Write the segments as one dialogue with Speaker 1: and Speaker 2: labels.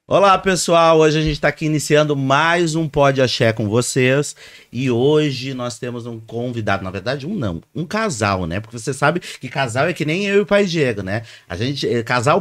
Speaker 1: Olá, pessoal! Hoje a gente está aqui iniciando mais um Pode Axé com vocês. E hoje nós temos um convidado, na verdade, um casal, né? Porque você sabe que casal é que nem eu e o Pai Diego, né? A gente, casal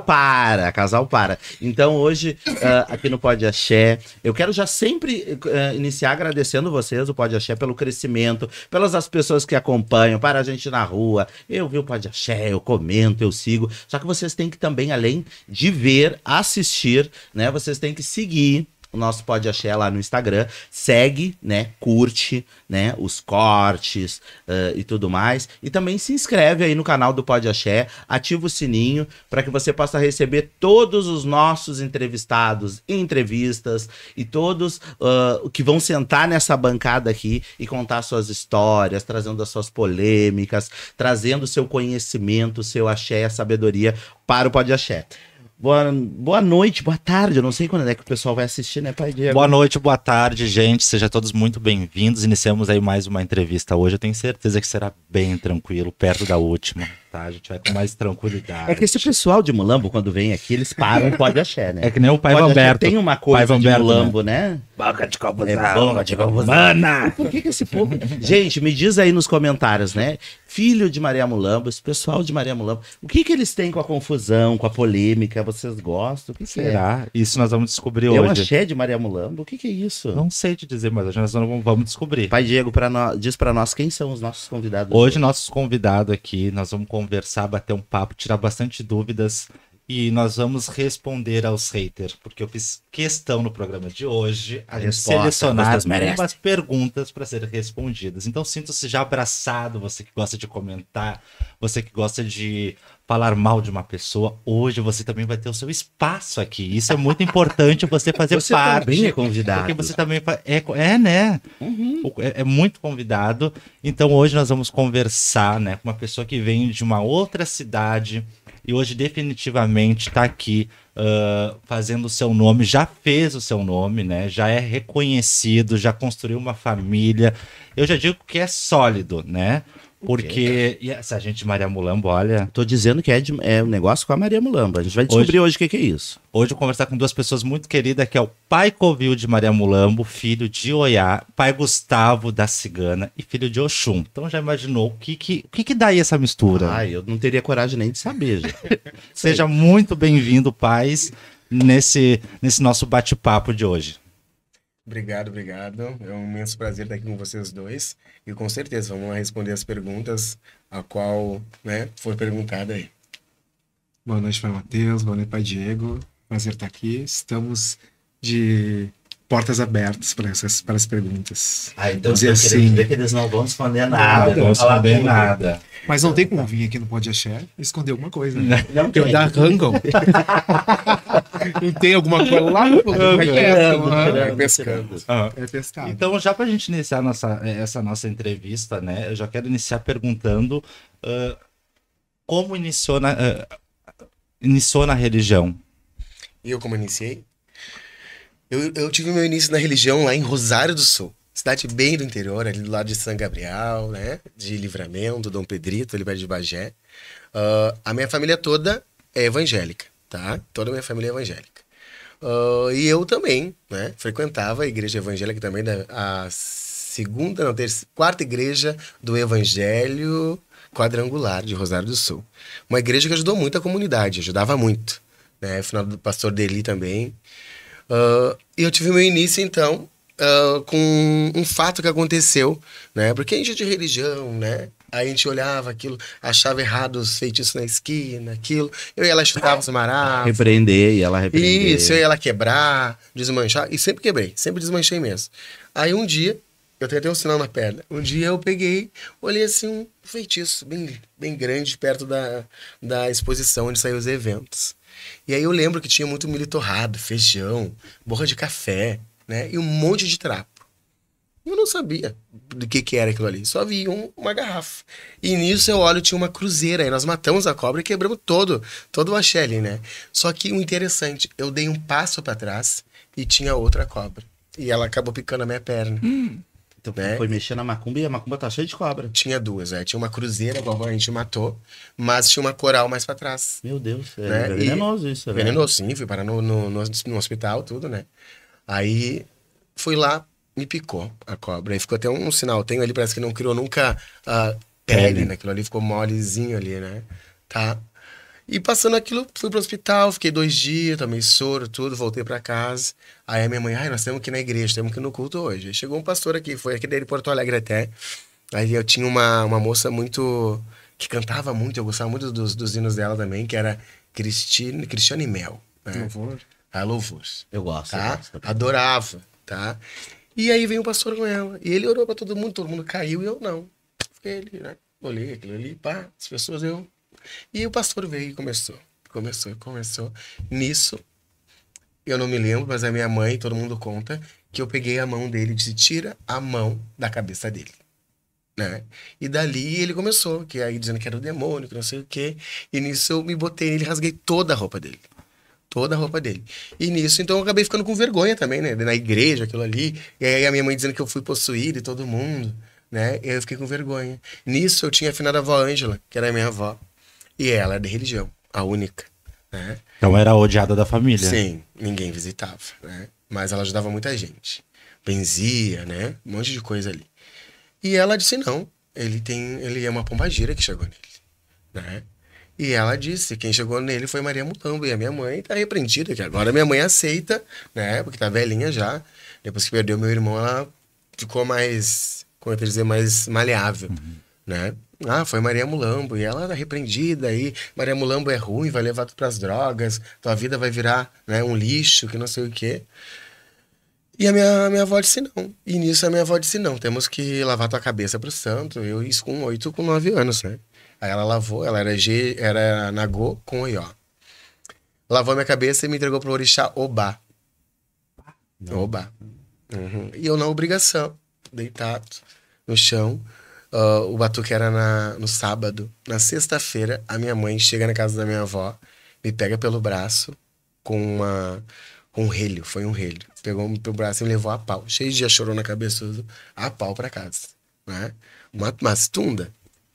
Speaker 1: para. Então hoje, aqui no Pode Axé, eu quero já sempre iniciar agradecendo vocês, o Pode Axé, pelo crescimento, pelas as pessoas que acompanham, para a gente na rua. Eu vi o Pode Axé, eu comento, eu sigo. Só que vocês têm que também, além de ver, assistir, né? Vocês têm que seguir o nosso Pode Axé lá no Instagram, segue, né, curte, né, os cortes e tudo mais, e também se inscreve aí no canal do Pode Axé, ativa o sininho para que você possa receber todos os nossos entrevistados, entrevistas e todos que vão sentar nessa bancada aqui e contar suas histórias, trazendo as suas polêmicas, trazendo seu conhecimento, seu axé, a sabedoria para o Pode Axé. Boa noite, boa tarde. Eu não sei quando é que o pessoal vai assistir, né, Pai Diego?
Speaker 2: Boa noite, boa tarde, gente. Sejam todos muito bem-vindos. Iniciamos aí mais uma entrevista hoje. Eu tenho certeza que será bem tranquilo, perto da última, tá? A gente vai com mais tranquilidade.
Speaker 1: É que esse pessoal de Mulambo, quando vem aqui, eles param o Pode Axé, né?
Speaker 2: É que nem o Pai Vamberto.
Speaker 1: Tem uma coisa de Mulambo, né?
Speaker 2: Boca de copo,
Speaker 1: boca de copo. Mana! Por que esse povo... Gente, me diz aí nos comentários, né? Filho de Maria Mulambo, esse pessoal de Maria Mulambo, o que eles têm com a confusão, com a polêmica? Vocês gostam? O que
Speaker 2: será?
Speaker 1: É?
Speaker 2: Isso nós vamos descobrir
Speaker 1: hoje. É um
Speaker 2: hoje.
Speaker 1: axé de Maria Mulambo? O que é isso?
Speaker 2: Não sei te dizer, mas hoje nós vamos descobrir.
Speaker 1: Pai Diego, diz pra nós quem são os nossos convidados.
Speaker 2: Hoje, nossos convidados aqui, nós vamos conversar, bater um papo, tirar bastante dúvidas e nós vamos responder aos haters, porque eu fiz questão no programa de hoje a gente selecionar algumas perguntas para serem respondidas. Então sinta-se já abraçado, você que gosta de comentar, você que gosta de falar mal de uma pessoa, hoje você também vai ter o seu espaço aqui. Isso é muito importante, você fazer
Speaker 1: você
Speaker 2: parte.
Speaker 1: Você também é convidado.
Speaker 2: Porque você também né? Uhum. É muito convidado. Então hoje nós vamos conversar, né, com uma pessoa que vem de uma outra cidade e hoje definitivamente está aqui fazendo o seu nome, já fez o seu nome, né? Já é reconhecido, já construiu uma família. Eu já digo que é sólido, né? Porque e essa gente de Maria Mulambo, olha...
Speaker 1: Tô dizendo que é um negócio com a Maria Mulambo. A gente vai descobrir hoje o que é isso.
Speaker 2: Hoje eu vou conversar com duas pessoas muito queridas, que é o pai Covil de Maria Mulambo, filho de Oiá, pai Gustavo da Cigana e filho de Oxum. Então já imaginou o que dá aí essa mistura?
Speaker 1: Ai, eu não teria coragem nem de saber, gente.
Speaker 2: Seja muito bem-vindo, pais, nesse nosso bate-papo de hoje.
Speaker 3: Obrigado. É um imenso prazer estar aqui com vocês dois. E com certeza vamos lá responder as perguntas a qual, né, for perguntada aí.
Speaker 4: Boa noite, Pai Matheus. Boa noite, Pai Diego. Prazer estar aqui. Estamos de portas abertas para as perguntas.
Speaker 1: Então você dizer que eles não vão esconder nada.
Speaker 2: Não vão esconder nada.
Speaker 4: Mas não tem como vir aqui no Pode Axé e esconder alguma coisa. Né? Não tem. Da arrancam. Não tem alguma coisa lá?
Speaker 3: É pescando.
Speaker 4: É pescado.
Speaker 2: Então, já para a gente iniciar essa nossa entrevista, né? Eu já quero iniciar perguntando como iniciou na religião.
Speaker 3: E eu como iniciei? Eu tive meu início na religião lá em Rosário do Sul. Cidade bem do interior, ali do lado de São Gabriel, né? De Livramento, Dom Pedrito, ali perto de Bagé. A minha família toda é evangélica, tá? Toda a minha família é evangélica. E eu também, né? Frequentava a igreja evangélica também, quarta igreja do Evangelho Quadrangular de Rosário do Sul. Uma igreja que ajudou muito a comunidade, ajudava muito, né? Final do pastor Deli também. E eu tive meu início, então, com um fato que aconteceu, né? Porque a gente é de religião, né? Aí a gente olhava aquilo, achava errado os feitiços na esquina, aquilo. Eu ia lá, chutava os maracos.
Speaker 1: Repreender, e ela repreender.
Speaker 3: Isso, eu ia lá quebrar, desmanchar. E sempre quebrei, sempre desmanchei mesmo. Aí um dia, eu tenho até um sinal na perna. Um dia eu peguei, olhei assim um feitiço bem, bem grande perto da exposição onde saíam os eventos. E aí eu lembro que tinha muito milho torrado, feijão, borra de café, né? E um monte de trapo. Eu não sabia do que era aquilo ali. Só vi uma garrafa. E nisso eu olho, tinha uma cruzeira. Aí nós matamos a cobra e quebramos todo o axé ali, né? Só que o interessante, eu dei um passo para trás e tinha outra cobra. E ela acabou picando a minha perna.
Speaker 1: Então
Speaker 3: né?
Speaker 1: foi mexer na macumba e a macumba tá cheia de cobra.
Speaker 3: Tinha duas, tinha uma cruzeira, a gente matou, mas tinha uma coral mais pra trás.
Speaker 1: Meu Deus,
Speaker 3: né?
Speaker 1: venenoso isso, né?
Speaker 3: Venenoso, sim, fui parar no hospital, tudo, né? Aí fui lá, me picou a cobra. Aí ficou até um sinal. Tenho ali, parece que não criou nunca a pele naquilo ali, ficou molezinho ali, né? Tá. E passando aquilo, fui pro hospital, fiquei 2 dias, tomei soro, tudo, voltei pra casa. Aí a minha mãe, nós temos que ir na igreja, temos que ir no culto hoje. Aí chegou um pastor aqui, foi aqui dele, Porto Alegre até. Aí eu tinha uma moça muito... que cantava muito, eu gostava muito dos hinos dela também, que era Cristiane Mel. Né?
Speaker 4: Louvor.
Speaker 3: Louvor.
Speaker 1: Eu gosto.
Speaker 3: Tá?
Speaker 1: Eu gosto.
Speaker 3: Adorava, tá? E aí veio o pastor com ela. E ele orou pra todo mundo caiu e eu não. Fiquei ali, né? Olhei aquilo ali, pá, as pessoas, eu... E o pastor veio e começou. Nisso, eu não me lembro, mas a minha mãe, todo mundo conta, que eu peguei a mão dele e disse, tira a mão da cabeça dele. Né? E dali ele começou, que aí dizendo que era o demônio, que não sei o quê. E nisso eu me botei nele e rasguei toda a roupa dele. Toda a roupa dele. E nisso, então, eu acabei ficando com vergonha também, né? Na igreja, aquilo ali. E aí a minha mãe dizendo que eu fui possuído e todo mundo, né? E aí eu fiquei com vergonha. Nisso eu tinha a afinada avó Ângela, que era a minha avó. E ela é de religião, a única, né?
Speaker 2: Então era a odiada da família.
Speaker 3: Sim, ninguém visitava, né? Mas ela ajudava muita gente. Benzia, né? Um monte de coisa ali. E ela disse, não, ele é uma pombagira que chegou nele, né? E ela disse, quem chegou nele foi Maria Mulambo. E a minha mãe tá repreendida, que agora minha mãe aceita, né? Porque tá velhinha já. Depois que perdeu meu irmão, ela ficou mais, como eu ia dizer, mais maleável, né? Foi Maria Mulambo. E ela tá repreendida aí. Maria Mulambo é ruim, vai levar tu pras drogas. Tua vida vai virar, né, um lixo, que não sei o quê. E a minha avó disse não. E nisso a minha avó disse não. Temos que lavar tua cabeça pro santo. Eu isso com 8, com 9 anos, né? Aí ela lavou, ela era Nagô com Oió. Lavou minha cabeça e me entregou pro orixá Obá. Obá. Uhum. E eu na obrigação, deitado no chão. O batuque era no sábado. Na sexta-feira, a minha mãe chega na casa da minha avó, me pega pelo braço com um relho, foi um relho. Pegou pelo braço e me levou a pau. Cheio de dia, chorou na cabeça, a pau pra casa. Né? Mas tunda.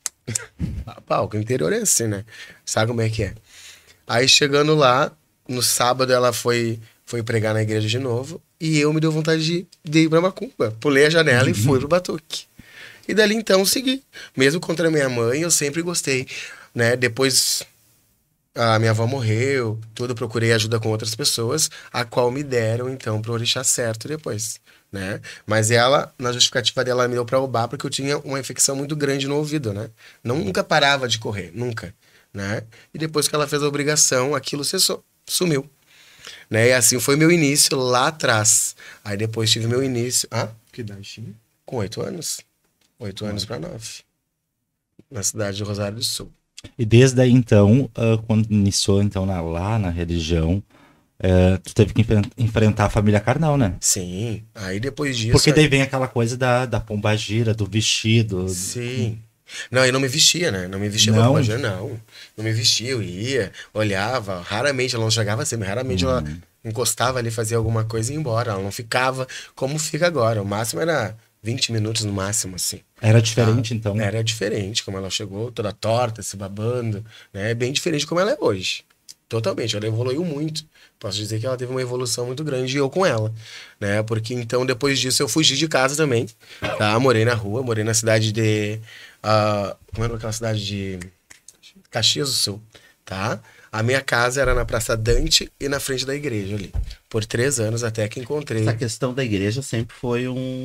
Speaker 3: A pau, que o interior é assim, né? Sabe como é que é? Aí chegando lá, no sábado ela foi pregar na igreja de novo e eu me deu vontade de ir pra macumba. Pulei a janela e fui pro batuque. E dali então segui. Mesmo contra a minha mãe, eu sempre gostei, né? Depois a minha avó morreu, tudo, procurei ajuda com outras pessoas, a qual me deram então pro orixá certo depois, né? Mas ela, na justificativa dela, me deu pra Obá porque eu tinha uma infecção muito grande no ouvido, né? Nunca parava de correr, nunca, né? E depois que ela fez a obrigação, aquilo cessou, sumiu. Né? E assim foi meu início lá atrás. Aí depois tive meu início...
Speaker 4: Que idade tinha?
Speaker 3: Com 8 anos. 8 anos pra 9. Na cidade de Rosário do Sul.
Speaker 2: E desde aí, então, quando iniciou então, lá na religião, tu teve que enfrentar a família carnal, né?
Speaker 3: Sim. Aí depois disso...
Speaker 2: Porque daí vem aquela coisa da pombagira, do vestido.
Speaker 3: Sim. Não, eu não me vestia, né? Não me vestia pra pombagira, não. Não me vestia, eu ia, olhava. Raramente, ela não chegava assim, mas raramente ela encostava ali, fazia alguma coisa e ia embora. Ela não ficava como fica agora. O máximo era 20 minutos no máximo, assim.
Speaker 2: Era diferente, então?
Speaker 3: Era diferente, como ela chegou, toda torta, se babando, né? Bem diferente como ela é hoje. Totalmente, ela evoluiu muito. Posso dizer que ela teve uma evolução muito grande e eu com ela, né? Porque então, depois disso, eu fugi de casa também, tá? Morei na rua, morei na cidade de... como era aquela cidade de... Caxias do Sul, tá? A minha casa era na Praça Dante e na frente da igreja ali. Por 3 anos até que encontrei...
Speaker 1: Essa questão da igreja sempre foi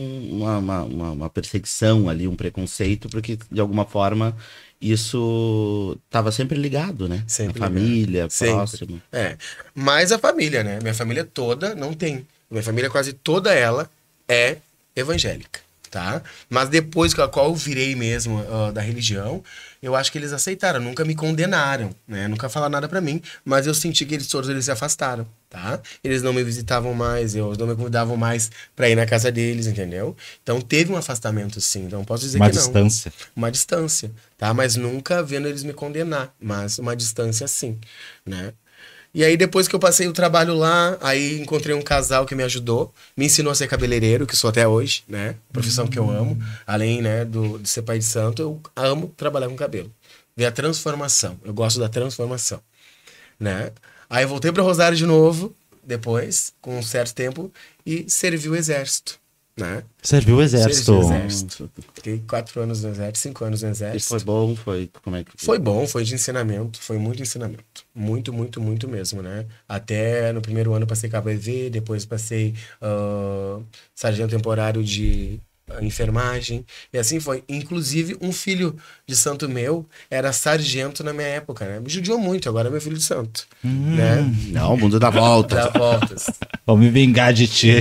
Speaker 1: uma perseguição ali, um preconceito, porque de alguma forma isso estava sempre ligado, né?
Speaker 3: Sempre
Speaker 1: a família,
Speaker 3: sempre.
Speaker 1: próximo.
Speaker 3: Mas a família, né? Minha família toda não tem. Minha família quase toda ela é evangélica, tá? Mas depois que a qual eu virei mesmo da religião, eu acho que eles aceitaram, nunca me condenaram, né? Nunca falaram nada pra mim, mas eu senti que todos eles se afastaram, tá? Eles não me visitavam mais, eu não me convidavam mais pra ir na casa deles, entendeu? Então teve um afastamento, sim, então posso dizer
Speaker 2: uma
Speaker 3: que não.
Speaker 2: Distância.
Speaker 3: Uma distância, tá? Mas nunca vendo eles me condenar, mas uma distância sim, né? E aí, depois que eu passei o trabalho lá, aí encontrei um casal que me ajudou, me ensinou a ser cabeleireiro, que sou até hoje, né? Profissão que eu amo. Além, né, de ser pai de santo, eu amo trabalhar com cabelo. Ver a transformação. Eu gosto da transformação, né? Aí eu voltei para Rosário de novo, depois, com um certo tempo, e servi o exército, né?
Speaker 2: Serviu o exército.
Speaker 3: Servi o exército. Fiquei 4 anos no exército, 5 anos no
Speaker 1: E
Speaker 3: exército.
Speaker 1: foi bom? Como é que
Speaker 3: Foi bom, foi de ensinamento, foi muito ensinamento. Muito, muito, muito mesmo, né? Até no primeiro ano passei KBV, depois passei sargento temporário de enfermagem, e assim foi. Inclusive, um filho de santo meu era sargento na minha época, né? Me judiou muito, agora é meu filho de santo, né?
Speaker 1: Não, o mundo dá volta.
Speaker 3: Dá voltas.
Speaker 2: Vou me vingar de ti.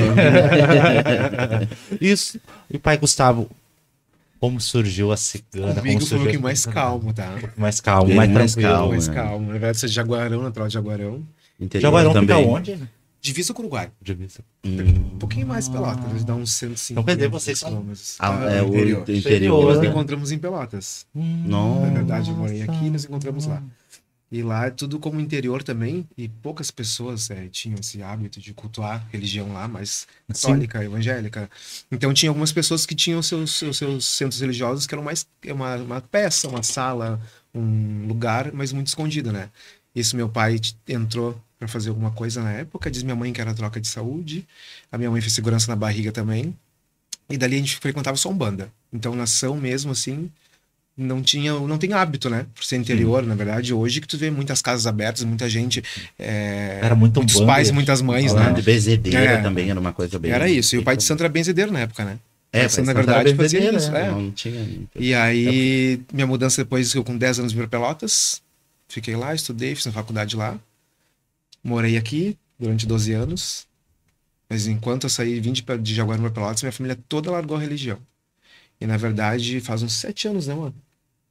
Speaker 2: Isso. E pai Gustavo, como surgiu a cigana?
Speaker 4: Comigo
Speaker 2: Como
Speaker 4: foi um
Speaker 2: surgiu
Speaker 4: pouquinho mais calmo, tá?
Speaker 2: mais calmo,
Speaker 1: Bem
Speaker 2: mais
Speaker 1: mais
Speaker 2: tranquilo.
Speaker 1: calmo.
Speaker 4: Mais
Speaker 1: né?
Speaker 4: calmo. Na verdade, você é de Jaguarão, natural de Jaguarão.
Speaker 1: Interior
Speaker 2: Jaguarão fica
Speaker 1: também.
Speaker 2: onde?
Speaker 4: Divisa com o Uruguai.
Speaker 2: Divisa.
Speaker 4: Um pouquinho mais Pelotas, dá uns 150
Speaker 2: Então, quer dizer, vocês são-
Speaker 4: quilômetros.
Speaker 1: É o
Speaker 3: Interior.
Speaker 1: interior.
Speaker 4: Nós
Speaker 2: né?
Speaker 4: nos encontramos em Pelotas.
Speaker 1: Não.
Speaker 4: Na verdade, eu morei aqui e nos encontramos lá. E lá é tudo como interior também, e poucas pessoas tinham esse hábito de cultuar a religião lá, mais católica, evangélica. Então tinha algumas pessoas que tinham seus centros religiosos que eram mais uma peça, uma sala, um lugar, mas muito escondido, né? Isso meu pai entrou para fazer alguma coisa na época, diz minha mãe que era troca de saúde, a minha mãe fez segurança na barriga também, e dali a gente frequentava só Umbanda. Então nação mesmo assim, não tem hábito, né? Por ser interior, na verdade, hoje que tu vê muitas casas abertas, muita gente,
Speaker 2: Era muito
Speaker 4: muitos
Speaker 2: Umbanda.
Speaker 4: pais e muitas mães,
Speaker 1: Falando
Speaker 4: né?
Speaker 1: de bezedeira
Speaker 4: É.
Speaker 1: também era uma coisa bem...
Speaker 4: Era isso, e o pai de santo era benzedeiro na época, né?
Speaker 1: É,
Speaker 4: Mas,
Speaker 1: pai de
Speaker 4: na
Speaker 1: santo
Speaker 4: verdade,
Speaker 1: era
Speaker 4: fazia
Speaker 1: bezedeira,
Speaker 4: isso,
Speaker 1: né?
Speaker 4: é.
Speaker 1: Não tinha...
Speaker 4: E aí, minha mudança depois, eu com 10 anos vim pra Pelotas, fiquei lá, estudei, fiz a faculdade lá, morei aqui durante 12 anos, mas enquanto eu saí, vim de Jaguarão pra Pelotas, minha família toda largou a religião. E na verdade, faz uns 7 anos, né, mano?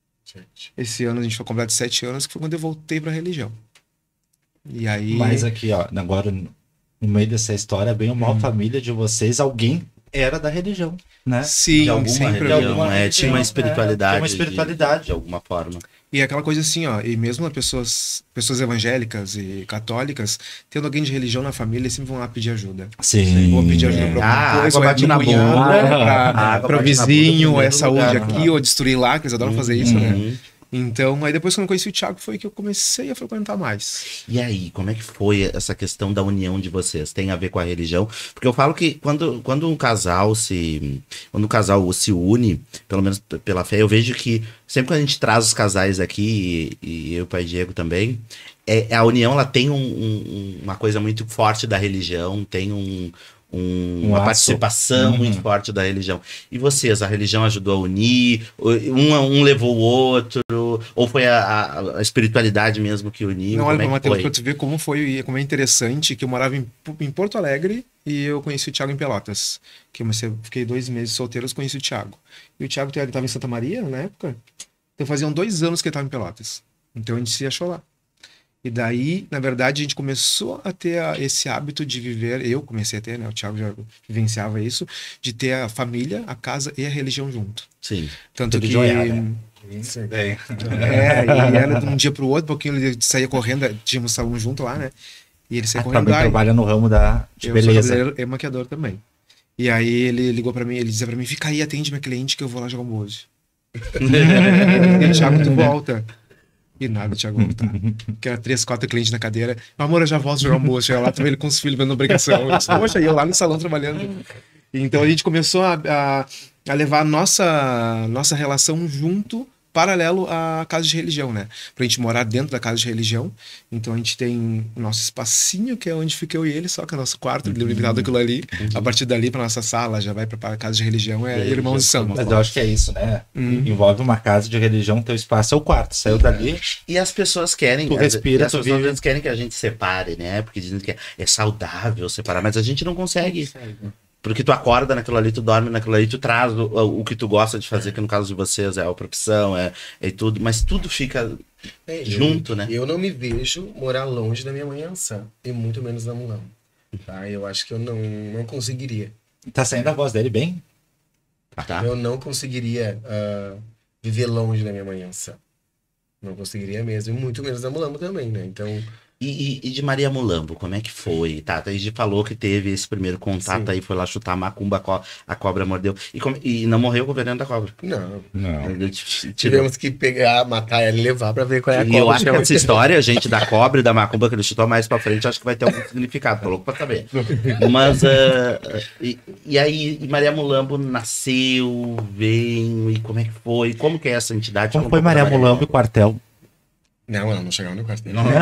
Speaker 4: Esse ano a gente foi completar 7 anos, que foi quando eu voltei pra religião. E aí...
Speaker 2: Mas aqui, ó, agora no meio dessa história, bem ou mal, a família de vocês, alguém era da religião, né?
Speaker 4: Sim,
Speaker 1: De alguma
Speaker 4: sempre.
Speaker 1: religião,
Speaker 2: alguma
Speaker 1: tinha
Speaker 2: religião,
Speaker 1: uma espiritualidade.
Speaker 2: tinha uma espiritualidade.
Speaker 1: De alguma forma.
Speaker 4: E é aquela coisa assim, ó, e mesmo as pessoas evangélicas e católicas, tendo alguém de religião na família, eles sempre vão lá pedir ajuda.
Speaker 2: Sim.
Speaker 4: Vou pedir ajuda pra
Speaker 1: Ah,
Speaker 4: alguma coisa,
Speaker 1: água
Speaker 4: ou
Speaker 1: bate na
Speaker 4: cunhado,
Speaker 1: bunda,
Speaker 2: água
Speaker 4: pra
Speaker 1: bate na
Speaker 4: vizinho,
Speaker 1: bunda,
Speaker 4: é
Speaker 1: primeiro
Speaker 4: saúde
Speaker 1: lugar,
Speaker 4: aqui, ou destruir lá, que eles adoram fazer isso, né?
Speaker 1: Uhum.
Speaker 4: Então, aí depois que eu conheci o Thiago, foi que eu comecei a frequentar mais.
Speaker 1: E aí, como é que foi essa questão da união de vocês? Tem a ver com a religião? Porque eu falo que quando um casal se une, pelo menos pela fé, eu vejo que sempre que a gente traz os casais aqui, e eu e o pai Diego também, a união ela tem uma coisa muito forte da religião, tem uma
Speaker 2: laço.
Speaker 1: participação muito forte da religião. E vocês, a religião ajudou a unir? Um levou o outro? Ou foi a espiritualidade mesmo que uniu?
Speaker 4: Não,
Speaker 1: Como
Speaker 4: olha,
Speaker 1: é que
Speaker 4: Matheus,
Speaker 1: foi?
Speaker 4: pra tu ver como foi e como é interessante, que eu morava em Porto Alegre e eu conheci o Thiago em Pelotas. Fiquei 2 meses solteiro, conheci o Thiago. E o Thiago estava em Santa Maria na época, então faziam 2 anos que ele estava em Pelotas. Então a gente se achou lá. E daí, na verdade, a gente começou a ter esse hábito de viver, eu comecei a ter, né? O Thiago já vivenciava isso, de ter a família, a casa e a religião junto.
Speaker 1: Sim.
Speaker 4: Tanto
Speaker 2: Tudo
Speaker 4: que...
Speaker 2: joiado, né?
Speaker 4: e era de um dia pro outro, um pouquinho ele saía correndo, tínhamos salão junto lá, né? E ele saía correndo.
Speaker 2: Também trabalha no ramo de
Speaker 4: Eu
Speaker 2: beleza.
Speaker 4: sou cabeleireiro e maquiador também. E aí ele ligou pra mim, ele dizia pra mim, fica aí, atende minha cliente que eu vou lá jogar um hoje. E Thiago, tu volta. E nada, Thiago voltar. Que era 3, 4 clientes na cadeira. Amor, eu já volto jogar almoço. Chega lá, também ele com os filhos vendo obrigação. Eu disse, poxa, e eu lá no salão trabalhando. Então a gente começou a levar a nossa relação junto, paralelo à casa de religião, né? Pra gente morar dentro da casa de religião. Então a gente tem o nosso espacinho, que é onde fica eu e ele, só que é o nosso quarto, limitado aquilo ali. A partir dali, pra nossa sala, já vai pra casa de religião, é irmãos de santo.
Speaker 2: Mas eu acho que é isso, né? Envolve uma casa de religião, teu espaço é o quarto. Saiu dali,
Speaker 1: E as pessoas querem...
Speaker 2: Tu respira,
Speaker 1: e as
Speaker 2: tu
Speaker 1: pessoas às
Speaker 2: vive.
Speaker 1: vezes querem que a gente separe, né? Porque dizem que é saudável separar, mas a gente não consegue. Porque tu acorda naquilo ali, tu dorme naquilo ali, tu traz o que tu gosta de fazer, que no caso de vocês é a profissão, é tudo, mas tudo fica junto, né?
Speaker 3: Eu não me vejo morar longe da minha mãe Ansã, e muito menos da Mulão. Tá? Eu acho que eu não conseguiria.
Speaker 2: tá saindo a voz dele bem.
Speaker 1: Tá?
Speaker 3: Eu não conseguiria viver longe da minha mãe Ansã. Não conseguiria mesmo, e muito menos da Mulamo também, né? Então,
Speaker 1: E de Maria Mulambo, como é que foi? Tá, a gente falou que teve esse primeiro contato aí, foi lá chutar a macumba, a cobra mordeu. E não morreu com o veneno da cobra.
Speaker 3: Não.
Speaker 1: Ele
Speaker 3: Tivemos que pegar, matar ela e levar pra ver qual é a
Speaker 1: E
Speaker 3: cobra.
Speaker 1: eu acho que essa história, gente, da cobra e da macumba que ele chutou mais pra frente, acho que vai ter algum significado. Tô louco pra saber. Mas, e aí, Maria Mulambo nasceu, veio, e como é que foi? Como que é essa entidade?
Speaker 2: Como
Speaker 1: Fala um
Speaker 2: foi
Speaker 1: pouco
Speaker 2: Maria
Speaker 1: da
Speaker 2: Mulambo e o quartel?
Speaker 3: Não, ela não chegava no quartel.
Speaker 2: Não,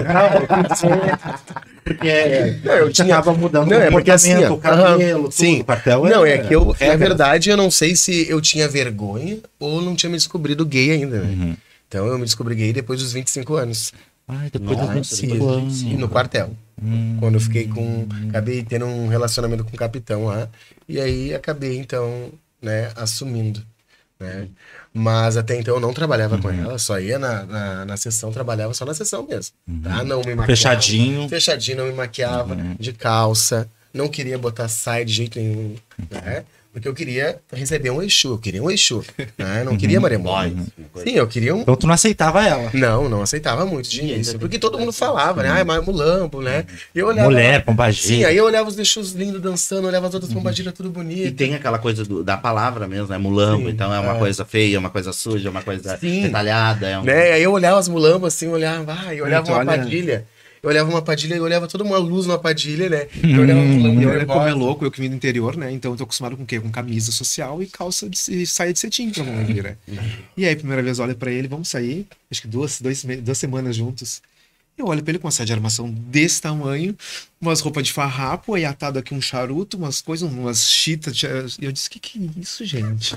Speaker 2: porque
Speaker 3: eu tinha...
Speaker 2: tava mudando
Speaker 3: Não, é porque assim,
Speaker 2: o cabelo, tudo.
Speaker 3: sim.
Speaker 2: O quartel
Speaker 3: Não, é que eu, na verdade, eu não sei se eu tinha vergonha ou não tinha me descobrido gay ainda, né? Então eu me descobri gay depois dos 25 anos.
Speaker 2: Ai, depois
Speaker 1: Nossa,
Speaker 2: dos
Speaker 3: Sim,
Speaker 2: 25 anos.
Speaker 3: sim, no quartel. Quando eu fiquei com... Acabei tendo um relacionamento com o capitão lá. E aí acabei, então, né, assumindo. Né? Mas até então eu não trabalhava com ela. Só ia na sessão, trabalhava só na sessão mesmo. Tá? Não me maquiava.
Speaker 2: Fechadinho.
Speaker 3: Fechadinho, não me maquiava. De calça. Não queria botar saia de jeito nenhum. Né? Porque eu queria receber um Exu. Eu queria um Exu. Né? Não queria Maria Mulambo. Sim, eu queria um...
Speaker 2: Então tu não aceitava ela.
Speaker 3: Não aceitava muito de início. Porque todo mundo falava, né? Ai, Maria Mulambo, né? E eu olhava...
Speaker 2: Mulher, pombagira.
Speaker 3: Sim, aí eu olhava os Exus lindos dançando, olhava as outras pombagiras tudo bonito.
Speaker 1: E tem aquela coisa da palavra mesmo, né? Mulambo.
Speaker 3: Sim,
Speaker 1: Então é uma coisa feia, uma coisa suja, uma coisa detalhada. É um...
Speaker 3: Né? Aí eu olhava as mulambas assim, eu olhava uma
Speaker 4: olha...
Speaker 3: padilha. Eu olhava uma padilha, eu olhava toda uma luz numa padilha, né? Eu olhava uma mulamba.
Speaker 4: E olha como é louco, eu que vim do interior, né? Então eu tô acostumado com o quê? Com camisa social e calça de saia de cetim pra mulher, né? E aí, primeira vez, eu olho pra ele, vamos sair, acho que duas semanas juntos. Eu olho pra ele com uma saia de armação desse tamanho, umas roupas de farrapo, aí atado aqui um charuto, umas coisas, umas chitas. E eu disse, que é isso, gente?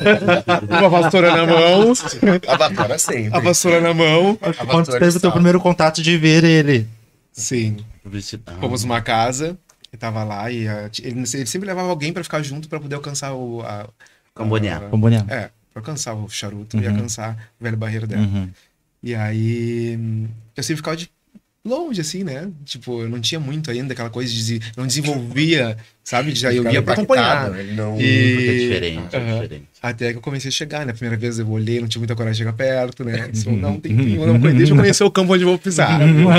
Speaker 4: Uma vassoura na mão.
Speaker 3: A vassoura sempre.
Speaker 4: A vassoura na mão.
Speaker 2: Quando teve o teu primeiro contato de ver ele?
Speaker 4: Sim. Fomos numa casa, ele tava lá e ele sempre levava alguém pra ficar junto pra poder alcançar
Speaker 1: Cambonear.
Speaker 2: É,
Speaker 4: pra alcançar o charuto e alcançar o velho barreiro dela. E aí eu sempre ficava de longe, assim, né? Tipo, eu não tinha muito ainda aquela coisa de... Não desenvolvia, sabe? Já eu ia pra acompanhar.
Speaker 3: Ele não...
Speaker 1: É diferente, diferente.
Speaker 4: Até que eu comecei a chegar, né? A primeira vez eu olhei, não tinha muita coragem de chegar perto, né? Disse, não, deixa eu conhecer o campo onde eu vou pisar.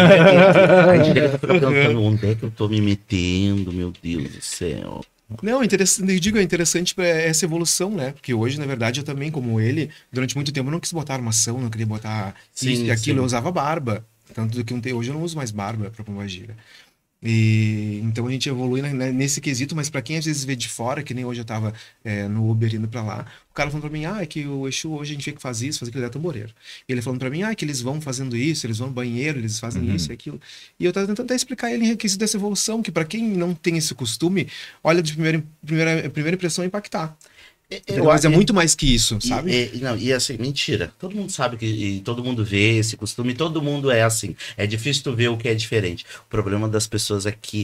Speaker 1: A gente fica pensando, onde é que eu tô me metendo, meu Deus do céu.
Speaker 4: Não, interessante, eu digo, é interessante essa evolução, né? Porque hoje, na verdade, eu também, como ele, durante muito tempo eu não quis botar armação, não queria botar isso e aquilo, eu usava barba. Tanto que hoje eu não uso mais barba pra pombagira. E então a gente evolui nesse quesito, mas pra quem às vezes vê de fora, que nem hoje eu tava no Uber indo pra lá, o cara falando pra mim, é que o Exu hoje a gente vê que faz isso, faz aquilo, é tamboreiro. E ele falando pra mim, que eles vão fazendo isso, eles vão no banheiro, eles fazem isso e aquilo. E eu tava tentando até explicar ele em quesito dessa evolução, que pra quem não tem esse costume, olha, de primeira impressão impactar. Mas é muito mais que isso, sabe?
Speaker 1: E assim, mentira. Todo mundo sabe e todo mundo vê esse costume, todo mundo é assim. É difícil tu ver o que é diferente. O problema das pessoas é que,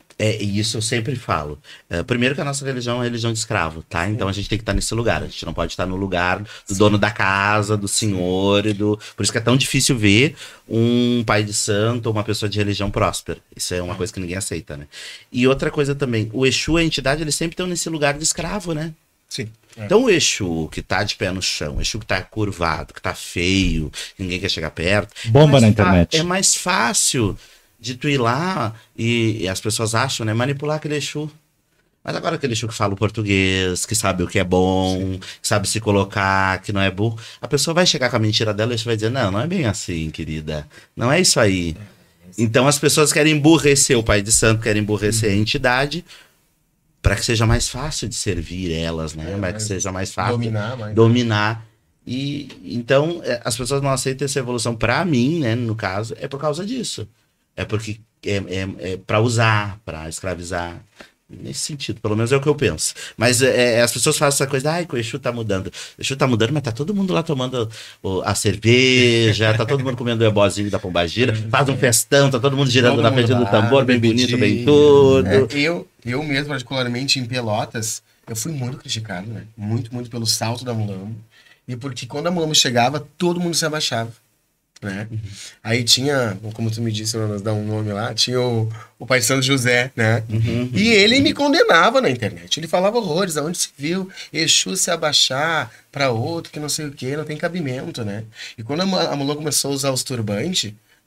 Speaker 1: e isso eu sempre falo. Primeiro que a nossa religião é uma religião de escravo, tá? Então a gente tem que estar nesse lugar. A gente não pode estar no lugar do dono da casa, do senhor e do... Por isso que é tão difícil ver um pai de santo ou uma pessoa de religião próspera. Isso é uma coisa que ninguém aceita, né? E outra coisa também, o Exu, a entidade, eles sempre estão nesse lugar de escravo, né?
Speaker 4: Sim.
Speaker 1: Então o Exu que tá de pé no chão, o Exu que tá curvado, que tá feio, que ninguém quer chegar perto.
Speaker 2: Bomba na internet.
Speaker 1: É mais fácil de tu ir lá e as pessoas acham, né? Manipular aquele Exu. Mas agora aquele Exu que fala o português, que sabe o que é bom, que sabe se colocar, que não é burro. A pessoa vai chegar com a mentira dela e o Exu vai dizer, não é bem assim, querida. Não é isso aí. Então as pessoas querem emburrecer o pai de santo, querem emburrecer a entidade, para que seja mais fácil de servir elas, né? Para que seja mais fácil dominar. E então as pessoas não aceitam essa evolução. Para mim, né, no caso, é por causa disso. É porque é para usar, para escravizar. Nesse sentido, pelo menos é o que eu penso. Mas as pessoas fazem essa coisa, que o Exu tá mudando. O Exu tá mudando, mas tá todo mundo lá tomando a cerveja, tá todo mundo comendo o ebozinho da pombagira, faz um festão, tá todo mundo girando na frente do tambor, bem bonito, bem tudo.
Speaker 3: Eu mesmo, particularmente em Pelotas, eu fui muito criticado, né? Muito, muito pelo salto da Mulambo. E porque quando a Mulambo chegava, todo mundo se abaixava. Né? Aí tinha, como tu me disse, nós dá um nome lá, tinha o pai Santo José, né? E ele me condenava na internet. Ele falava horrores, aonde se viu Exu se abaixar para outro, que não sei o que, não tem cabimento, né? E quando a Mulambo começou a usar os turbantes,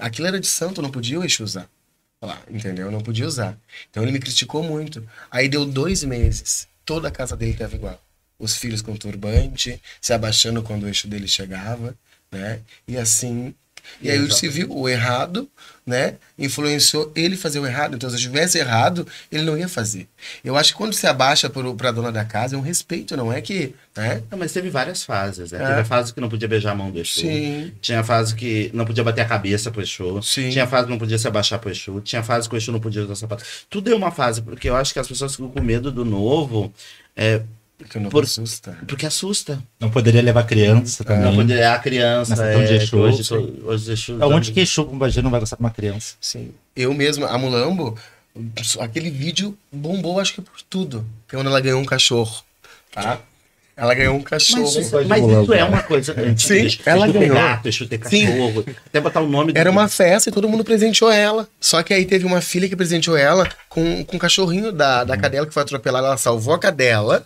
Speaker 3: Aquilo era de santo, não podia o Exu usar. Lá, entendeu? Não podia usar. Então ele me criticou muito. Aí deu 2 meses. Toda a casa dele estava igual. Os filhos com turbante, se abaixando quando o Exu dele chegava, né? E assim... E aí ele se viu o errado, né? Influenciou ele fazer o errado. Então, se eu tivesse errado, ele não ia fazer. Eu acho que quando se abaixa pra dona da casa, é um respeito, não é que... Né?
Speaker 1: Não, mas teve várias fases, né? Teve a fase que não podia beijar a mão do Exu.
Speaker 3: Sim.
Speaker 1: Tinha a fase que não podia bater a cabeça pro Exu.
Speaker 3: Sim.
Speaker 1: Tinha a fase que não podia se abaixar pro Exu. Tinha a fase que o Exu não podia usar sapato. Tudo é uma fase, porque eu acho que as pessoas ficam com medo do novo.
Speaker 3: Porque não assusta.
Speaker 1: Porque assusta.
Speaker 2: Não poderia levar criança também.
Speaker 1: Não poderia a criança.
Speaker 2: Nessa questão de Exu.
Speaker 1: Hoje Exu.
Speaker 2: Onde que Exu Pombagira não vai gostar de uma criança?
Speaker 3: Sim. Eu mesmo, a Mulambo, aquele vídeo bombou, acho que por tudo. Que é quando ela ganhou um cachorro, tá? Ela ganhou um cachorro.
Speaker 1: Mas isso é uma coisa antiga.
Speaker 3: Sim, ela
Speaker 1: Exu ter
Speaker 3: ganhou.
Speaker 1: gato, Exu ter cachorro. Até botar o nome
Speaker 3: Era uma festa e todo mundo presenteou ela. Só que aí teve uma filha que presenteou ela com um cachorrinho da cadela que foi atropelada. Ela salvou a cadela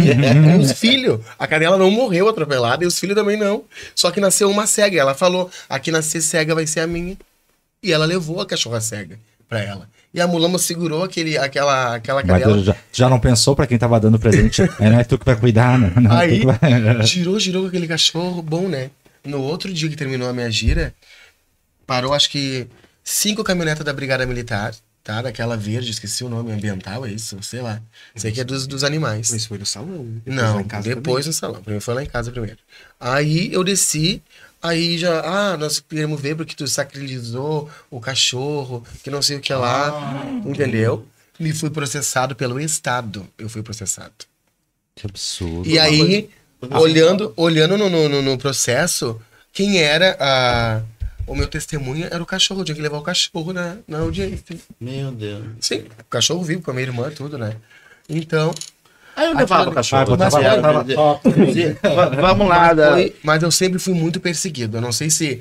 Speaker 3: e os filhos. A cadela não morreu atropelada e os filhos também não. Só que nasceu uma cega. Ela falou, aqui nascer cega vai ser a minha. E ela levou a cachorra cega pra ela. E a Mulamba segurou aquela cadela.
Speaker 2: Mas já não pensou pra quem tava dando presente? Não é tu que vai cuidar, né? Não,
Speaker 3: Aí,
Speaker 2: tu que vai...
Speaker 3: girou com aquele cachorro, bom, né? No outro dia que terminou a minha gira, parou acho que 5 caminhonetas da Brigada Militar, tá? Daquela verde, esqueci o nome, ambiental, é isso? Sei lá. Sei que é dos animais.
Speaker 4: Mas foi no salão.
Speaker 3: Não, depois no salão. Primeiro foi lá em casa primeiro. Aí eu desci, aí já, nós queremos ver porque tu sacralizou o cachorro, que não sei o que lá, entendeu? E fui processado pelo Estado. Eu fui processado.
Speaker 2: Que absurdo.
Speaker 3: E aí, olhando no processo, quem era o meu testemunha era o cachorro. Eu tinha que levar o cachorro na audiência.
Speaker 1: Meu Deus.
Speaker 3: Sim, o cachorro vivo com a minha irmã, tudo, né? Então...
Speaker 1: Aí eu levava o cachorro.
Speaker 3: Mas
Speaker 1: Vamos lá.
Speaker 3: Mas eu sempre fui muito perseguido. Eu não sei se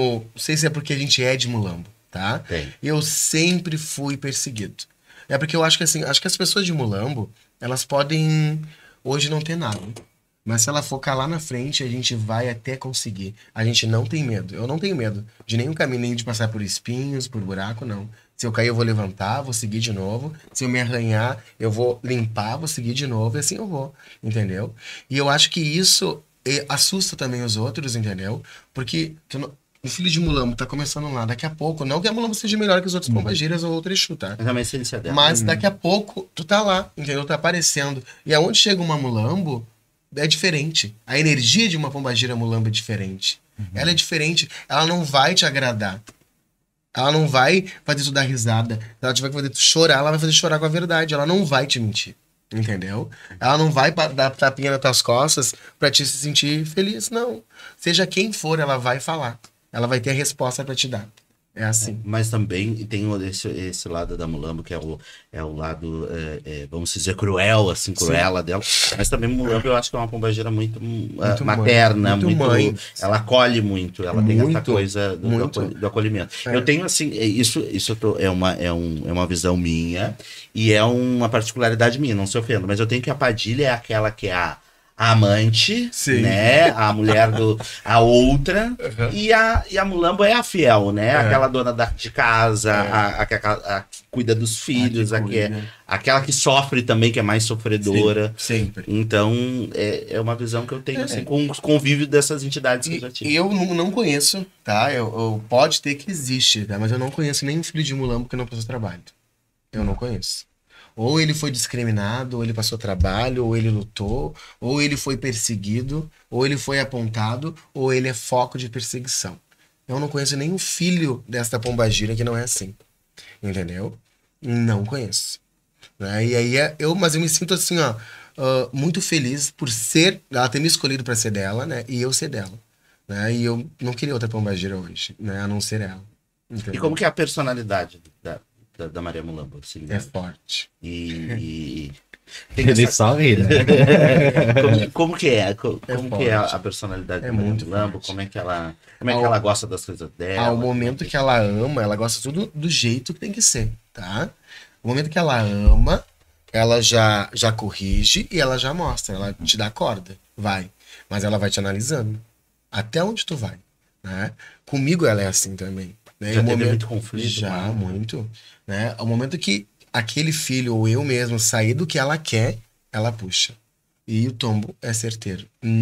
Speaker 3: é porque a gente é de Mulambo, tá?
Speaker 1: Tem.
Speaker 3: Eu sempre fui perseguido. É porque eu acho que assim, acho que as pessoas de Mulambo, elas podem hoje não ter nada. Mas se ela focar lá na frente, a gente vai até conseguir. A gente não tem medo. Eu não tenho medo de nenhum caminho, nem de passar por espinhos, por buraco, não. Se eu cair, eu vou levantar, vou seguir de novo. Se eu me arranhar, eu vou limpar, vou seguir de novo. E assim eu vou, entendeu? E eu acho que isso assusta também os outros, entendeu? Porque o filho de Mulambo tá começando lá. Daqui a pouco, não que a Mulambo seja melhor que os outros pombagiras ou outro Exu, tá?
Speaker 1: Mas a essência dela.
Speaker 3: Mas daqui a pouco, tu tá lá, entendeu? Tá aparecendo. E aonde chega uma Mulambo, é diferente. A energia de uma pombagira Mulambo é diferente. Ela é diferente. Ela não vai te agradar. Ela não vai fazer tu dar risada. Ela vai fazer tu chorar. Ela vai fazer chorar com a verdade. Ela não vai te mentir. Entendeu? Ela não vai dar tapinha nas tuas costas pra te se sentir feliz. Não. Seja quem for, ela vai falar. Ela vai ter a resposta pra te dar. É assim.
Speaker 1: Mas também tem esse lado da Mulambo, que é o lado, vamos dizer, cruel, assim, cruela dela. Mas também Mulambo eu acho que é uma pombagira muito materna, muito mãe. Ela acolhe muito, ela tem essa coisa do acolhimento. Eu tenho, assim, é uma visão minha e é uma particularidade minha, não se ofenda, mas eu tenho que a Padilha é aquela que é a amante,
Speaker 3: sim,
Speaker 1: né? A mulher a outra. E a Mulambo é a fiel, né? Aquela dona de casa, a que cuida dos filhos, aquela que sofre também, que é mais sofredora.
Speaker 3: Sim, sempre.
Speaker 1: Então, é uma visão que eu tenho, assim, com o convívio dessas entidades que eu já tive.
Speaker 3: Eu não conheço, tá? Eu pode ter que existe, tá? Mas eu não conheço nenhum filho de Mulambo que não passou trabalho. Eu não conheço. Ou ele foi discriminado, ou ele passou trabalho, ou ele lutou, ou ele foi perseguido, ou ele foi apontado, ou ele é foco de perseguição. Eu não conheço nenhum filho desta pombagira que não é assim. Entendeu? Não conheço. Né? E aí mas eu me sinto assim, muito feliz por ela ter me escolhido para ser dela, né? E eu ser dela. Né? E eu não queria outra pombagira hoje, né? A não ser ela. Entendeu?
Speaker 1: E como que é a personalidade da Maria Mulambo? Assim,
Speaker 3: é forte.
Speaker 1: E
Speaker 2: ele só ri, né?
Speaker 1: Como que é? Como que é a personalidade da Maria Mulambo? Como é que ela gosta das coisas dela?
Speaker 3: Ao momento que ela ama, ela gosta tudo do jeito que tem que ser, tá? No momento que ela ama, ela já corrige e ela já mostra. Ela te dá corda, vai. Mas ela vai te analisando. Até onde tu vai, né? Comigo ela é assim também. Né?
Speaker 1: Já
Speaker 3: E o
Speaker 1: teve
Speaker 3: momento...
Speaker 1: muito conflito.
Speaker 3: Já,
Speaker 1: mano.
Speaker 3: muito. Né? O momento que aquele filho ou eu mesmo sair do que ela quer, ela puxa. E o tombo é certeiro.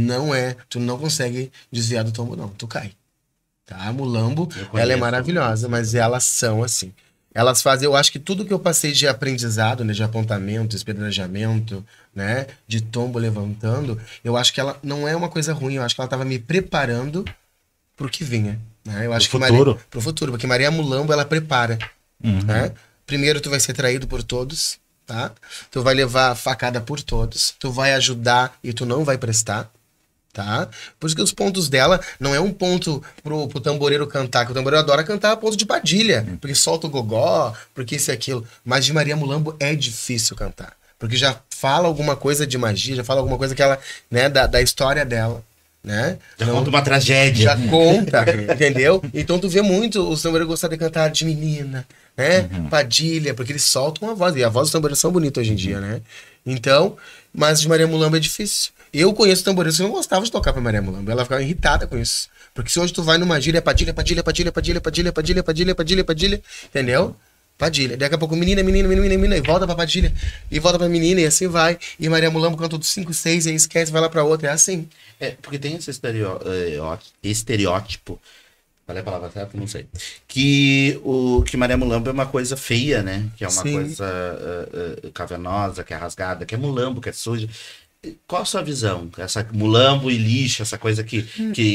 Speaker 3: Tu não consegue desviar do tombo, não. Tu cai. Tá? A Mulambo, ela é maravilhosa, mas elas são assim. Elas fazem, eu acho que tudo que eu passei de aprendizado, né, de apontamento, espedrejamento, né, de tombo levantando, eu acho que ela não é uma coisa ruim, eu acho que ela estava me preparando pro que vinha. Né? Eu acho que pro futuro, porque Maria Mulambo, ela prepara. Né? Primeiro tu vai ser traído por todos, tá? Tu vai levar facada por todos, tu vai ajudar e tu não vai prestar. Tá? Por isso que os pontos dela não é um ponto pro tamboreiro cantar, que o tamboreiro adora cantar a ponto de Padilha, porque solta o gogó, porque isso e aquilo. Mas de Maria Mulambo é difícil cantar, porque já fala alguma coisa de magia, já fala alguma coisa que ela, né, da história dela, né?
Speaker 1: Já conta uma tragédia.
Speaker 3: Já conta, entendeu? Então tu vê muito os tamboreiros gostar de cantar de menina, né? Padilha, porque eles soltam a voz, e a voz dos tamboreiros são bonitas hoje em dia, né? Então, mas de Maria Mulambo é difícil. Eu conheço tamboreiros que não gostavam de tocar pra Maria Mulambo. Ela ficava irritada com isso. Porque se hoje tu vai numa gíria, é Padilha, Padilha, Padilha, Padilha, Padilha, Padilha, Padilha, Padilha, Padilha, entendeu? Padilha. Daqui a pouco menina, menina, menina, menina, e volta pra Padilha. E volta pra menina, e assim vai. E Maria Mulambo canta dos 5, 6, e aí esquece, vai lá pra outra. É assim.
Speaker 1: É, porque tem esse estereótipo. Qual é a palavra certa? Não sei. Que Maria Mulambo é uma coisa feia, né? Que é uma coisa cavernosa, que é rasgada, que é mulambo, que é suja. Qual a sua visão? Essa mulambo e lixo, essa coisa que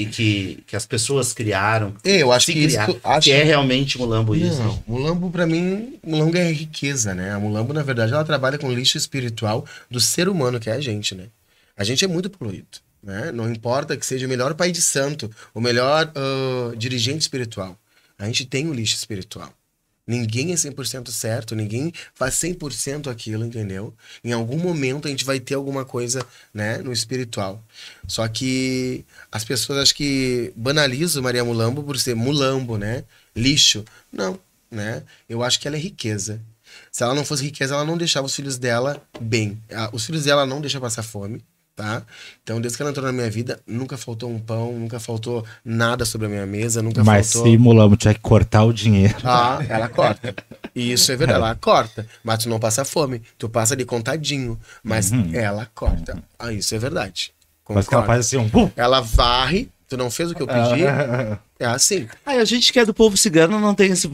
Speaker 1: as pessoas criaram.
Speaker 3: Eu acho que isso...
Speaker 1: Que é realmente mulambo isso.
Speaker 3: Não, mulambo pra mim, mulambo é riqueza, né? A mulambo, na verdade, ela trabalha com lixo espiritual do ser humano, que é a gente, né? A gente é muito poluído, né? Não importa que seja o melhor pai de santo, o melhor dirigente espiritual. A gente tem o lixo espiritual. Ninguém é 100% certo, ninguém faz 100% aquilo, entendeu? Em algum momento a gente vai ter alguma coisa, né, no espiritual. Só que as pessoas acho que banalizam Maria Mulambo por ser mulambo, né? Lixo. Não, né? Eu acho que ela é riqueza. Se ela não fosse riqueza, ela não deixava os filhos dela bem. Os filhos dela não deixam passar fome. Tá? Então, desde que ela entrou na minha vida, nunca faltou um pão, nunca faltou nada sobre a minha mesa, nunca
Speaker 2: Mas
Speaker 3: faltou...
Speaker 2: se Mulambo tiver que cortar o dinheiro...
Speaker 3: Ah, ela corta. Isso é verdade, ela corta. Mas tu não passa fome, tu passa ali contadinho. Mas ela corta. Ah, isso é verdade.
Speaker 2: Mas que ela faz assim, um...
Speaker 3: Ela varre, tu não fez o que eu pedi, é assim.
Speaker 1: A gente que é do povo cigano não tem esse...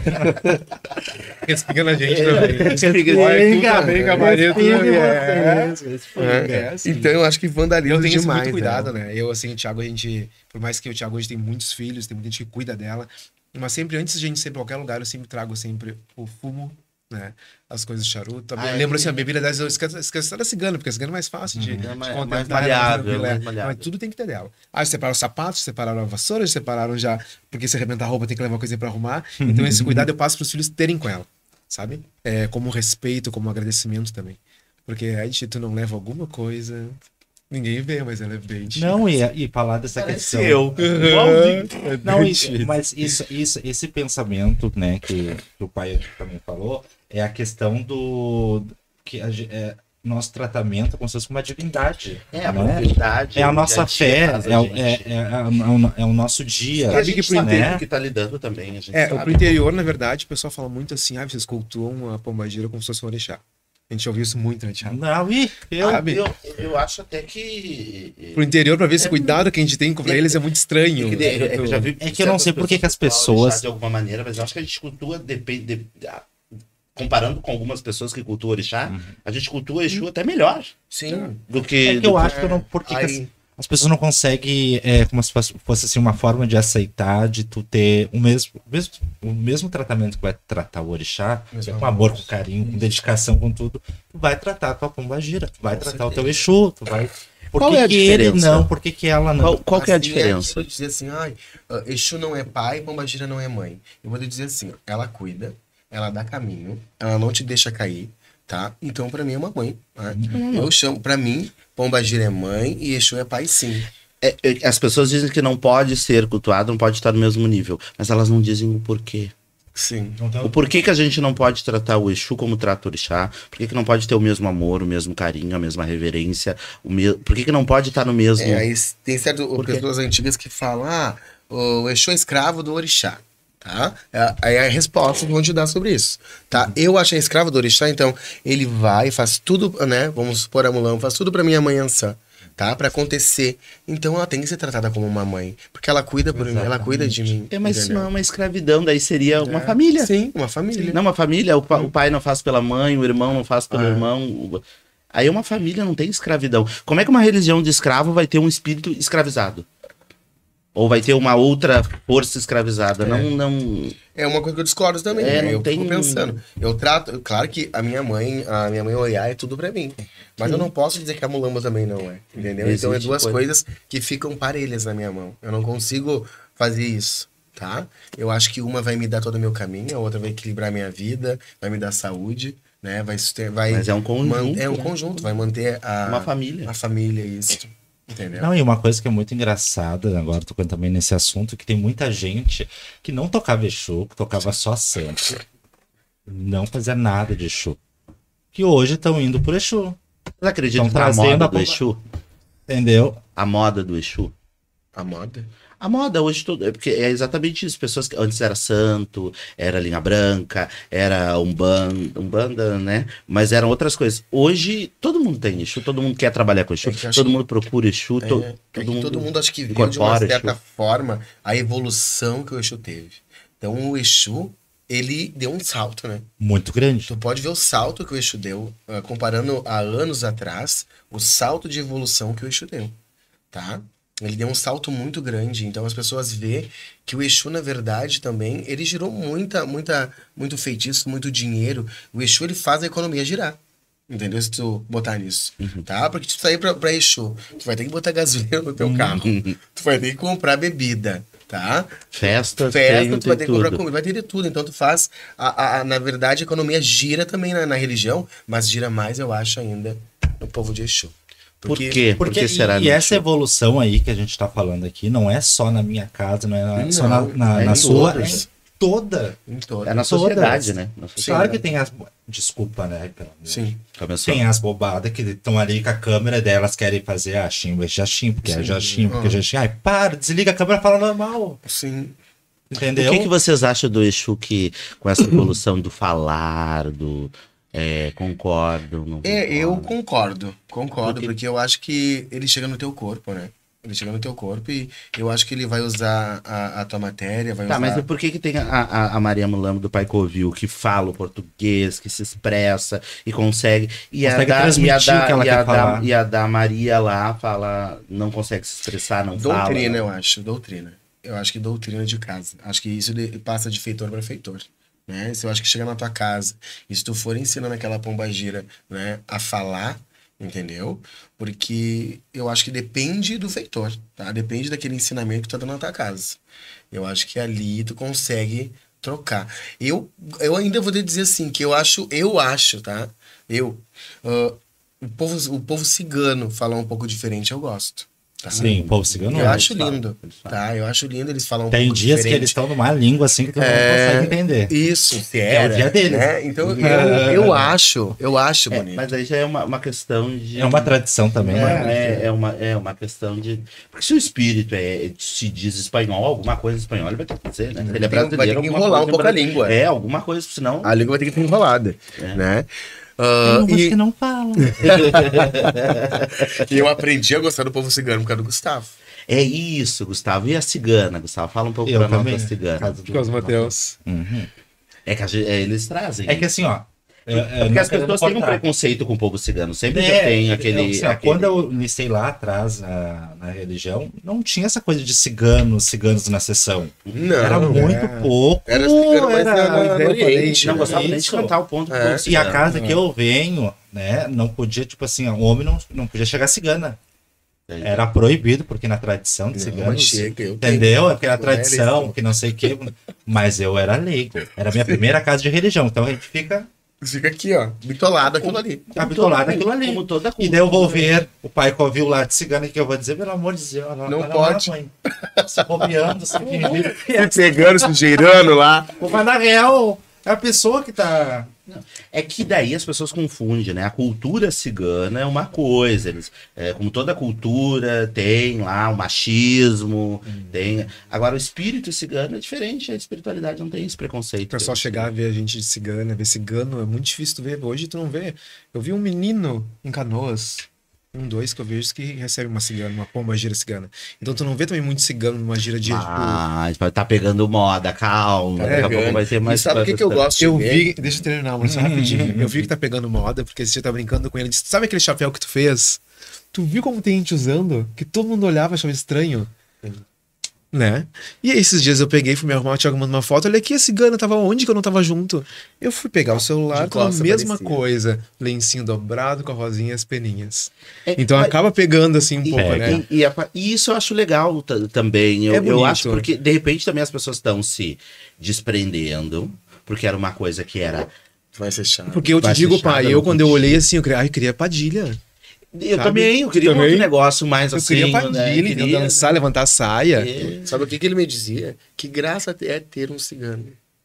Speaker 4: Respinga na gente também.
Speaker 3: Então eu acho que vandalismo
Speaker 4: eu tenho
Speaker 3: demais,
Speaker 4: muito cuidado, né? Eu, assim, o Thiago, a gente... Por mais que o Thiago hoje tem muitos filhos, tem muita gente que cuida dela. Mas sempre, antes de a gente ir pra qualquer lugar, eu sempre trago sempre o fumo, né? As coisas de charuto. Também. Lembro assim, a bebida delas, eu esqueço da cigana, porque a cigana é mais fácil de
Speaker 1: mais maleável,
Speaker 4: Mas tudo tem que ter dela. Separaram os sapatos, separaram a vassoura, separaram já... Porque se arrebentar a roupa, tem que levar uma coisinha pra arrumar. Então esse cuidado eu passo pros filhos terem com ela, sabe? Como respeito, como agradecimento também. Porque aí tu não leva alguma coisa... Ninguém vê, mas ela é bem chique.
Speaker 2: Não, e falar dessa questão... Não, mas esse pensamento, né, que o pai aqui também falou, é a questão do... que nosso tratamento é como se fosse uma divindade.
Speaker 1: A divindade.
Speaker 2: É a nossa fé, é o nosso dia.
Speaker 1: A gente sabe
Speaker 2: né?
Speaker 1: que tá lidando também. A gente
Speaker 4: sabe. Pro interior, na verdade, o pessoal fala muito assim, vocês cultuam a pombagira como se fosse um orixá. A gente ouviu isso muito, né, Thiago?
Speaker 2: Não,
Speaker 1: eu acho até que...
Speaker 4: Pro interior, pra ver esse cuidado que a gente tem pra eles é muito estranho.
Speaker 1: É que eu não sei por que as pessoas... De alguma maneira, mas eu acho que a gente cultua... Comparando com algumas pessoas que cultuam orixá, a gente cultua Exu até melhor.
Speaker 3: Sim.
Speaker 1: Do que...
Speaker 2: eu acho que eu não... Por que as pessoas não conseguem, como se fosse assim, uma forma de aceitar, de tu ter o mesmo tratamento que vai tratar o orixá, com amor, com carinho, com dedicação, com tudo, tu vai tratar a tua pombagira, tu vai tratar o teu Exu, tu vai... Por que ele não? Por que ela não?
Speaker 1: Qual que é a diferença?
Speaker 3: Eu vou dizer assim, Exu não é pai, pombagira não é mãe. Eu vou dizer assim, ela cuida, ela dá caminho, ela não te deixa cair, tá? Então, pra mim, é uma mãe. Né? Eu chamo, pra mim, pombagira é mãe e Exu é pai, sim.
Speaker 1: As pessoas dizem que não pode ser cultuado, não pode estar no mesmo nível, mas elas não dizem o porquê.
Speaker 3: Sim.
Speaker 1: O porquê que a gente não pode tratar o Exu como trata o orixá? Por que não pode ter o mesmo amor, o mesmo carinho, a mesma reverência? Por que não pode estar no mesmo...
Speaker 3: Aí tem certas pessoas antigas que falam, o Exu é escravo do orixá. tá? Aí é a resposta que vão te dar sobre isso, tá? Eu achei escravo do orixá, então ele vai e faz tudo, né? Vamos supor a Mulambo, faz tudo pra minha mãe Ansã, tá? Pra acontecer. Então ela tem que ser tratada como uma mãe, porque ela cuida por mim, ela cuida de mim.
Speaker 1: Mas
Speaker 3: entendeu?
Speaker 1: não é uma escravidão, daí seria uma família.
Speaker 3: Sim, uma família.
Speaker 1: Não, uma família, o pai não faz pela mãe, o irmão não faz pelo irmão. Aí uma família não tem escravidão. Como é que uma religião de escravo vai ter um espírito escravizado? Ou vai ter uma outra força escravizada? Não.
Speaker 3: É uma coisa que eu discordo também, né? Eu fico pensando. Eu trato, claro que a minha mãe Oiá é tudo pra mim. Mas eu não posso dizer que a Mulamba também não é, entendeu? Então é duas coisas que ficam parelhas na minha mão. Eu não consigo fazer isso, tá? Eu acho que uma vai me dar todo o meu caminho, a outra vai equilibrar a minha vida, vai me dar saúde, né?
Speaker 1: Mas é um conjunto.
Speaker 3: É um conjunto, vai manter
Speaker 1: uma família.
Speaker 3: A família, isso. Entendeu?
Speaker 2: Não, e uma coisa que é muito engraçada, agora tocando também nesse assunto, que tem muita gente que não tocava Exu, que tocava só santo. Não fazia nada de Exu. Que hoje estão indo por Exu.
Speaker 1: Vocês acreditam na moda do Exu?
Speaker 2: Entendeu?
Speaker 1: A moda do Exu.
Speaker 3: A moda?
Speaker 1: A moda hoje, porque é exatamente isso. Pessoas que antes era santo, era linha branca, era umbanda, né? Mas eram outras coisas. Hoje, todo mundo tem Exu, todo mundo quer trabalhar com Exu, todo mundo procura Exu.
Speaker 3: Todo mundo acho que viu de uma certa forma a evolução que o Exu teve. Então o Exu, ele deu um salto, né?
Speaker 2: Muito grande.
Speaker 3: Tu pode ver o salto que o Exu deu, comparando a anos atrás, o salto de evolução que o Exu deu, tá? Ele deu um salto muito grande, então as pessoas vê que o Exu, na verdade, também, ele girou muito feitiço, muito dinheiro. O Exu, ele faz a economia girar, entendeu? Se tu botar nisso, tá? Porque se tu sair pra Exu, tu vai ter que botar gasolina no teu carro, tu vai ter que comprar bebida, tá?
Speaker 1: Festa,
Speaker 3: tu vai ter que comprar comida, vai ter de tudo. Então tu faz, na verdade, a economia gira também na religião, mas gira mais, eu acho, ainda no povo de Exu.
Speaker 1: Por quê?
Speaker 2: Porque será? E essa evolução aí que a gente tá falando aqui não é só na minha casa, não é só na sua, é em toda.
Speaker 1: É na sociedade, né?
Speaker 2: Claro que tem as... Desculpa, né?
Speaker 3: Sim.
Speaker 2: Tem as bobadas que estão ali com a câmera delas querem fazer chimbo, jaxim, porque é jaxim, porque é jaxim. Ai, para, desliga a câmera, fala normal.
Speaker 3: Sim.
Speaker 2: Entendeu?
Speaker 1: O que vocês acham do Exu que, com essa evolução do falar, do... concordo. Não concordo.
Speaker 3: Eu concordo, porque eu acho que ele chega no teu corpo, né? Ele chega no teu corpo e eu acho que ele vai usar a tua matéria, vai usar...
Speaker 1: Mas e por que tem a Maria Mulambo do Pai Covil, que fala o português, que se expressa e consegue... E a da Maria lá fala, não consegue se expressar, não fala.
Speaker 3: Doutrina, eu acho, doutrina. Eu acho que doutrina de casa. Acho que isso passa de feitor para feitor. Né? Se eu acho que chega na tua casa e se tu for ensinando aquela pombagira, né, a falar, entendeu? Porque eu acho que depende do feitor, tá? Depende daquele ensinamento que tu tá dando na tua casa. Eu acho que ali tu consegue trocar. Eu ainda vou te dizer assim, que eu acho, tá? O povo cigano falar um pouco diferente, eu gosto. Tá?
Speaker 2: Sim, o povo cigano
Speaker 3: eu acho lindo, tá? Eu acho lindo eles falam um
Speaker 2: Tem
Speaker 3: pouco
Speaker 2: dias
Speaker 3: diferente.
Speaker 2: que eles estão numa língua assim que tu não consegue entender.
Speaker 3: Isso,
Speaker 2: é o dia deles.
Speaker 3: Né? Então eu acho bonito.
Speaker 1: Mas aí já é uma questão de...
Speaker 2: É uma tradição também, né?
Speaker 1: É uma questão de... Porque se o espírito se diz espanhol, alguma coisa em espanhol ele vai ter que dizer, né? Ele é brasileiro,
Speaker 3: vai ter que enrolar um pouco a língua.
Speaker 1: Alguma coisa, senão...
Speaker 3: A língua vai ter que ser enrolada, né?
Speaker 2: Tem umas que não falam.
Speaker 3: E eu aprendi a gostar do povo cigano por causa do Gustavo.
Speaker 1: É isso, Gustavo. E a cigana, Gustavo? Fala um pouco pra nós da cigana.
Speaker 4: Por causa do Matheus.
Speaker 1: É que eles trazem.
Speaker 2: É que assim, ó.
Speaker 1: Porque as pessoas têm um preconceito com o povo cigano. Sempre já tem aquele...
Speaker 2: Quando eu iniciei lá atrás na religião, não tinha essa coisa de ciganos na sessão.
Speaker 3: Não.
Speaker 2: Era muito pouco.
Speaker 3: Era cigano, mas no Oriente.
Speaker 1: Não gostava nem de cantar o ponto.
Speaker 2: E a casa que eu venho, né, não podia, tipo assim, o homem não podia chegar cigana. Era proibido, porque na tradição de ciganos, entendeu? Aquela tradição, que não sei o que. Mas eu era leigo. Era a minha primeira casa de religião. Então a gente fica
Speaker 3: aqui, ó, bitolado aquilo ali.
Speaker 2: Bitolado aquilo ali.
Speaker 1: Como toda cultura,
Speaker 2: e daí eu vou ver o pai que ouviu lá de cigana que eu vou dizer, pelo amor de Deus,
Speaker 3: não pode.
Speaker 2: Lá, mãe. Se bobeando,
Speaker 3: se pegando, se girando lá.
Speaker 2: Mas na real, é a pessoa que tá
Speaker 1: É que daí as pessoas confundem, né? A cultura cigana é uma coisa, eles, como toda cultura, tem lá o machismo, tem... Agora, o espírito cigano é diferente, a espiritualidade não tem esse preconceito.
Speaker 4: O pessoal chegar a ver a gente de cigana, ver cigano, é muito difícil tu ver. Hoje tu não vê. Eu vi um menino em Canoas, dois que eu vejo que recebe uma cigana, uma pombagira cigana. Então tu não vê também muito cigano numa gira de...
Speaker 1: Ah, tá pegando moda, calma. Daqui a pouco vai ter mais...
Speaker 3: E sabe o que eu gosto de ver?
Speaker 4: Deixa eu terminar, mas só rapidinho. Eu vi que tá pegando moda, porque esse dia tá brincando com ele. Disse, sabe aquele chapéu que tu fez? Tu viu como tem gente usando? Que todo mundo olhava, achava estranho. Né? E aí, esses dias eu peguei, fui me arrumar, o Thiago mandou uma foto, olha aqui, a cigana tava onde que eu não tava junto? Eu fui pegar o celular, com a mesma coisa, lencinho dobrado com a rosinha e as peninhas. Então acaba pegando assim um pouco, né?
Speaker 1: E isso eu acho legal também, eu acho porque de repente também as pessoas estão se desprendendo, porque era uma coisa que era...
Speaker 3: Vai ser chato.
Speaker 4: Porque eu te digo, pai, quando eu olhei assim, eu queria Padilha.
Speaker 1: Eu queria um outro negócio mais assim.
Speaker 4: Eu queria Padilha, queria dançar, levantar a saia.
Speaker 3: Sabe o que ele me dizia? Que graça é ter um cigano.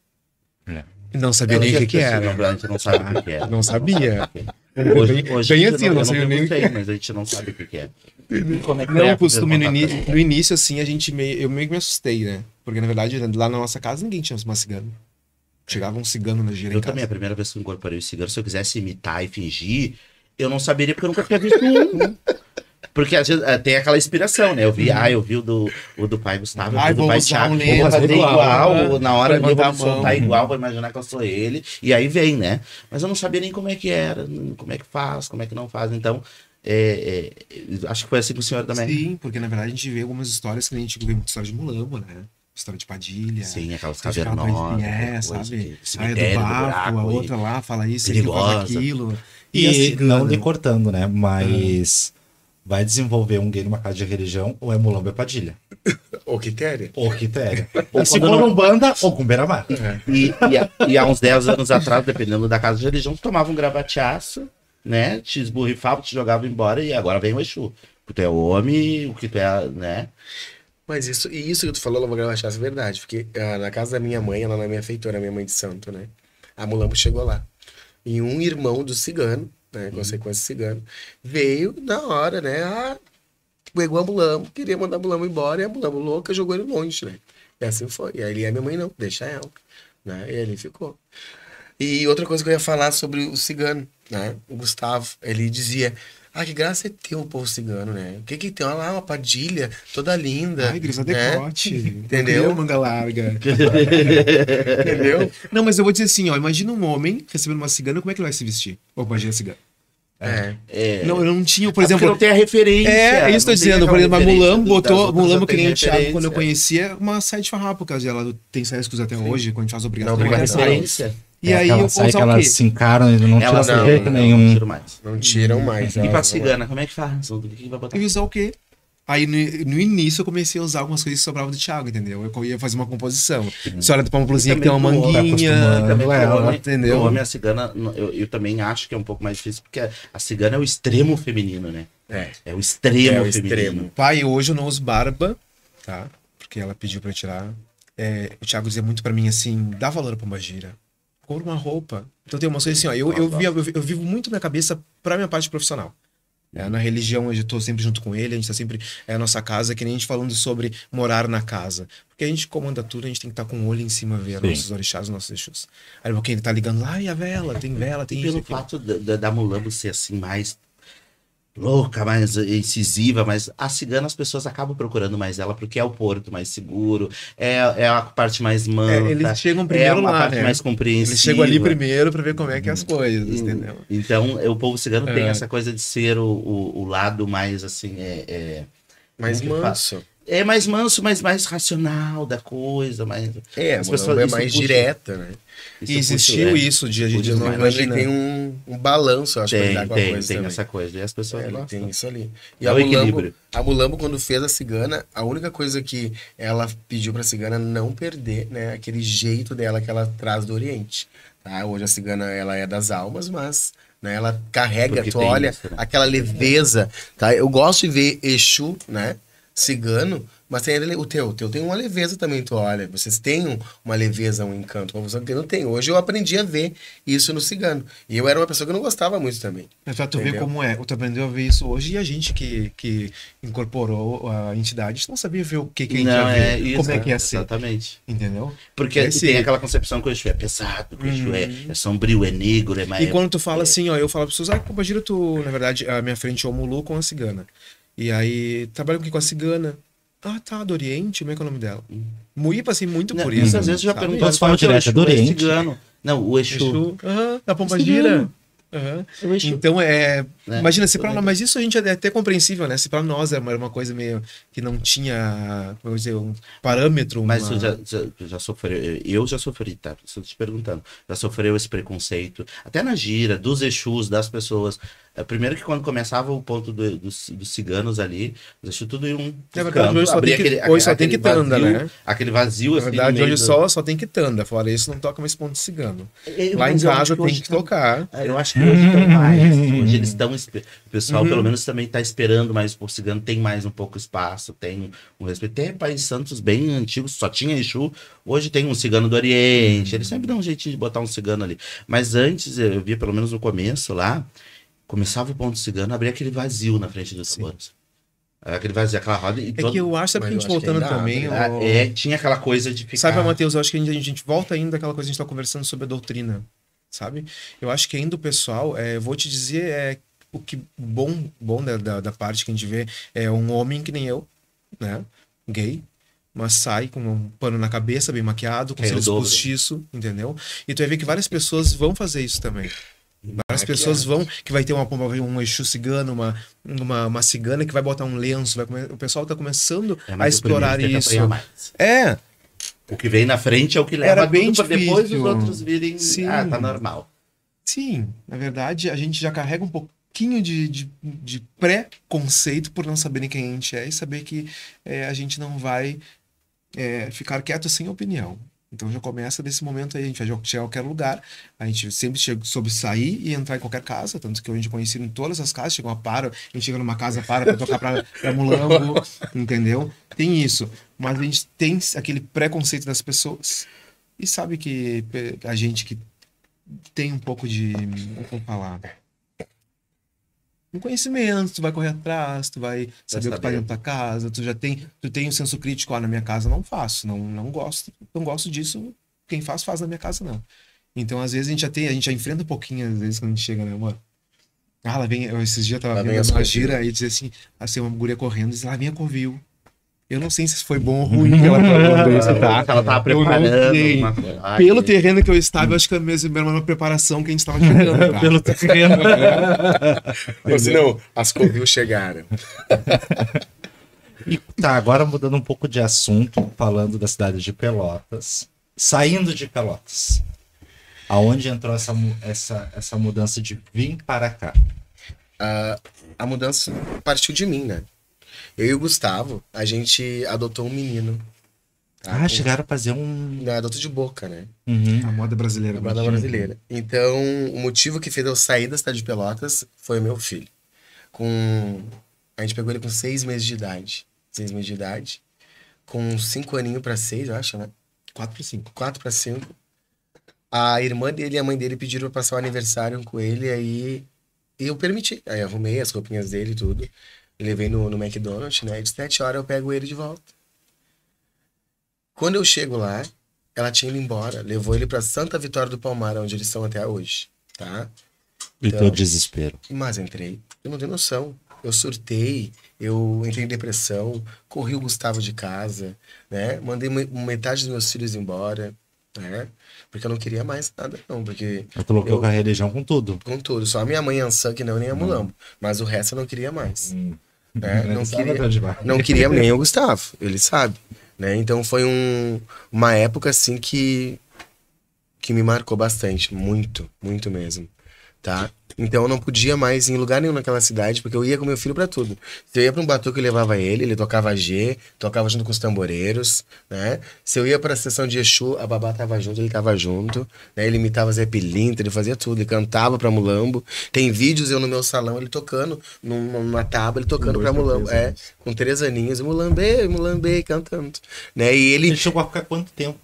Speaker 4: Não sabia nem o que era.
Speaker 1: A gente não sabe o que é.
Speaker 4: Não sabia.
Speaker 1: Hoje
Speaker 4: bem assim, eu não
Speaker 1: sei
Speaker 4: nem o que
Speaker 1: mas a gente não sabe o que é.
Speaker 4: Como é que não, o costume no início, assim, eu meio que me assustei, né? Porque, na verdade, lá na nossa casa, ninguém tinha uma cigana. Chegava um cigano na gira em casa.
Speaker 1: Também, a primeira vez que eu incorporei o cigano, se eu quisesse imitar e fingir, eu não saberia, porque eu nunca tinha visto um. Porque às vezes tem aquela inspiração, né? Eu vi o do pai Gustavo, o do pai Thiago, vou fazer igual, na hora eu vou soltar igual, vou imaginar que eu sou ele, e aí vem, né? Mas eu não sabia nem como é que era, como é que faz, como é que não faz, então... acho que foi assim com o senhor também.
Speaker 4: Sim, porque na verdade a gente vê algumas histórias que a gente vê muita história de Mulambo, né? História de Padilha.
Speaker 1: Sim, aquelas cavernosas.
Speaker 4: Sabe? Aí do bafo, a outra lá fala isso, ele fala aquilo.
Speaker 2: E não lhe cortando, né? Mas vai desenvolver um gay numa casa de religião, ou é Mulambo ou é Padilha?
Speaker 3: Ou Quitéria.
Speaker 2: Ou Quitéria. Ou se for Umbanda, ou com Beira-Mar.
Speaker 1: E há uns 10 anos atrás, dependendo da casa de religião, tu tomava um gravataço, né? Te esborrifava, te jogava embora, e agora vem o Exu. Porque tu é homem, o que tu é, né?
Speaker 3: Mas isso que tu falou, eu vou gravar chasse, é verdade. Porque na casa da minha mãe, ela não é minha feitora, minha mãe de santo, né? A Mulambo chegou lá. E um irmão do cigano, né? Consequência cigano, veio na hora, né? Pegou a Mulambo, queria mandar a Mulambo embora, e a Mulambo louca jogou ele longe, né? E assim foi. E aí ele, a minha mãe não, deixa ela. Né? E ele ficou. E outra coisa que eu ia falar sobre o cigano, né? O Gustavo, ele dizia... que graça é ter o povo cigano, né? O que tem? Olha lá, uma Padilha, toda linda.
Speaker 4: Ai, grisa decote.
Speaker 3: Entendeu?
Speaker 4: Manga larga.
Speaker 3: Entendeu?
Speaker 4: Não, mas eu vou dizer assim, ó. Imagina um homem recebendo uma cigana, como é que ele vai se vestir? Ou Padilha cigana. Não, eu não tinha, por exemplo...
Speaker 1: não tem a referência.
Speaker 4: É isso que eu tô dizendo. Por exemplo, a Mulambo botou... Mulambo, que nem o Thiago, quando eu
Speaker 1: referência.
Speaker 4: Conhecia, uma saia de farrapo, por causa ela tem saias que usa até hoje, quando a gente faz obrigação.
Speaker 3: Não,
Speaker 1: referência.
Speaker 4: E aí eu vou usar
Speaker 2: que elas se encaram e não tiram de jeito nenhum.
Speaker 1: Não tiram mais.
Speaker 3: Não tiram mais.
Speaker 1: E pra cigana, como é que faz? O que vai botar?
Speaker 4: Eu ia usar o quê? Aí no início eu comecei a usar algumas coisas que sobravam do Thiago, entendeu? Eu ia fazer uma composição. Se olha pra uma blusinha que tem uma manguinha, entendeu?
Speaker 1: O homem, a cigana, eu também acho que é um pouco mais difícil, porque a cigana é o extremo feminino, né? É o extremo feminino.
Speaker 4: Pai, hoje eu não uso barba, tá? Porque ela pediu pra eu tirar. O Thiago dizia muito pra mim assim, dá valor pra uma gira. Compra uma roupa. Então tem uma coisa assim, ó, eu vivo muito minha cabeça pra minha parte profissional. Na religião eu tô sempre junto com ele, a gente tá sempre a nossa casa, que nem a gente falando sobre morar na casa. Porque a gente comanda tudo, a gente tem que estar com o olho em cima, ver nossos orixás, nossos exus. Aí quem tá ligando lá, e a vela, tem
Speaker 1: E
Speaker 4: isso.
Speaker 1: pelo fato da Mulambo ser assim, mais louca, mais incisiva, mas a cigana as pessoas acabam procurando mais ela, porque é o porto mais seguro, é a parte mais manta,
Speaker 4: eles chegam primeiro
Speaker 1: uma
Speaker 4: lá,
Speaker 1: parte
Speaker 4: né?
Speaker 1: mais compreensiva.
Speaker 4: Eles chegam ali primeiro pra ver como é que é as coisas, entendeu?
Speaker 1: Então, o povo cigano tem essa coisa de ser o lado mais, assim,
Speaker 3: mais manso.
Speaker 1: É mais manso, mas mais racional da coisa, mais...
Speaker 3: As pessoas é mais direta, né?
Speaker 4: E existiu isso de a gente não
Speaker 3: imagina. Ele tem um balanço, eu acho, pra lidar com a coisa
Speaker 1: tem
Speaker 3: também.
Speaker 1: essa coisa, e as pessoas
Speaker 3: ele tem isso ali. E
Speaker 1: é o equilíbrio.
Speaker 3: A Mulambo, quando fez a cigana, a única coisa que ela pediu pra cigana não perder, né? Aquele jeito dela que ela traz do Oriente. Tá? Hoje a cigana, ela é das almas, mas... Né, ela carrega, tu olha, aquela leveza, tá? Eu gosto de ver Exu, né? cigano, mas tem o teu tem uma leveza também, tu olha, vocês têm uma leveza, um encanto, uma pessoa que não tem. Hoje eu aprendi a ver isso no cigano, e eu era uma pessoa que não gostava muito também.
Speaker 4: Mas pra tu ver como é, tu aprendeu a ver isso hoje, e a gente que incorporou a entidade não sabia ver o que a gente ia ver,
Speaker 1: isso,
Speaker 4: como é que ia ser,
Speaker 1: exatamente.
Speaker 4: entendeu?
Speaker 1: Porque tem aquela concepção que o Exu é pesado, que o Exu é sombrio, é negro, é mais...
Speaker 4: E quando tu fala assim, ó, eu falo pra pessoas, Pombagira, tu, na verdade, a minha frente é o Mulu com a cigana. E aí, trabalha com a cigana. Ah, tá, do Oriente, como é que é o nome dela? Muípa, assim, muito por isso.
Speaker 1: Muitas vezes eu já
Speaker 4: sabe?
Speaker 1: perguntou,
Speaker 2: fala direto, do Oriente.
Speaker 1: Cigano. Não, o Exu.
Speaker 4: Da Pombagira.
Speaker 1: O Exu.
Speaker 4: Então, imagina, se
Speaker 1: tudo
Speaker 4: pra
Speaker 1: bem.
Speaker 4: nós, mas isso a gente é até compreensível, né? Se pra nós era uma coisa meio que não tinha, como eu dizer, um parâmetro.
Speaker 1: Mas
Speaker 4: uma...
Speaker 1: você já sofreu, eu já sofri, tá? Estou te perguntando. Já sofreu esse preconceito, até na gira, dos Exus, das pessoas. Primeiro que quando começava o ponto dos ciganos ali, os Exus tudo iam
Speaker 4: Na verdade, hoje só tem quitanda, né?
Speaker 1: Aquele vazio,
Speaker 4: Na
Speaker 1: assim.
Speaker 4: verdade,
Speaker 1: no meio
Speaker 4: hoje só tem quitanda. Fora isso, não toca mais ponto de cigano. Lá em
Speaker 1: Mas eu acho
Speaker 4: casa
Speaker 1: que
Speaker 4: tem
Speaker 1: hoje
Speaker 4: que tocar.
Speaker 1: Eu acho que hoje estão mais. Hoje eles estão. O pessoal, pelo menos, também está esperando mais por cigano. Tem mais um pouco espaço, tem um respeito. Tem Pais Santos bem antigos, só tinha Exu. Hoje tem um cigano do Oriente. Eles sempre dão um jeitinho de botar um cigano ali. Mas antes, eu via, pelo menos no começo lá, começava o ponto cigano, abria aquele vazio na frente dos tambores. Aquele vazio, aquela roda. E
Speaker 4: É que eu acho, sabe que a gente voltando também.
Speaker 1: Tinha aquela coisa de ficar.
Speaker 4: Sabe, Matheus, eu acho que a gente volta ainda àquela coisa que a gente tá conversando sobre a doutrina. Sabe? Eu acho que ainda o pessoal, eu vou te dizer, o que bom da parte que a gente vê é um homem que nem eu, né? Gay, mas sai com um pano na cabeça, bem maquiado, com cílios postiço, entendeu? E tu vai ver que várias pessoas vão fazer isso também. Várias pessoas vão, que vai ter um Exu cigano, uma cigana que vai botar um lenço, o pessoal tá começando a explorar isso.
Speaker 1: O que vem na frente é o que leva
Speaker 4: Era bem
Speaker 1: tudo pra
Speaker 4: difícil.
Speaker 1: depois os outros virem.
Speaker 4: Sim.
Speaker 1: Tá normal.
Speaker 4: Sim, na verdade, a gente já carrega um pouquinho de pré-conceito por não saberem quem a gente é e saber que a gente não vai ficar quieto sem opinião. Então já começa desse momento aí, a gente vai chegar a qualquer lugar, a gente sempre soube sair e entrar em qualquer casa, tanto que a gente conhecia em todas as casas, chega a gente chega numa casa, pra tocar pra mulambo, entendeu? Tem isso, mas a gente tem aquele preconceito das pessoas e sabe que a gente que tem um pouco de, como falar, um conhecimento, tu vai correr atrás, tu vai saber o que tá dentro da tua casa, tu tem um senso crítico, na minha casa não faço, não gosto disso, quem faz na minha casa não. Então, às vezes, a gente já enfrenta um pouquinho, às vezes, quando a gente chega, né, amor? Lá vem, esses dias eu tava vendo uma gira e dizia assim, uma guria correndo, diz, lá vem a Covil. Eu não sei se foi bom ou ruim que ela falou isso, tá?
Speaker 1: Ela tava preparando.
Speaker 4: Pelo terreno que eu estava, eu acho que era uma preparação que a gente estava chegando. Tá?
Speaker 2: Pelo terreno.
Speaker 3: Ou não, as Covil chegaram.
Speaker 2: E tá, agora mudando um pouco de assunto, falando da cidade de Pelotas. Saindo de Pelotas. Aonde entrou essa mudança de vir para cá?
Speaker 3: A mudança partiu de mim, né? Eu e o Gustavo, a gente adotou um menino.
Speaker 2: Tá? Chegaram a fazer
Speaker 3: adoto de boca, né?
Speaker 4: A moda brasileira.
Speaker 3: A moda brasileira. Então, o motivo que fez eu sair da cidade de Pelotas foi o meu filho. A gente pegou ele com 6 meses de idade. 6 meses de idade. Com 5 aninhos pra 6, eu acho, né?
Speaker 4: 4 para 5.
Speaker 3: 4 para 5. A irmã dele e a mãe dele pediram pra passar o aniversário com ele, aí eu permiti. Aí arrumei as roupinhas dele e tudo. Levei no McDonald's, né? De 7 horas eu pego ele de volta. Quando eu chego lá, ela tinha ido embora. Levou ele pra Santa Vitória do Palmar, onde eles estão até hoje, tá?
Speaker 2: Então, desespero.
Speaker 3: Mas entrei. Eu não tenho noção. Eu surtei, eu entrei em depressão, corri o Gustavo de casa, né? Mandei metade dos meus filhos embora, né? Porque eu não queria mais nada, não. Porque
Speaker 2: eu coloquei com a religião com tudo.
Speaker 3: Com tudo. Só a minha mãe Ansan, que não, nem a Mulambo. Mas o resto eu não queria mais. Né? Não queria nem o Gustavo, ele sabe. Né? Então foi uma época assim que me marcou bastante. Muito, muito mesmo. tá? Então eu não podia mais ir em lugar nenhum naquela cidade, porque eu ia com meu filho pra tudo. Se eu ia pra um batuque, eu levava ele tocava G, tocava junto com os tamboreiros, né? Se eu ia pra sessão de Exu, a babá tava junto, ele tava junto, né? Ele imitava Zé Pilintra, ele fazia tudo, ele cantava pra Mulambo. Tem vídeos eu no meu salão, ele tocando numa tábua, ele tocando pra Mulambo. Com 3 aninhos, e Mulambê, cantando. Né? E
Speaker 2: Ele chegou a ficar quanto tempo?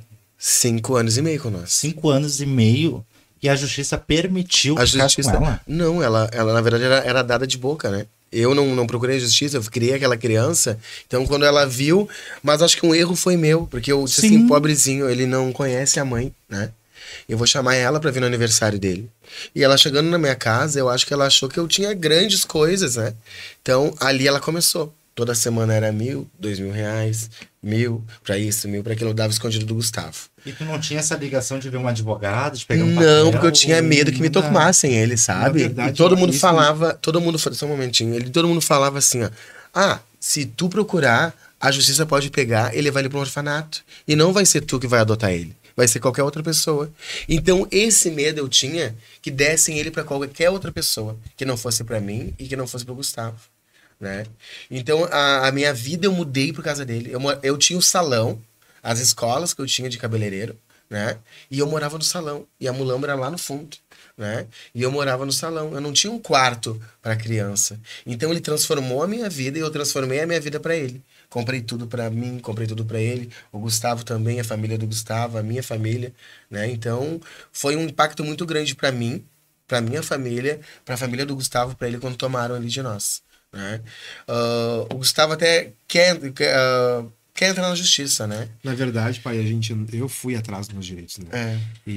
Speaker 3: 5 anos e meio com nós.
Speaker 2: 5 anos e meio. E a justiça permitiu
Speaker 3: A
Speaker 2: ficar
Speaker 3: justiça.
Speaker 2: com ela?
Speaker 3: Não, ela na verdade era dada de boca, né? Eu não procurei a justiça, eu criei aquela criança. Então, quando ela viu. Mas acho que um erro foi meu, porque eu disse assim, pobrezinho, ele não conhece a mãe, né? Eu vou chamar ela pra vir no aniversário dele. E ela chegando na minha casa, eu acho que ela achou que eu tinha grandes coisas, né? Então, ali ela começou. Toda semana era 1.000, 2.000 reais, 1.000 pra isso, 1.000 pra aquilo. Eu dava escondido do Gustavo.
Speaker 2: E tu não tinha essa ligação de ver um advogado, de pegar um
Speaker 3: Não,
Speaker 2: papel,
Speaker 3: porque eu tinha medo que me tomassem ele, sabe?
Speaker 4: verdade,
Speaker 3: E todo mundo
Speaker 4: isso,
Speaker 3: falava, só um momentinho, todo mundo falava assim, ó, se tu procurar, a justiça pode pegar e levar ele para um orfanato. E não vai ser tu que vai adotar ele. Vai ser qualquer outra pessoa. Então, esse medo eu tinha que dessem ele para qualquer outra pessoa, que não fosse para mim e que não fosse pro Gustavo. Né? Então, a minha vida eu mudei por causa dele. Eu tinha o salão, as escolas que eu tinha de cabeleireiro, né? E eu morava no salão. E a Mulambo era lá no fundo, né? E eu morava no salão. Eu não tinha um quarto para criança. Então, ele transformou a minha vida e eu transformei a minha vida para ele. Comprei tudo para mim, comprei tudo para ele. O Gustavo também, a família do Gustavo, a minha família, né? Então, foi um impacto muito grande para mim, para minha família, para a família do Gustavo, para ele quando tomaram ali de nós. Né? O Gustavo até quer entrar na justiça, né?
Speaker 4: Na verdade, pai, eu fui atrás dos meus direitos, né?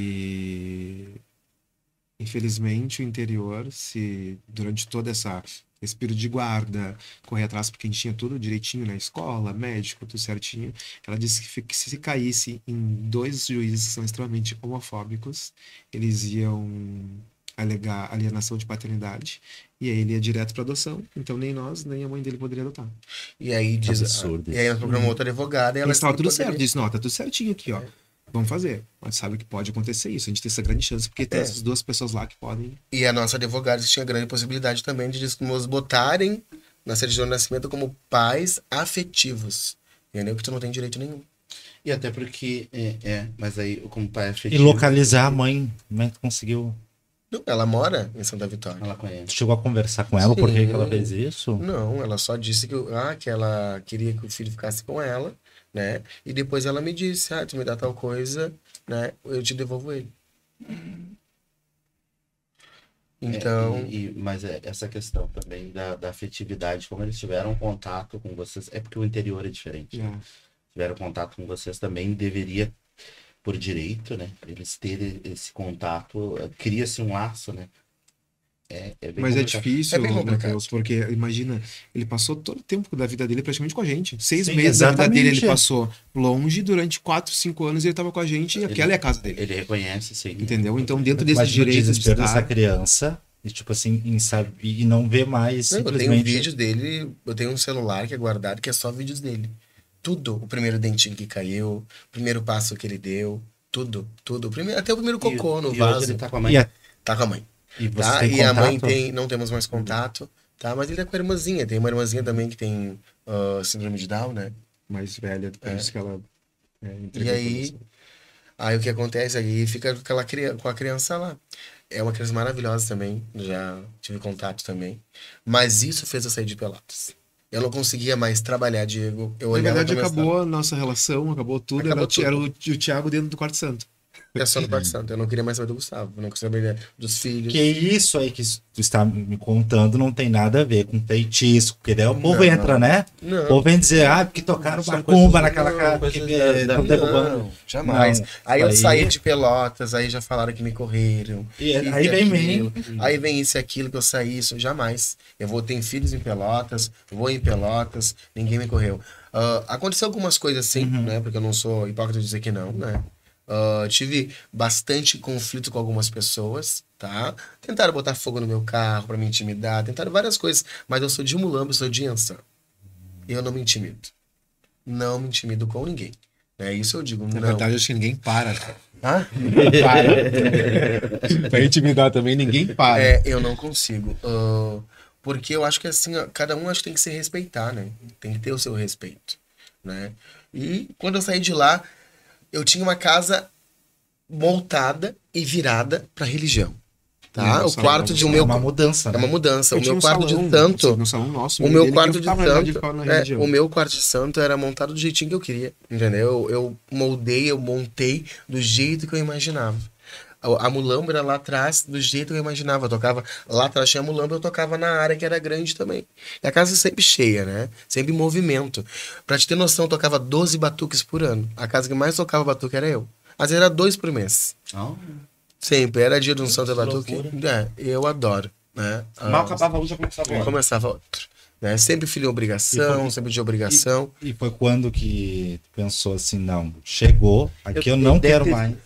Speaker 4: E infelizmente o interior, durante todo esse período de guarda, correr atrás porque a gente tinha tudo direitinho na escola, médico, tudo certinho, ela disse que se caísse em 2 juízes que são extremamente homofóbicos, eles iam alegar alienação de paternidade, e aí ele ia direto para adoção, então nem nós, nem a mãe dele poderia adotar.
Speaker 3: E aí diz,
Speaker 2: absurdo.
Speaker 3: E aí nós programamos outra advogada e ela
Speaker 4: estava tudo certo, disse, não, tá tudo certinho aqui, ó. Vamos fazer. Mas sabe que pode acontecer isso, a gente tem essa grande chance, porque tem essas 2 pessoas lá que podem...
Speaker 3: E a nossa advogada tinha grande possibilidade também de nos botarem na certidão de nascimento como pais afetivos. Entendeu? Que tu não tem direito nenhum.
Speaker 1: E até porque, mas aí como pai
Speaker 2: E
Speaker 1: afetivo...
Speaker 2: localizar a mãe, como é que tu conseguiu?
Speaker 3: Não, ela mora em Santa Vitória.
Speaker 1: Ela conhece.
Speaker 2: Tu chegou a conversar com ela?
Speaker 3: Sim.
Speaker 2: Por que ela fez isso?
Speaker 3: Não, ela só disse que ela queria que o filho ficasse com ela, né? E depois ela me disse, tu me dá tal coisa, né? Eu te devolvo ele. Então...
Speaker 1: Mas essa questão também da afetividade, como eles tiveram contato com vocês, é porque o interior é diferente. Né? Tiveram contato com vocês também, deveria, por direito, né? Eles terem esse contato, cria-se um laço, né? Bem
Speaker 4: Mas
Speaker 1: complicado.
Speaker 4: é difícil,
Speaker 3: bem complicado.
Speaker 4: Matheus, porque imagina, ele passou todo o tempo da vida dele praticamente com a gente. 6
Speaker 2: Sim,
Speaker 4: meses da vida dele ele
Speaker 2: exatamente.
Speaker 4: passou longe, durante 4, 5 anos ele estava com a gente e aquela é a casa dele.
Speaker 1: Ele reconhece, sim.
Speaker 4: Entendeu? Então, dentro desse
Speaker 2: Mas o
Speaker 4: direito de
Speaker 2: desespero dessa
Speaker 4: estar...
Speaker 2: criança, e, tipo assim, em saber, e não ver mais
Speaker 3: Eu tenho
Speaker 2: simplesmente...
Speaker 3: vídeos dele, eu tenho um celular que é guardado, que é só vídeos dele. Tudo. O primeiro dentinho que caiu, o primeiro passo que ele deu, tudo. Até o primeiro cocô no
Speaker 1: hoje
Speaker 3: vaso.
Speaker 1: ele tá com a mãe.
Speaker 2: E,
Speaker 3: Tá com a mãe.
Speaker 2: e você
Speaker 3: Tá?
Speaker 2: tem
Speaker 3: E a mãe
Speaker 2: contato?
Speaker 3: não temos mais contato, tá? Mas ele é com a irmãzinha. Tem uma irmãzinha também que tem síndrome de Down, né?
Speaker 4: mais velha, por isso que ela
Speaker 3: E aí o que acontece? Aí fica com a criança lá. É uma criança maravilhosa também, já tive contato também. Mas isso fez eu sair de Pelotas. Eu não conseguia mais trabalhar, Diego. Eu
Speaker 4: Na
Speaker 3: olhava
Speaker 4: verdade,
Speaker 3: pro meu
Speaker 4: acabou a nossa relação, acabou tudo.
Speaker 3: Acabou
Speaker 4: Era o Thiago dentro do quarto santo.
Speaker 3: É só no Quarto Santo. Eu não queria mais saber do Gustavo. Eu não queria saber dos filhos.
Speaker 2: Que isso aí que tu está me contando não tem nada a ver com feitiço, porque daí o povo entra, né?
Speaker 3: Não.
Speaker 2: O povo vem dizer, porque tocaram
Speaker 1: São
Speaker 2: macumba
Speaker 1: coisas-
Speaker 2: naquela
Speaker 1: não,
Speaker 2: casa,
Speaker 1: coisas
Speaker 2: que
Speaker 1: da-
Speaker 2: estão derrubando.
Speaker 3: Não, jamais.
Speaker 2: Não,
Speaker 3: aí eu
Speaker 2: aí-
Speaker 3: saí de Pelotas, aí já falaram que me correram.
Speaker 2: E
Speaker 3: isso
Speaker 2: aí vem
Speaker 3: aquilo. Aí vem isso e aquilo que eu saí, isso jamais. Eu vou ter filhos em Pelotas, vou em Pelotas, ninguém me correu. Aconteceu algumas coisas assim, né? Porque eu não sou hipócrita de dizer que não, né? Tive bastante conflito com algumas pessoas, tá? Tentaram botar fogo no meu carro pra me intimidar, tentaram várias coisas, mas eu sou de Mulambo, eu sou de Ançã. Eu não me intimido. Não me intimido com ninguém. Isso eu digo,
Speaker 4: Na
Speaker 3: não.
Speaker 4: verdade, acho que ninguém para
Speaker 3: Ah?
Speaker 4: Pra intimidar também, ninguém para.
Speaker 3: Eu não consigo. Porque eu acho que assim, ó, cada um acho que tem que se respeitar, né? Tem que ter o seu respeito, né? E quando eu saí de lá, eu tinha uma casa montada e virada pra religião. Tá?
Speaker 4: Nossa,
Speaker 3: O quarto de um
Speaker 2: É
Speaker 3: meu...
Speaker 2: uma mudança,
Speaker 3: É
Speaker 2: né?
Speaker 3: uma mudança.
Speaker 4: Eu
Speaker 3: O
Speaker 4: tinha
Speaker 3: meu
Speaker 4: um
Speaker 3: quarto
Speaker 4: salão,
Speaker 3: de santo...
Speaker 4: um salão nosso,
Speaker 3: O meu
Speaker 4: ele que
Speaker 3: quarto de
Speaker 4: ficava na
Speaker 3: santo...
Speaker 4: religião.
Speaker 3: o meu quarto de santo era montado do jeitinho que eu queria, entendeu? Eu montei do jeito que eu imaginava. A mulambra lá atrás, do jeito que eu imaginava. Eu tocava lá atrás, tinha a mulambra, eu tocava na área que era grande também. E a casa sempre cheia, né? Sempre em movimento. Pra te ter noção, eu tocava 12 batuques por ano. A casa que mais tocava batuque era eu. Às vezes era 2 por mês.
Speaker 1: Não.
Speaker 3: Sempre. Era dia de um santo
Speaker 1: Que
Speaker 3: batuque.
Speaker 1: loucura.
Speaker 3: Eu adoro, né?
Speaker 1: Mal acabava um, já começava outro.
Speaker 3: Começava outro. Né? Sempre filho de obrigação, sempre de obrigação.
Speaker 2: E foi quando que tu pensou assim, não, chegou, aqui eu não quero mais.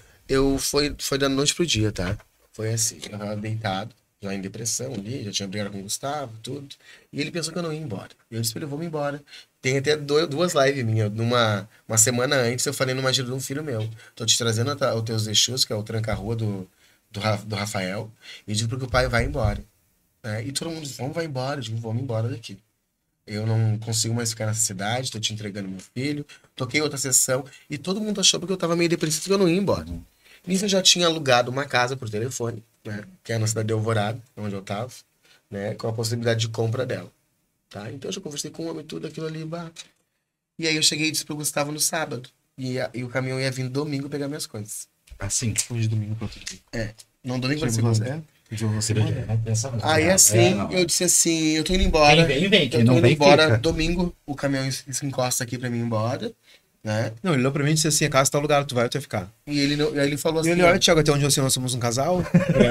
Speaker 3: Foi da noite pro dia, tá? Foi assim, eu tava deitado, já em depressão ali, já tinha brigado com o Gustavo, tudo. E ele pensou que eu não ia embora. E eu disse pra ele, vou me embora. Tem até duas lives minhas. Uma semana antes, eu falei numa gira de um filho meu. Tô te trazendo os teus Exus, que é o tranca-rua do Rafael, e digo porque o pai vai embora. Né? E todo mundo diz, vamos, vai embora. Eu digo, vamos embora daqui. Eu não consigo mais ficar nessa cidade, tô te entregando meu filho. Toquei outra sessão, e todo mundo achou porque eu tava meio depressivo que eu não ia embora. Nisso eu já tinha alugado uma casa por telefone, né? Que é na cidade de Alvorada, onde eu tava, né? Com a possibilidade de compra dela. Tá? Então eu já conversei com o homem, tudo aquilo ali. Bah. E aí eu cheguei e disse pro Gustavo no sábado. E o caminhão ia vir domingo pegar minhas coisas.
Speaker 2: Assim.
Speaker 4: Foi de domingo pra outro dia.
Speaker 3: Não domingo pra
Speaker 4: Tipo,
Speaker 3: segunda.
Speaker 2: Não pensa muito.
Speaker 3: Aí assim, eu disse assim, eu tô indo embora.
Speaker 2: Vem, quem
Speaker 3: eu tô
Speaker 2: não
Speaker 3: indo
Speaker 2: vem,
Speaker 3: embora
Speaker 2: fica.
Speaker 3: domingo, o caminhão se encosta aqui pra mim ir embora, né?
Speaker 4: Não, ele olhou pra mim e disse assim, a casa tá alugada, tu vai ou tu vai ficar?
Speaker 3: E aí ele falou
Speaker 4: E
Speaker 3: assim...
Speaker 4: ele, olha, Thiago, até onde você nós somos um casal?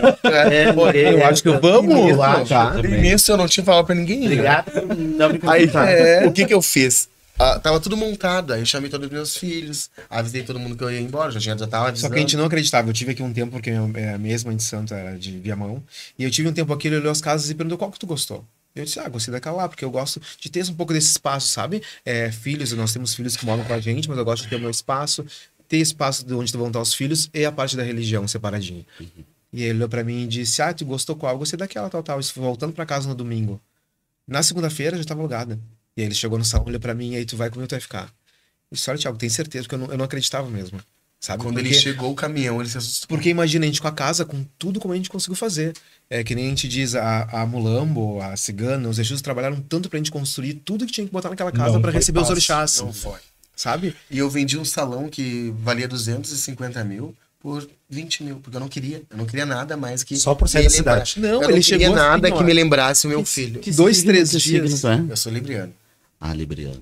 Speaker 3: eu
Speaker 4: acho que vamos,
Speaker 3: Nisso,
Speaker 4: tá?
Speaker 3: nisso eu não tinha falado pra ninguém.
Speaker 1: Obrigado por não me
Speaker 3: Aí,
Speaker 1: contar.
Speaker 3: o que eu fiz? Tava tudo montado, aí eu chamei todos os meus filhos, avisei todo mundo que eu ia embora, já tava
Speaker 4: Só
Speaker 3: avisando.
Speaker 4: que a gente não acreditava. Eu tive aqui um tempo, porque a mesma de Santo era de Viamão. E eu tive um tempo aqui, ele olhou as casas e perguntou qual que tu gostou. Eu disse, gostei daquela lá, porque eu gosto de ter um pouco desse espaço, sabe? Filhos, nós temos filhos que moram com a gente, mas eu gosto de ter o meu espaço, ter espaço de onde vão estar os filhos e a parte da religião separadinha. E ele olhou pra mim e disse, tu gostou qual? Eu gostei daquela, tal. Isso foi voltando pra casa no domingo. Na segunda-feira já tava alugada. E aí ele chegou no salão, olhou pra mim, e aí tu vai comigo, tu vai ficar. Eu disse, olha, Thiago, tem certeza, porque eu não acreditava mesmo. Sabe?
Speaker 3: Quando ele chegou o caminhão, ele se assustou.
Speaker 4: Porque imagina, a gente com a casa, com tudo como a gente conseguiu fazer. É que nem a gente diz, a Mulambo, a Cigana, os Exus trabalharam tanto pra gente construir tudo que tinha que botar naquela casa
Speaker 2: Não
Speaker 4: pra
Speaker 2: foi
Speaker 4: receber os
Speaker 2: fácil.
Speaker 4: orixás.
Speaker 3: Não foi.
Speaker 4: Sabe?
Speaker 3: E eu vendi um salão que valia 250 mil por 20 mil, porque eu não queria. Eu não queria nada mais que...
Speaker 2: Só por sair da cidade.
Speaker 4: Não,
Speaker 3: eu
Speaker 4: ele
Speaker 3: não
Speaker 4: chegou
Speaker 3: queria nada
Speaker 4: assim,
Speaker 3: que
Speaker 4: ó.
Speaker 3: me lembrasse o meu filho.
Speaker 1: Que
Speaker 4: 2,
Speaker 1: signo,
Speaker 4: 3
Speaker 1: que signo
Speaker 4: dias.
Speaker 1: tu é?
Speaker 3: Eu sou libriano.
Speaker 1: Libriano.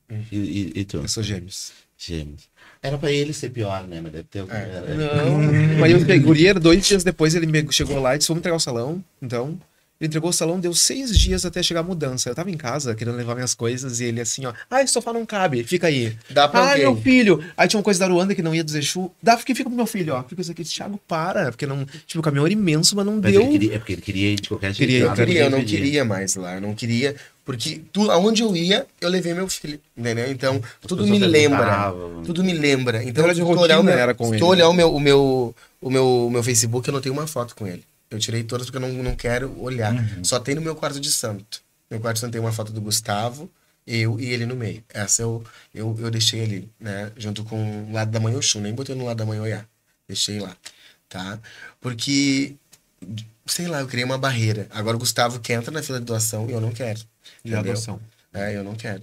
Speaker 1: E tu?
Speaker 4: Eu sou gêmeos.
Speaker 1: Gêmeos. Era pra ele ser pior, né? Mas deve ter algum...
Speaker 4: Não, mas eu peguei, guri, 2 dias depois ele chegou lá e disse, vamos entregar o salão, então... Ele entregou o salão, deu 6 dias até chegar a mudança. Eu tava em casa, querendo levar minhas coisas, e ele assim, ó, esse sofá não cabe, fica aí.
Speaker 3: Dá pra alguém.
Speaker 4: meu filho. Aí tinha uma coisa da Ruanda que não ia do Exu. Fica pro meu filho, ó. Fica isso aqui, Thiago, para. Porque não. Tipo, o caminhão era imenso, mas não
Speaker 1: Mas
Speaker 4: deu.
Speaker 1: é porque ele queria ir de qualquer jeito.
Speaker 4: Queria,
Speaker 1: nada
Speaker 3: Eu não
Speaker 1: impedia.
Speaker 3: queria mais lá, eu não queria, porque aonde eu ia, eu levei meu filho, entendeu? Então, tudo
Speaker 1: pessoas
Speaker 3: me lembra,
Speaker 1: perguntavam.
Speaker 3: tudo me lembra. Então,
Speaker 4: Era de
Speaker 3: se tu
Speaker 4: rotina,
Speaker 3: olhar
Speaker 4: era com
Speaker 3: se
Speaker 4: ele.
Speaker 3: tu olhar o meu Facebook, eu não tenho uma foto com ele. Eu tirei todas porque eu não quero olhar. Só tem no meu quarto de santo. Meu quarto de santo tem uma foto do Gustavo, eu e ele no meio. Essa eu deixei ali, né? Junto com o lado da mãe Oxum, nem botei no lado da mãe Oiá. Deixei lá, tá? Porque, sei lá, eu criei uma barreira. Agora o Gustavo quer entrar na fila de doação e eu não quero.
Speaker 4: De
Speaker 3: entendeu?
Speaker 4: adoção.
Speaker 3: Eu não quero.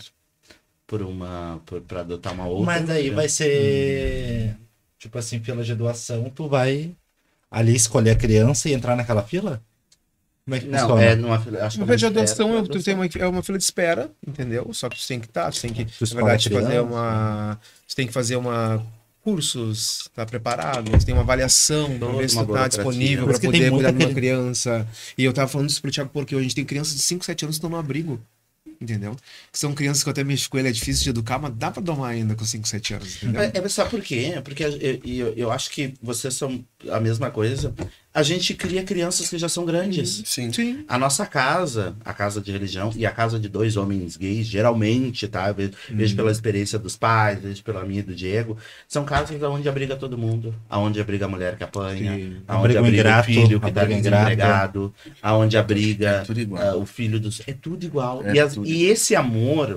Speaker 1: Pra adotar uma outra.
Speaker 2: Mas aí vai ser, tipo assim, fila de doação, tu vai ali escolher a criança e entrar naquela fila? Como é que
Speaker 1: Não,
Speaker 2: funciona?
Speaker 1: é numa fila. Acho que
Speaker 4: Uma fila de
Speaker 1: espera
Speaker 4: adoção,
Speaker 1: pra
Speaker 4: tu tem é uma fila de espera, entendeu? Só que tu tem que estar, tu tem que, na
Speaker 2: escolhe
Speaker 4: verdade,
Speaker 2: a criança,
Speaker 4: tu tem que fazer cursos, tá preparado, tu tem uma avaliação pra
Speaker 1: Toda
Speaker 4: ver se
Speaker 1: uma
Speaker 4: tu tá
Speaker 1: burocracia.
Speaker 4: disponível
Speaker 2: Mas
Speaker 4: pra
Speaker 2: que tem
Speaker 4: poder cuidar
Speaker 2: muita
Speaker 4: de uma criança. E eu tava falando isso pro Thiago porque hoje a gente tem crianças de 5, 7 anos que estão no abrigo. entendeu? Que são crianças que eu até mexo com ele, é difícil de educar, mas dá pra domar ainda com 5, 7 anos, entendeu?
Speaker 1: Sabe por quê? Porque eu acho que vocês são a mesma coisa. A gente cria crianças que já são grandes.
Speaker 3: Sim.
Speaker 4: Sim.
Speaker 1: A nossa casa, a casa de religião e a casa de 2 homens gays, geralmente, tá? Eu vejo pela experiência dos pais, vejo pela minha e do Diego, são casas onde abriga todo mundo. Aonde abriga a mulher que apanha,
Speaker 4: Sim.
Speaker 1: aonde
Speaker 2: Abriga o
Speaker 1: abriga
Speaker 2: ingrato,
Speaker 1: o filho que tá
Speaker 2: abriga o ingrato.
Speaker 1: desempregado, aonde abriga
Speaker 3: É tudo igual.
Speaker 1: o filho dos... É tudo igual.
Speaker 3: É tudo
Speaker 1: E esse amor,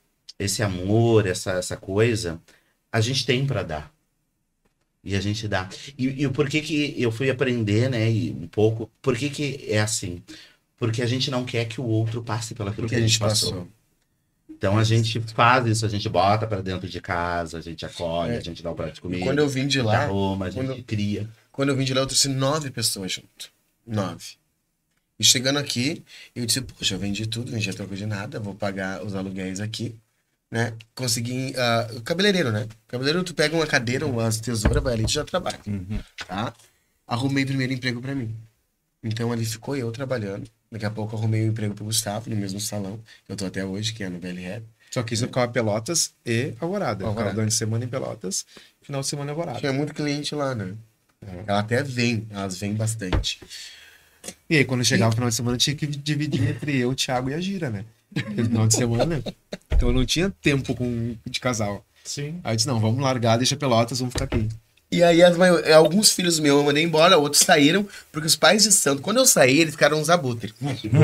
Speaker 1: essa coisa, a gente tem pra dar. E a gente dá. E o porquê que eu fui aprender, né, um pouco, por que é assim? Porque a gente não quer que o outro passe pelo aquilo
Speaker 3: Porque
Speaker 1: que a gente passou. Então a gente faz isso, a gente bota pra dentro de casa, a gente acolhe, a gente dá um prato de comida,
Speaker 3: Quando eu vim de
Speaker 1: a gente
Speaker 3: lá,
Speaker 1: arruma, a gente cria.
Speaker 3: quando eu vim de lá, eu trouxe 9 pessoas junto. 9. E chegando aqui, eu disse, poxa, eu vendi tudo, vendi a troco de nada, vou pagar os aluguéis aqui, né? Consegui, cabeleireiro, né? Cabeleireiro, tu pega uma cadeira, umas tesouras, vai ali e tu já trabalha, tá? Arrumei o primeiro emprego pra mim. Então ali ficou eu trabalhando. Daqui a pouco eu arrumei um emprego pro Gustavo, no mesmo salão, que eu tô até hoje, que é no BLR.
Speaker 4: Só que isso eu ficava Pelotas e Alvorada. Eu ficava
Speaker 3: Alvorada.
Speaker 4: durante a semana em Pelotas, final de semana em Alvorada.
Speaker 3: Tinha muito cliente lá, né? Ela até vem, elas vêm bastante.
Speaker 4: E aí, quando chegava o final de semana, tinha que dividir entre eu, o Thiago e a Gira, né? Aquele final de semana. Então eu não tinha tempo de casal.
Speaker 2: Sim.
Speaker 4: Aí eu disse, não, vamos largar, deixa Pelotas, vamos ficar aqui.
Speaker 3: E aí alguns filhos meus eu mandei embora, outros saíram, porque os pais de santo, quando eu saí, eles ficaram uns abutres.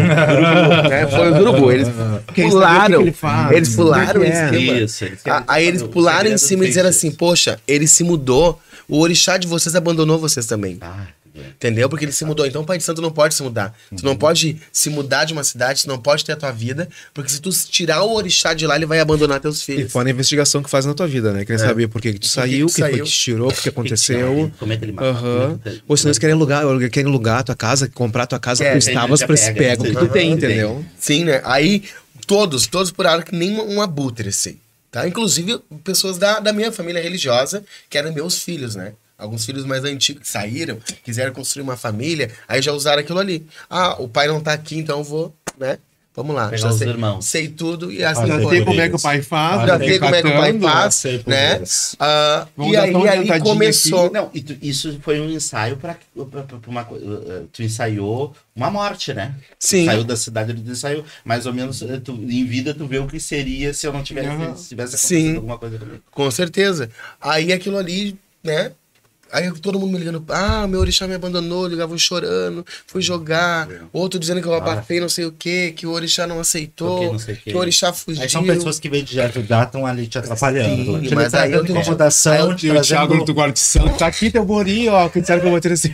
Speaker 3: Né? Foi os urubu, eles pularam, eles pularam em cima.
Speaker 1: Isso.
Speaker 3: Aí eles pularam em cima e disseram assim, poxa, ele se mudou, o orixá de vocês abandonou vocês também. Entendeu? Porque ele se mudou. Então o pai de santo não pode se mudar. Tu não pode se mudar de uma cidade, tu não pode ter a tua vida, porque se tu tirar o orixá de lá, ele vai abandonar teus
Speaker 4: E
Speaker 3: filhos.
Speaker 4: fora a investigação que faz na tua vida, né? Querem saber por que tu saiu,
Speaker 3: que
Speaker 4: quem foi
Speaker 3: saiu.
Speaker 4: que te tirou, o que aconteceu.
Speaker 1: Como é que ele matou?
Speaker 4: Aham. Ou senão eles querem alugar a tua casa, comprar a tua casa
Speaker 3: É,
Speaker 4: tu estavas
Speaker 1: já
Speaker 4: pra se
Speaker 1: pega,
Speaker 4: pega o que
Speaker 1: sim.
Speaker 4: tu tem,
Speaker 1: Aham,
Speaker 4: entendeu?
Speaker 3: Sim, né? Aí todos pularam que nem um abutre, assim. Tá? Inclusive pessoas da minha família religiosa, que eram meus filhos, né? Alguns filhos mais antigos que saíram, quiseram construir uma família, aí já usaram aquilo ali. Ah, o pai não tá aqui, então eu vou, né? Vamos lá.
Speaker 1: Pegar
Speaker 3: Já
Speaker 1: os
Speaker 3: sei,
Speaker 1: irmãos.
Speaker 3: sei tudo e assim
Speaker 4: Já
Speaker 3: foi.
Speaker 4: sei como é que o pai faz,
Speaker 3: Já sei como é que o pai faz,
Speaker 2: sei por
Speaker 3: né?
Speaker 2: eles.
Speaker 4: Vamos
Speaker 3: E
Speaker 4: dar
Speaker 3: aí,
Speaker 4: só uma
Speaker 3: aí
Speaker 4: tentadinha
Speaker 3: começou.
Speaker 4: aqui.
Speaker 1: Não, isso foi um ensaio pra uma coisa. Tu ensaiou uma morte, né?
Speaker 3: Sim.
Speaker 1: Saiu da cidade, tu ensaiou. Mais ou menos, em vida, tu vê o que seria se eu não tivesse, se tivesse acontecido
Speaker 3: Sim.
Speaker 1: alguma coisa comigo.
Speaker 3: Com certeza. Aí aquilo ali, né? Aí todo mundo me ligando, meu orixá me abandonou, ligavam chorando, fui jogar. Outro dizendo que eu abafei não sei o quê, que o orixá não aceitou,
Speaker 1: Porque não sei o quê.
Speaker 3: que o orixá fugiu.
Speaker 2: Aí são pessoas que vêm de ajudar, estão ali te atrapalhando.
Speaker 3: Sim,
Speaker 2: Te
Speaker 3: mas aí eu
Speaker 2: trazendo
Speaker 3: tenho-
Speaker 2: incomodação,
Speaker 3: aí eu-
Speaker 2: te
Speaker 4: E o Thiago
Speaker 2: trazendo...
Speaker 4: do guarda de santo, tá aqui teu borinho, ó, que disseram que eu vou ter assim.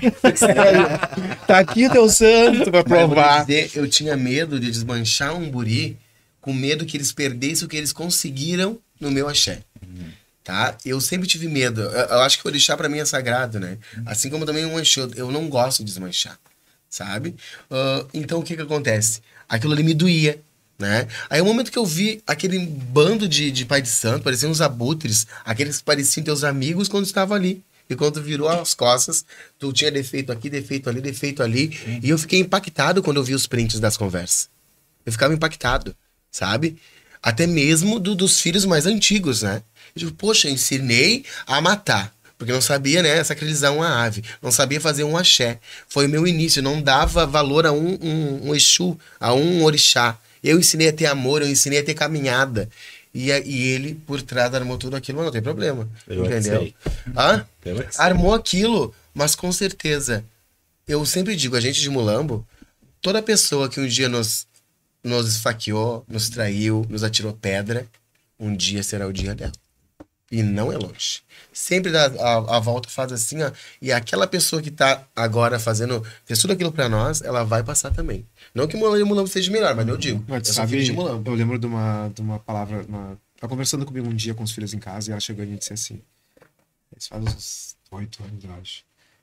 Speaker 4: Tá aqui teu santo pra
Speaker 3: Mas eu vou
Speaker 4: provar.
Speaker 3: dizer, eu tinha medo de desmanchar um buri, com medo que eles perdessem o que eles conseguiram no meu axé. Tá? Eu sempre tive medo. Eu acho que o orixá pra mim é sagrado, né? Assim como também um Exu, eu não gosto de desmanchar, sabe? Então o que que acontece? Aquilo ali me doía, né? Aí o momento que eu vi aquele bando de pai de santo, pareciam uns abutres, aqueles que pareciam teus amigos quando estavam ali. E quando tu virou as costas, tu tinha defeito aqui, defeito ali, defeito ali. E eu fiquei impactado quando eu vi os prints das conversas. Eu ficava impactado, sabe? Até mesmo dos filhos mais antigos, né? Eu digo, poxa, eu ensinei a matar. Porque não sabia, né, sacralizar uma ave. Não sabia fazer um axé. Foi o meu início. Não dava valor a um Exu, a um orixá. Eu ensinei a ter amor, eu ensinei a ter caminhada. E ele, por trás, armou tudo aquilo, mas não tem problema.
Speaker 2: Eu
Speaker 3: entendeu?
Speaker 2: sei.
Speaker 3: Hã?
Speaker 2: Eu sei.
Speaker 3: Armou aquilo, mas com certeza. Eu sempre digo, a gente de Mulambo, toda pessoa que um dia nos esfaqueou, nos traiu, nos atirou pedra, um dia será o dia dela. E não é longe. Sempre dá a volta, faz assim, ó. E aquela pessoa que tá agora fez tudo aquilo pra nós, ela vai passar também. Não que Mulambo seja melhor, mas eu digo.
Speaker 4: Mas tu
Speaker 3: eu sou
Speaker 4: sabe,
Speaker 3: filho de Mulambo.
Speaker 4: eu lembro de uma palavra, tava conversando comigo um dia com os filhos em casa e ela chegou e me disse assim, isso faz uns 8 anos, eu acho.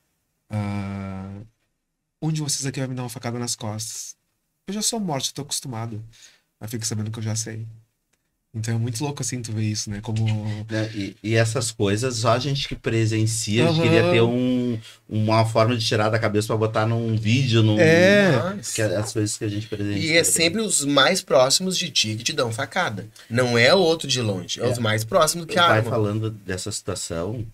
Speaker 4: Um de vocês aqui vai me dar uma facada nas costas. Eu já sou morto, eu tô acostumado. Mas fique sabendo que eu já sei. Então é muito louco assim tu ver isso, né? Como.
Speaker 1: Né? E essas coisas, só a gente que presencia, a gente
Speaker 4: Aham.
Speaker 1: queria ter uma forma de tirar da cabeça pra botar num vídeo,
Speaker 3: Mas-
Speaker 1: que é as coisas que a gente presencia.
Speaker 3: E é sempre os mais próximos de ti que te dão facada. Não é o outro de longe, é os mais próximos que
Speaker 1: Vai
Speaker 3: armam.
Speaker 1: falando dessa situação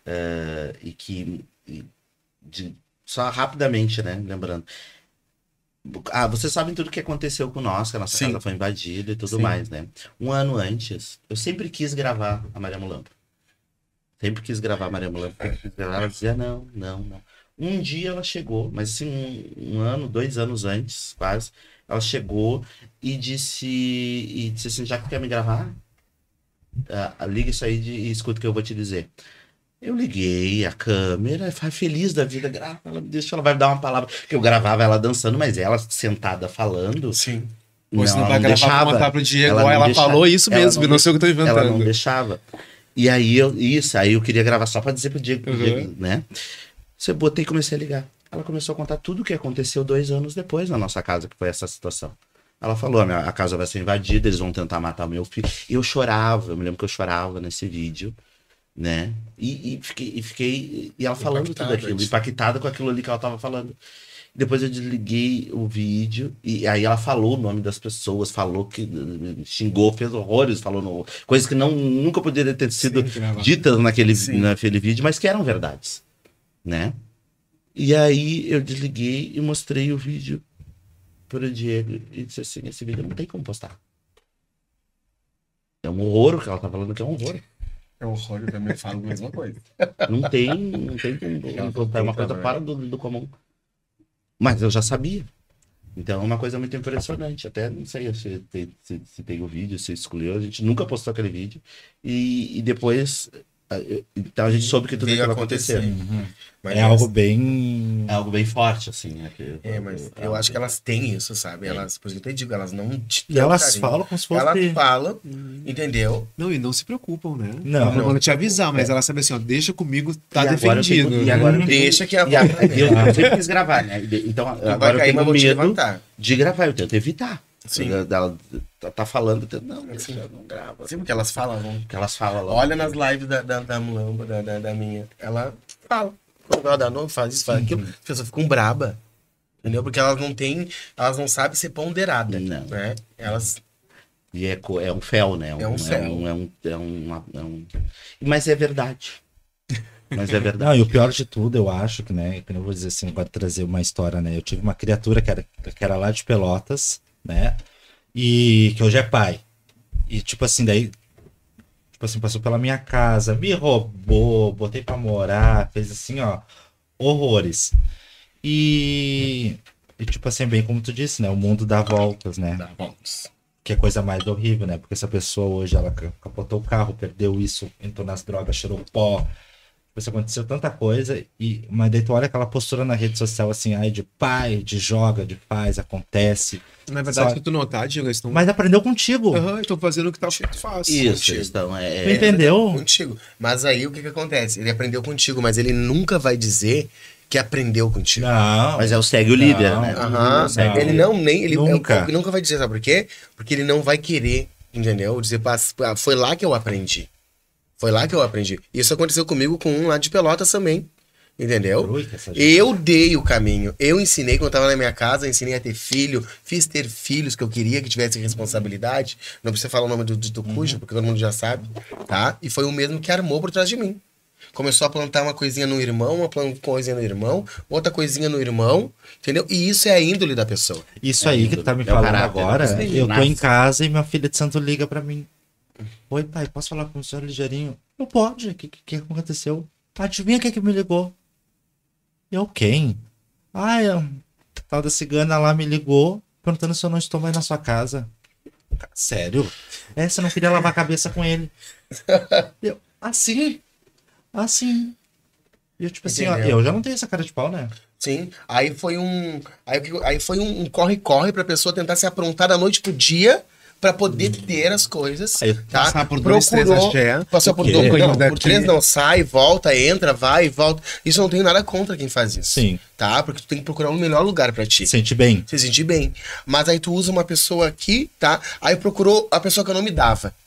Speaker 1: só rapidamente, né? Lembrando. Vocês sabem tudo o que aconteceu com nós, que a nossa
Speaker 3: Sim.
Speaker 1: casa foi invadida e tudo
Speaker 3: Sim.
Speaker 1: mais, né? Um ano antes, eu sempre quis gravar a Maria Mulambo. Sempre quis gravar a Maria Mulambo. Ela dizia não. Um dia ela chegou, mas assim, um ano, 2 anos antes, quase, ela chegou e disse assim, já que quer me gravar, liga isso aí e escuta o que eu vou te dizer. Eu liguei a câmera, feliz da vida, grava, ela me deixa, ela vai dar uma palavra. Porque eu gravava ela dançando, mas ela sentada falando.
Speaker 3: Sim.
Speaker 4: Ou se não
Speaker 1: ela
Speaker 4: vai gravar pra
Speaker 1: deixava.
Speaker 4: mandar pro Diego,
Speaker 1: Ela
Speaker 4: ó,
Speaker 1: não
Speaker 4: ela
Speaker 1: deixava.
Speaker 4: falou isso
Speaker 1: Ela
Speaker 4: mesmo,
Speaker 1: não
Speaker 4: não sei o que eu tô
Speaker 1: Ela não
Speaker 4: inventando.
Speaker 1: deixava. E aí eu queria gravar só pra dizer pro Diego,
Speaker 4: Uhum.
Speaker 1: né? Você botei e comecei a ligar. Ela começou a contar tudo o que aconteceu 2 anos depois na nossa casa, que foi essa situação. Ela falou, a casa vai ser invadida, eles vão tentar matar o meu filho. E eu chorava, eu me lembro que eu chorava nesse vídeo, né? E fiquei ela falando tudo aquilo, impactada com aquilo ali que ela tava falando. Depois eu desliguei o vídeo e aí ela falou o nome das pessoas, falou que xingou, fez horrores, falou coisas que nunca poderiam ter sido ditas naquele vídeo, mas que eram verdades, né? E aí eu desliguei e mostrei o vídeo pro Diego e disse assim, esse vídeo não tem como postar. É um horror o que ela tá falando, que é um horror.
Speaker 3: É um horror, eu também falo a mesma coisa.
Speaker 1: Não tem como postar, é uma coisa fora do comum. Mas eu já sabia. Então é uma coisa muito impressionante. Até não sei se tem o vídeo, se escolheu. A gente nunca postou aquele vídeo. E depois. Então a gente soube que tudo
Speaker 3: Veio
Speaker 1: aquilo aconteceu.
Speaker 3: Mas
Speaker 2: É algo bem.
Speaker 1: É algo bem forte, assim. Né?
Speaker 3: mas eu acho que elas têm isso, sabe? Elas, por isso que eu te digo, elas não te
Speaker 2: E
Speaker 3: dão
Speaker 2: elas
Speaker 3: carinho.
Speaker 2: falam como se fosse.
Speaker 3: Elas falam, entendeu?
Speaker 4: Não, e não se preocupam, né?
Speaker 2: Não.
Speaker 4: Ela não vão te avisar, mas ela sabe assim, ó, deixa comigo, tá
Speaker 1: E agora eu
Speaker 4: defendido.
Speaker 1: tenho- e agora eu tenho-
Speaker 3: Deixa que a
Speaker 1: E eu sempre quis gravar, né? Então
Speaker 3: vai
Speaker 1: agora eu
Speaker 3: cair, mas
Speaker 1: tenho
Speaker 3: vou te
Speaker 1: medo
Speaker 3: levantar.
Speaker 1: de gravar. Eu tento evitar.
Speaker 3: Sim.
Speaker 1: Ela tá falando, eu tento, não,
Speaker 3: Sim.
Speaker 1: não grava.
Speaker 3: Sempre que elas falam, vão.
Speaker 1: Que elas falam lá.
Speaker 3: Olha nas lives da Mulamba, da minha. Ela fala. Ela dá nome, faz isso, faz aquilo. As pessoas ficam brabas. Entendeu? Porque elas não sabem ser ponderadas.
Speaker 1: Não.
Speaker 3: Né? Elas.
Speaker 1: E é um fel, né?
Speaker 3: É um fel.
Speaker 1: Mas é verdade. Mas é
Speaker 2: Não,
Speaker 1: verdade.
Speaker 2: e o pior de tudo, eu acho que, né, que eu vou dizer assim, agora trazer uma história, né, eu tive uma criatura que era lá de Pelotas, né, e que hoje é pai, e tipo assim, daí, tipo assim, passou pela minha casa, me roubou, botei pra morar, fez assim, ó, horrores, e tipo assim, bem como tu disse, né, o mundo dá voltas, né, que é coisa mais horrível, né, porque essa pessoa hoje, ela capotou o carro, perdeu isso, entrou nas drogas, cheirou pó. Isso aconteceu tanta coisa, mas daí tu olha aquela postura na rede social assim, ai, de pai, de joga, de faz, acontece.
Speaker 4: Na verdade,
Speaker 2: Só-
Speaker 4: se tu notar, Diego, eles estão.
Speaker 2: Mas aprendeu contigo.
Speaker 4: Aham, estão fazendo o que tá fácil.
Speaker 1: Isso,
Speaker 3: Contigo.
Speaker 1: então
Speaker 2: Tu entendeu?
Speaker 3: Contigo. Mas aí o que acontece? Ele aprendeu contigo, mas ele nunca vai dizer que aprendeu contigo.
Speaker 2: Não.
Speaker 1: Mas é o segue o líder,
Speaker 2: Não.
Speaker 1: né?
Speaker 3: Aham.
Speaker 2: Não.
Speaker 3: Ele não, nem. Ele
Speaker 2: Nunca.
Speaker 3: ele nunca vai dizer, sabe por quê? Porque ele não vai querer, entendeu? Dizer, foi lá que eu aprendi. Foi lá que eu aprendi. Isso aconteceu comigo com um lá de Pelotas também. Entendeu?
Speaker 2: Ui, que essa gente-
Speaker 3: Eu dei o caminho. Eu ensinei quando eu tava na minha casa, ensinei a ter filho, fiz ter filhos que eu queria que tivessem responsabilidade. Não precisa falar o nome do cujo, porque todo mundo já sabe, tá? E foi o mesmo que armou por trás de mim. Começou a plantar uma coisinha no irmão, coisinha no irmão, outra coisinha no irmão, entendeu? E isso é a índole da pessoa.
Speaker 2: Isso aí que tu tá me
Speaker 1: É o
Speaker 2: falando
Speaker 1: caráter,
Speaker 2: agora,
Speaker 1: né?
Speaker 2: eu tô
Speaker 1: Nasce.
Speaker 2: em casa e minha filha de santo liga pra mim. Oi, pai, posso falar com o senhor ligeirinho? Não pode, o que aconteceu? Adivinha quem que me ligou? Eu quem? Ah, a tal da cigana lá me ligou, perguntando se eu não estou mais na sua casa. Sério? Você não queria lavar a cabeça com ele. Eu, assim? E eu, tipo assim, ó,
Speaker 3: Entendeu?
Speaker 2: eu já não tenho essa cara de pau, né?
Speaker 3: Sim. Aí foi um corre-corre pra pessoa tentar se aprontar da noite pro dia pra poder ter as coisas.
Speaker 2: Aí,
Speaker 3: Tá?
Speaker 4: passar por 2, 3 axé.
Speaker 3: Passou por
Speaker 2: O quê?
Speaker 3: 2, não,
Speaker 4: Daqui.
Speaker 3: por 3 não, sai, volta, entra, vai e volta. Isso eu não tenho nada contra quem faz isso.
Speaker 2: Sim.
Speaker 3: Tá? Porque tu tem que procurar um melhor lugar pra ti.
Speaker 2: Sente bem.
Speaker 3: Se sentir bem. Mas aí tu usa uma pessoa aqui, tá? Aí procurou a pessoa que eu não me dava.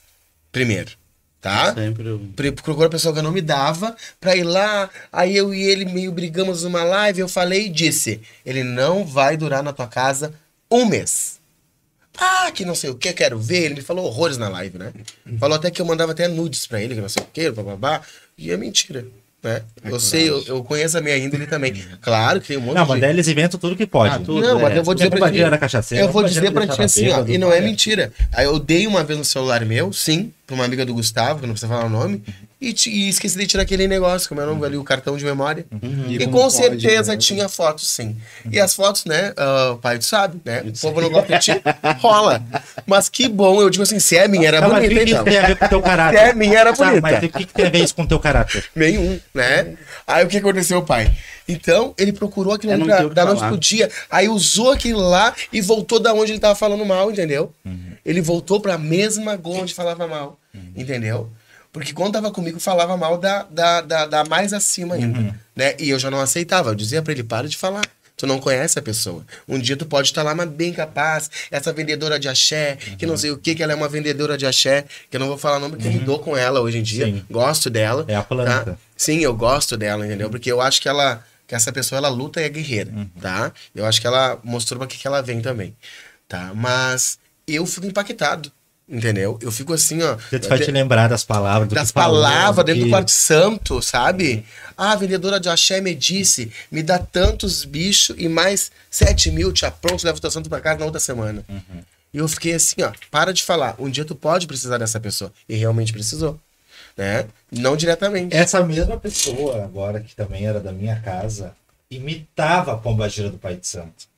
Speaker 3: primeiro, tá?
Speaker 1: Sempre.
Speaker 3: Procurou a pessoa que eu não me dava pra ir lá. Aí eu e ele meio brigamos numa live. Eu falei e disse: ele não vai durar na tua casa 1 mês. Ah, que não sei o que, quero ver. Ele me falou horrores na live, né? Falou até que eu mandava até nudes pra ele, que não sei o que, bababá. E é mentira. Né? Eu conheço a minha índole também. Claro que tem um monte
Speaker 2: não,
Speaker 3: de...
Speaker 2: mas daí eles inventam tudo que pode.
Speaker 3: Tudo, não, mas eu vou dizer pra ti.
Speaker 2: Eu
Speaker 3: vou dizer pra ti assim, ó, e não é mentira. Aí eu dei uma vez no celular meu, sim, pra uma amiga do Gustavo, que não precisa falar o nome, e esqueci de tirar aquele negócio, como é o nome ali, o cartão de memória. E com certeza tinha fotos, sim. E as fotos, né, pai, tu sabe, né? O povo não gosta de ti, rola. Mas que bom, eu digo assim, se é minha, era bonita, então.
Speaker 2: O que tem a ver com o teu caráter?
Speaker 3: Se é minha, era bonita.
Speaker 2: Mas o que tem a ver isso com o teu caráter?
Speaker 3: Nenhum, né? Aí o que aconteceu, pai? Então, ele procurou aquilo da noite pro dia, aí usou aquilo lá e voltou da onde ele tava falando mal, entendeu? Ele voltou pra mesma gol onde falava mal, entendeu? Porque quando tava comigo, falava mal da mais acima ainda, né? E eu já não aceitava, eu dizia pra ele, para de falar. Tu não conhece a pessoa. Um dia tu pode estar lá, mas bem capaz. Essa vendedora de axé, que não sei o que ela é uma vendedora de axé, que eu não vou falar o nome porque eu lidou com ela hoje em dia.
Speaker 2: Sim.
Speaker 3: Gosto dela.
Speaker 2: É a planta.
Speaker 3: Tá? Sim, eu gosto dela, entendeu? Porque eu acho que essa pessoa, ela luta e é guerreira, tá? Eu acho que ela mostrou pra que ela vem também, tá? Mas eu fico impactado. Entendeu? Eu fico assim, ó.
Speaker 2: Você vai te lembrar das palavras.
Speaker 3: Das palavras dentro do quarto santo, sabe? Ah, a vendedora de axé me disse, me dá tantos bichos e mais 7 mil, tia, pronto, leva o teu santo pra casa na outra semana. E eu fiquei assim, ó, para de falar. Um dia tu pode precisar dessa pessoa. E realmente precisou. Né? Não diretamente.
Speaker 2: Essa mesma pessoa, agora, que também era da minha casa, imitava a pombagira do Pai de Santo.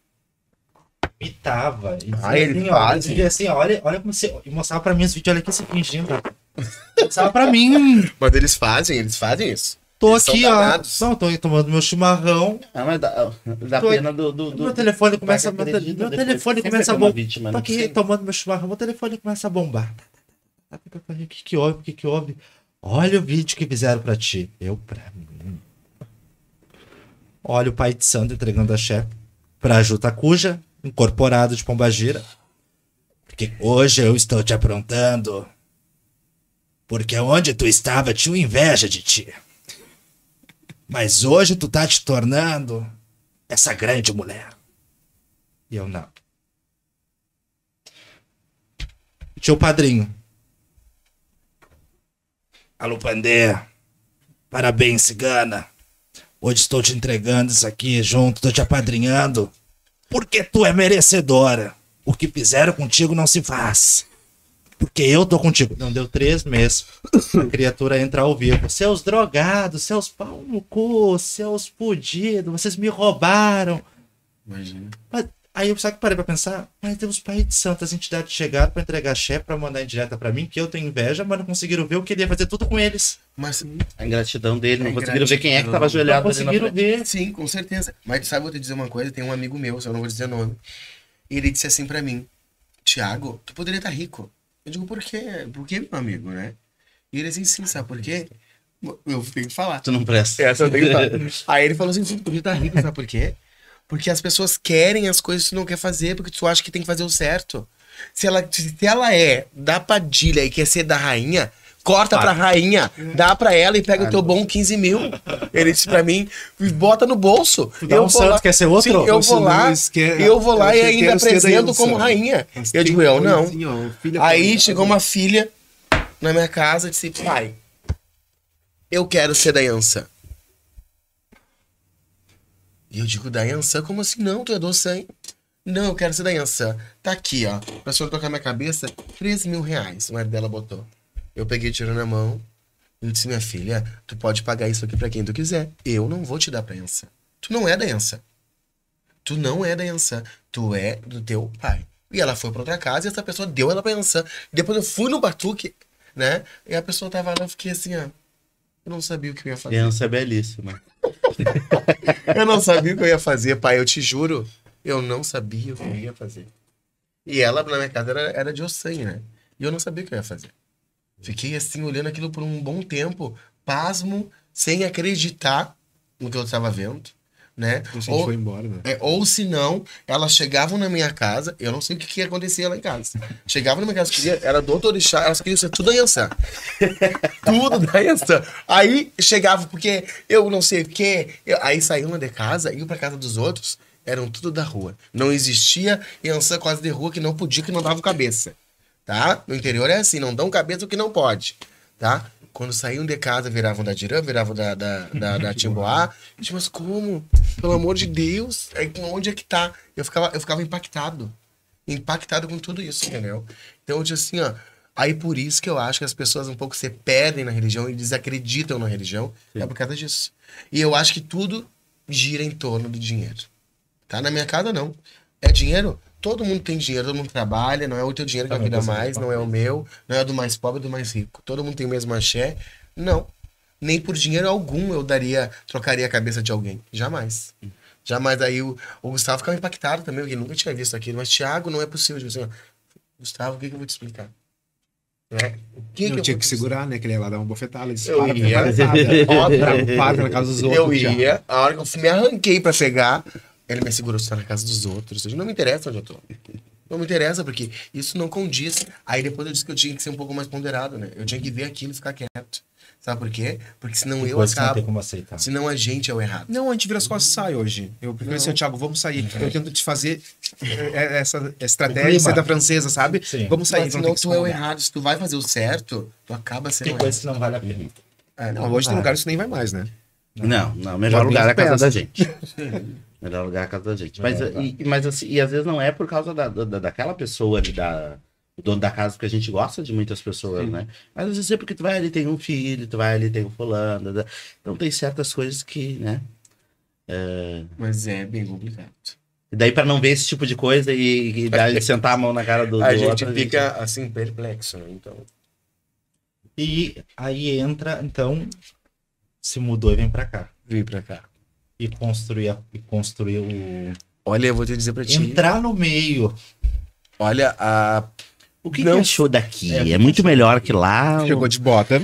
Speaker 2: Imitava. E dizia assim, olha como você... E mostrava pra mim os vídeos, olha aqui, se fingindo. Mostrava pra mim.
Speaker 3: Mas eles fazem isso.
Speaker 2: Tô
Speaker 3: Eles
Speaker 2: aqui, ó. Não, tô tomando meu chimarrão.
Speaker 1: Ah, mas dá pena do...
Speaker 2: Meu telefone começa a... Meu telefone começa a bombar. Tô aqui tomando meu chimarrão, meu telefone começa a bombar. O que houve? O que houve? Olha o vídeo que fizeram pra ti. Eu pra mim. Olha o Pai de Santo entregando a chefe pra Juta Cuja, incorporado de pombagira. Porque hoje eu estou te aprontando. Porque onde tu estava tinha inveja de ti. Mas hoje tu tá te tornando essa grande mulher. E eu não. Tio Padrinho. Alô, Pandê. Parabéns, cigana. Hoje estou te entregando isso aqui junto, estou te apadrinhando. Porque tu é merecedora. O que fizeram contigo não se faz. Porque eu tô contigo. Não deu 3 meses. A criatura entra ao vivo. Seus drogados, seus pau no cu, seus fudidos, vocês me roubaram.
Speaker 3: Imagina.
Speaker 2: Mas, aí eu só que parei pra pensar, mas Deus Pai de Santo, as entidades chegaram pra entregar chefe, pra mandar indireta pra mim, que eu tenho inveja, mas não conseguiram ver, eu queria fazer tudo com eles.
Speaker 3: Mas
Speaker 1: a ingratidão dele, não
Speaker 3: A
Speaker 1: conseguiram ver quem é que tava
Speaker 2: Não
Speaker 1: ajoelhado ali na
Speaker 2: conseguiram
Speaker 1: frente.
Speaker 2: ver.
Speaker 3: sim, com certeza. Mas sabe, eu vou te dizer uma coisa, tem um amigo meu, eu não vou dizer nome. E ele disse assim pra mim, Thiago, tu poderia estar rico. Eu digo, por quê? Por quê, meu amigo, né? E ele assim, sim, sabe por quê? Eu tenho que falar.
Speaker 1: Tu não presta.
Speaker 3: Essa eu tenho que falar. Aí ele falou assim, tu poderia estar rico, sabe por quê? Porque as pessoas querem as coisas que tu não quer fazer, porque tu acha que tem que fazer o certo. Se ela é da Padilha e quer ser da rainha, corta pra rainha, dá pra ela e pega o teu bom 15 mil. Ele disse pra mim, bota no bolso.
Speaker 2: Dá um santo, quer ser outro?
Speaker 3: Sim, eu vou lá e ainda apresento como rainha. Eu digo, eu não. Aí chegou uma filha na minha casa e disse, pai, eu quero ser da Yansan. E eu digo, da Yansan? Como assim? Não, tu é doce. Não, eu quero ser da Yansan. Tá aqui, ó. Pra senhora tocar minha cabeça, 3 mil reais. O marido dela botou. Eu peguei, tirou na mão. E disse, minha filha, tu pode pagar isso aqui pra quem tu quiser. Eu não vou te dar pra Yansan. Tu não é da Yansan. Tu não é da Yansan. Tu é do teu pai. E ela foi pra outra casa e essa pessoa deu ela pra Yansan. Depois eu fui no batuque, né? E a pessoa tava lá, eu fiquei assim, ó. Eu não sabia o que eu ia fazer.
Speaker 1: Criança é belíssima.
Speaker 3: Eu não sabia o que eu ia fazer, pai. Eu te juro. Eu não sabia o que eu ia fazer. E ela, na minha casa, era de ossanha, né? E eu não sabia o que eu ia fazer. Fiquei assim, olhando aquilo por um bom tempo, pasmo, sem acreditar no que eu estava vendo. né?
Speaker 4: A gente foi embora, né?
Speaker 3: Ou se não, elas chegavam na minha casa, eu não sei o que acontecia lá em casa. Chegavam na minha casa, era do Orixá, elas queriam ser tudo da Yansan. Tudo da Yansan. Aí chegava, porque eu não sei o quê, aí saíam de casa, iam pra casa dos outros, eram tudo da rua. Não existia Yansan quase de rua que não podia, que não dava cabeça. Tá? No interior é assim, não dão cabeça o que não pode. Tá? Quando saíam de casa, viravam da Dirã, viravam da Timboá. Mas como? Pelo amor de Deus, onde é que tá? Eu ficava impactado. Impactado com tudo isso, entendeu? Então, eu disse assim, ó. Aí por isso que eu acho que as pessoas um pouco se perdem na religião e desacreditam na religião. Sim. É por causa disso. E eu acho que tudo gira em torno do dinheiro. Tá? Na minha casa, não. É dinheiro? Todo mundo tem dinheiro, todo mundo trabalha, não é o teu dinheiro que vai dar mais, não é o meu, não é do mais pobre, do mais rico. Todo mundo tem o mesmo axé. Não. Nem por dinheiro algum eu trocaria a cabeça de alguém. Jamais. Jamais. Aí o Gustavo ficava impactado também, porque ele nunca tinha visto aquilo. Mas, Thiago, não é possível. Tipo assim, Gustavo, o que eu vou te explicar?
Speaker 4: Eu tinha que segurar, né? Que ele ia lá dar uma bofetada. Ele disse,
Speaker 3: eu
Speaker 4: para na casa dos outros.
Speaker 3: Eu ia, a hora que eu me arranquei pra pegar, ele me segurou, você tá na casa dos outros. Não me interessa onde eu tô. Não me interessa, porque isso não condiz. Aí depois eu disse que eu tinha que ser um pouco mais ponderado, né? Eu tinha que ver aquilo e ficar quieto. Sabe por quê? Porque senão eu acabo...
Speaker 2: Não tem como aceitar.
Speaker 3: Senão a gente é o errado.
Speaker 4: Não, a gente vira as costas e sai hoje. Eu prefiro assim, Thiago, vamos sair. Eu tento te fazer essa estratégia da francesa, sabe?
Speaker 2: Sim.
Speaker 4: Vamos sair.
Speaker 3: Mas senão tu é o errado. Se tu vai fazer o certo, tu acaba sendo
Speaker 2: Tem coisa que não vale a pena.
Speaker 4: Não, hoje tem lugar que isso nem vai mais, né?
Speaker 1: Não, melhor lugar é a casa da gente. Melhor lugar é a casa da gente. Mas assim, e às vezes não é por causa daquela pessoa ali, o dono da casa, porque a gente gosta de muitas pessoas, né? Mas às vezes é porque tu vai ali, tem um filho, tu vai ali, tem um fulano. Então tem certas coisas que, né?
Speaker 3: Mas é bem complicado.
Speaker 1: E daí pra não ver esse tipo de coisa e daí sentar a mão na cara do outro.
Speaker 3: A gente fica assim, perplexo, né? Então...
Speaker 2: E aí entra, então, se mudou e vem pra cá.
Speaker 3: Vim pra cá.
Speaker 2: E construiu o...
Speaker 3: Olha, eu vou te dizer pra ti.
Speaker 2: Entrar no meio.
Speaker 3: Olha,
Speaker 1: o que achou daqui? É muito melhor que lá?
Speaker 4: Chegou de bota.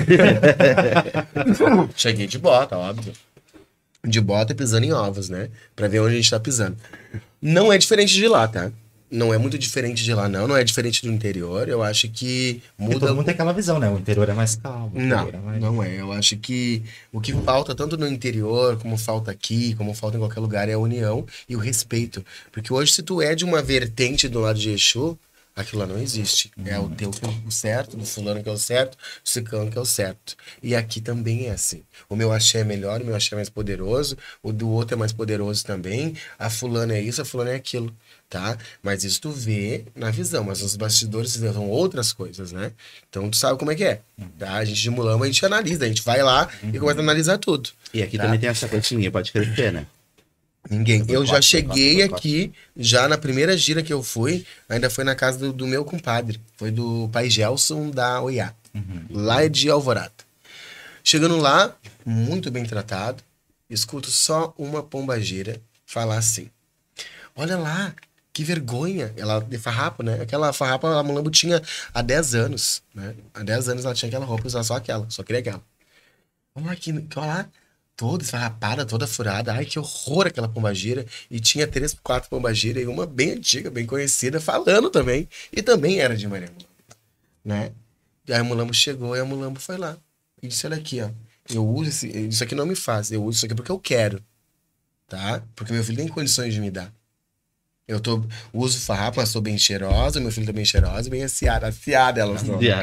Speaker 3: Cheguei de bota, óbvio. De bota e pisando em ovos, né? Pra ver onde a gente tá pisando. Não é diferente de lá, tá? Não é muito diferente de lá, não. Não é diferente do interior. Eu acho que muda...
Speaker 2: Porque todo mundo tem aquela visão, né? O interior é mais calmo.
Speaker 3: Não é. Eu acho que o que falta tanto no interior, como falta aqui, como falta em qualquer lugar, é a união e o respeito. Porque hoje, se tu é de uma vertente do lado de Exu, aquilo lá não existe. É o teu que é o certo, do fulano que é o certo, do ciclano que é o certo. E aqui também é assim. O meu axé é melhor, o meu axé é mais poderoso, o do outro é mais poderoso também. A fulana é isso, a fulana é aquilo. Tá? Mas isso tu vê na visão, mas nos bastidores são outras coisas, né? Então tu sabe como é que é, tá? A gente de Mulamba, a gente analisa, a gente vai lá e começa a analisar tudo.
Speaker 1: E aqui também tem essa coisa, ninguém pode crescer, né?
Speaker 3: Ninguém. Eu já cheguei aqui, já na primeira gira que eu fui, ainda foi na casa do meu compadre, foi do pai Gelson da Oiá, lá de Alvorada. Chegando lá, muito bem tratado, escuto só uma pombagira falar assim, olha lá, que vergonha. Ela de farrapo, né? Aquela farrapa a Mulambo tinha há 10 anos, né? Há 10 anos ela tinha aquela roupa, usava só aquela, só queria aquela. Olha lá, toda esfarrapada, toda furada. Ai, que horror aquela pombagira. E tinha 3, 4 pombagira e uma bem antiga, bem conhecida, falando também. E também era de Maria Mulambo, né? E aí a Mulambo chegou e a Mulambo foi lá. E disse, olha aqui, ó. Eu uso isso aqui não me faz. Eu uso isso aqui porque eu quero, tá? Porque meu filho tem condições de me dar. Eu uso farrapo, mas sou bem cheirosa, meu filho tá bem cheirosa, bem aciada elas não. E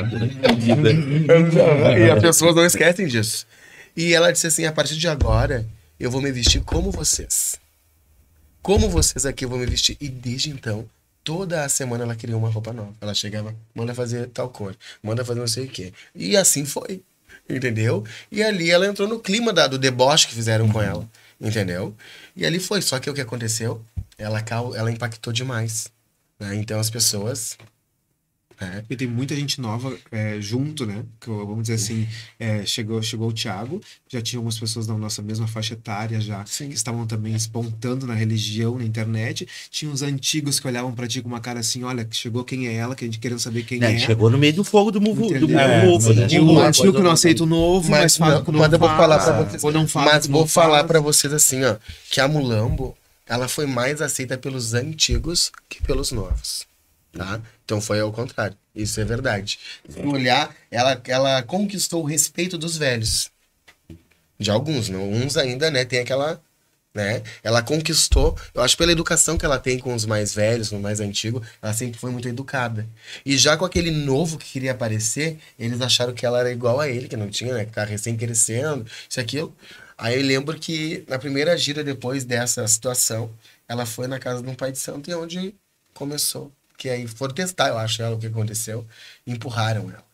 Speaker 3: as pessoas não esquecem disso. E ela disse assim, a partir de agora, eu vou me vestir como vocês. Como vocês aqui, eu vou me vestir. E desde então, toda a semana ela queria uma roupa nova. Ela chegava, manda fazer tal cor, manda fazer não sei o quê. E assim foi, entendeu? E ali ela entrou no clima do deboche que fizeram com ela, entendeu? E ali foi, só que o que aconteceu... Ela impactou demais, né? Então as pessoas
Speaker 4: E tem muita gente nova junto, né? Vamos dizer assim, chegou o Thiago, já tinha algumas pessoas da nossa mesma faixa etária já,
Speaker 3: Sim.
Speaker 4: que estavam também espontando na religião, na internet. Tinha os antigos que olhavam pra ti com uma cara assim, olha, chegou quem é ela, que a gente querendo saber quem é.
Speaker 1: Chegou no meio do fogo do muvu,
Speaker 4: Entendeu?
Speaker 1: né?
Speaker 4: E o antigo que não aceita o novo, mas faz o que não
Speaker 3: Mas eu vou falar
Speaker 4: faz,
Speaker 3: pra vocês.
Speaker 4: ou não faz o
Speaker 3: Mas
Speaker 4: que
Speaker 3: vou
Speaker 4: não
Speaker 3: falar
Speaker 4: faz.
Speaker 3: pra vocês assim, ó, que a Mulambo, ela foi mais aceita pelos antigos que pelos novos, tá? Então foi ao contrário. Isso é verdade. Se olhar, ela conquistou o respeito dos velhos. De alguns, não? Uns ainda, né, tem aquela, né? Ela conquistou, eu acho pela educação que ela tem com os mais velhos, com os mais antigos, ela sempre foi muito educada. E já com aquele novo que queria aparecer, eles acharam que ela era igual a ele, que não tinha, né, que tá recém crescendo, isso e aquilo. Aí eu lembro que na primeira gira depois dessa situação, ela foi na casa de um pai de santo e onde começou. Que aí foram testar, eu acho, ela, o que aconteceu, e empurraram ela.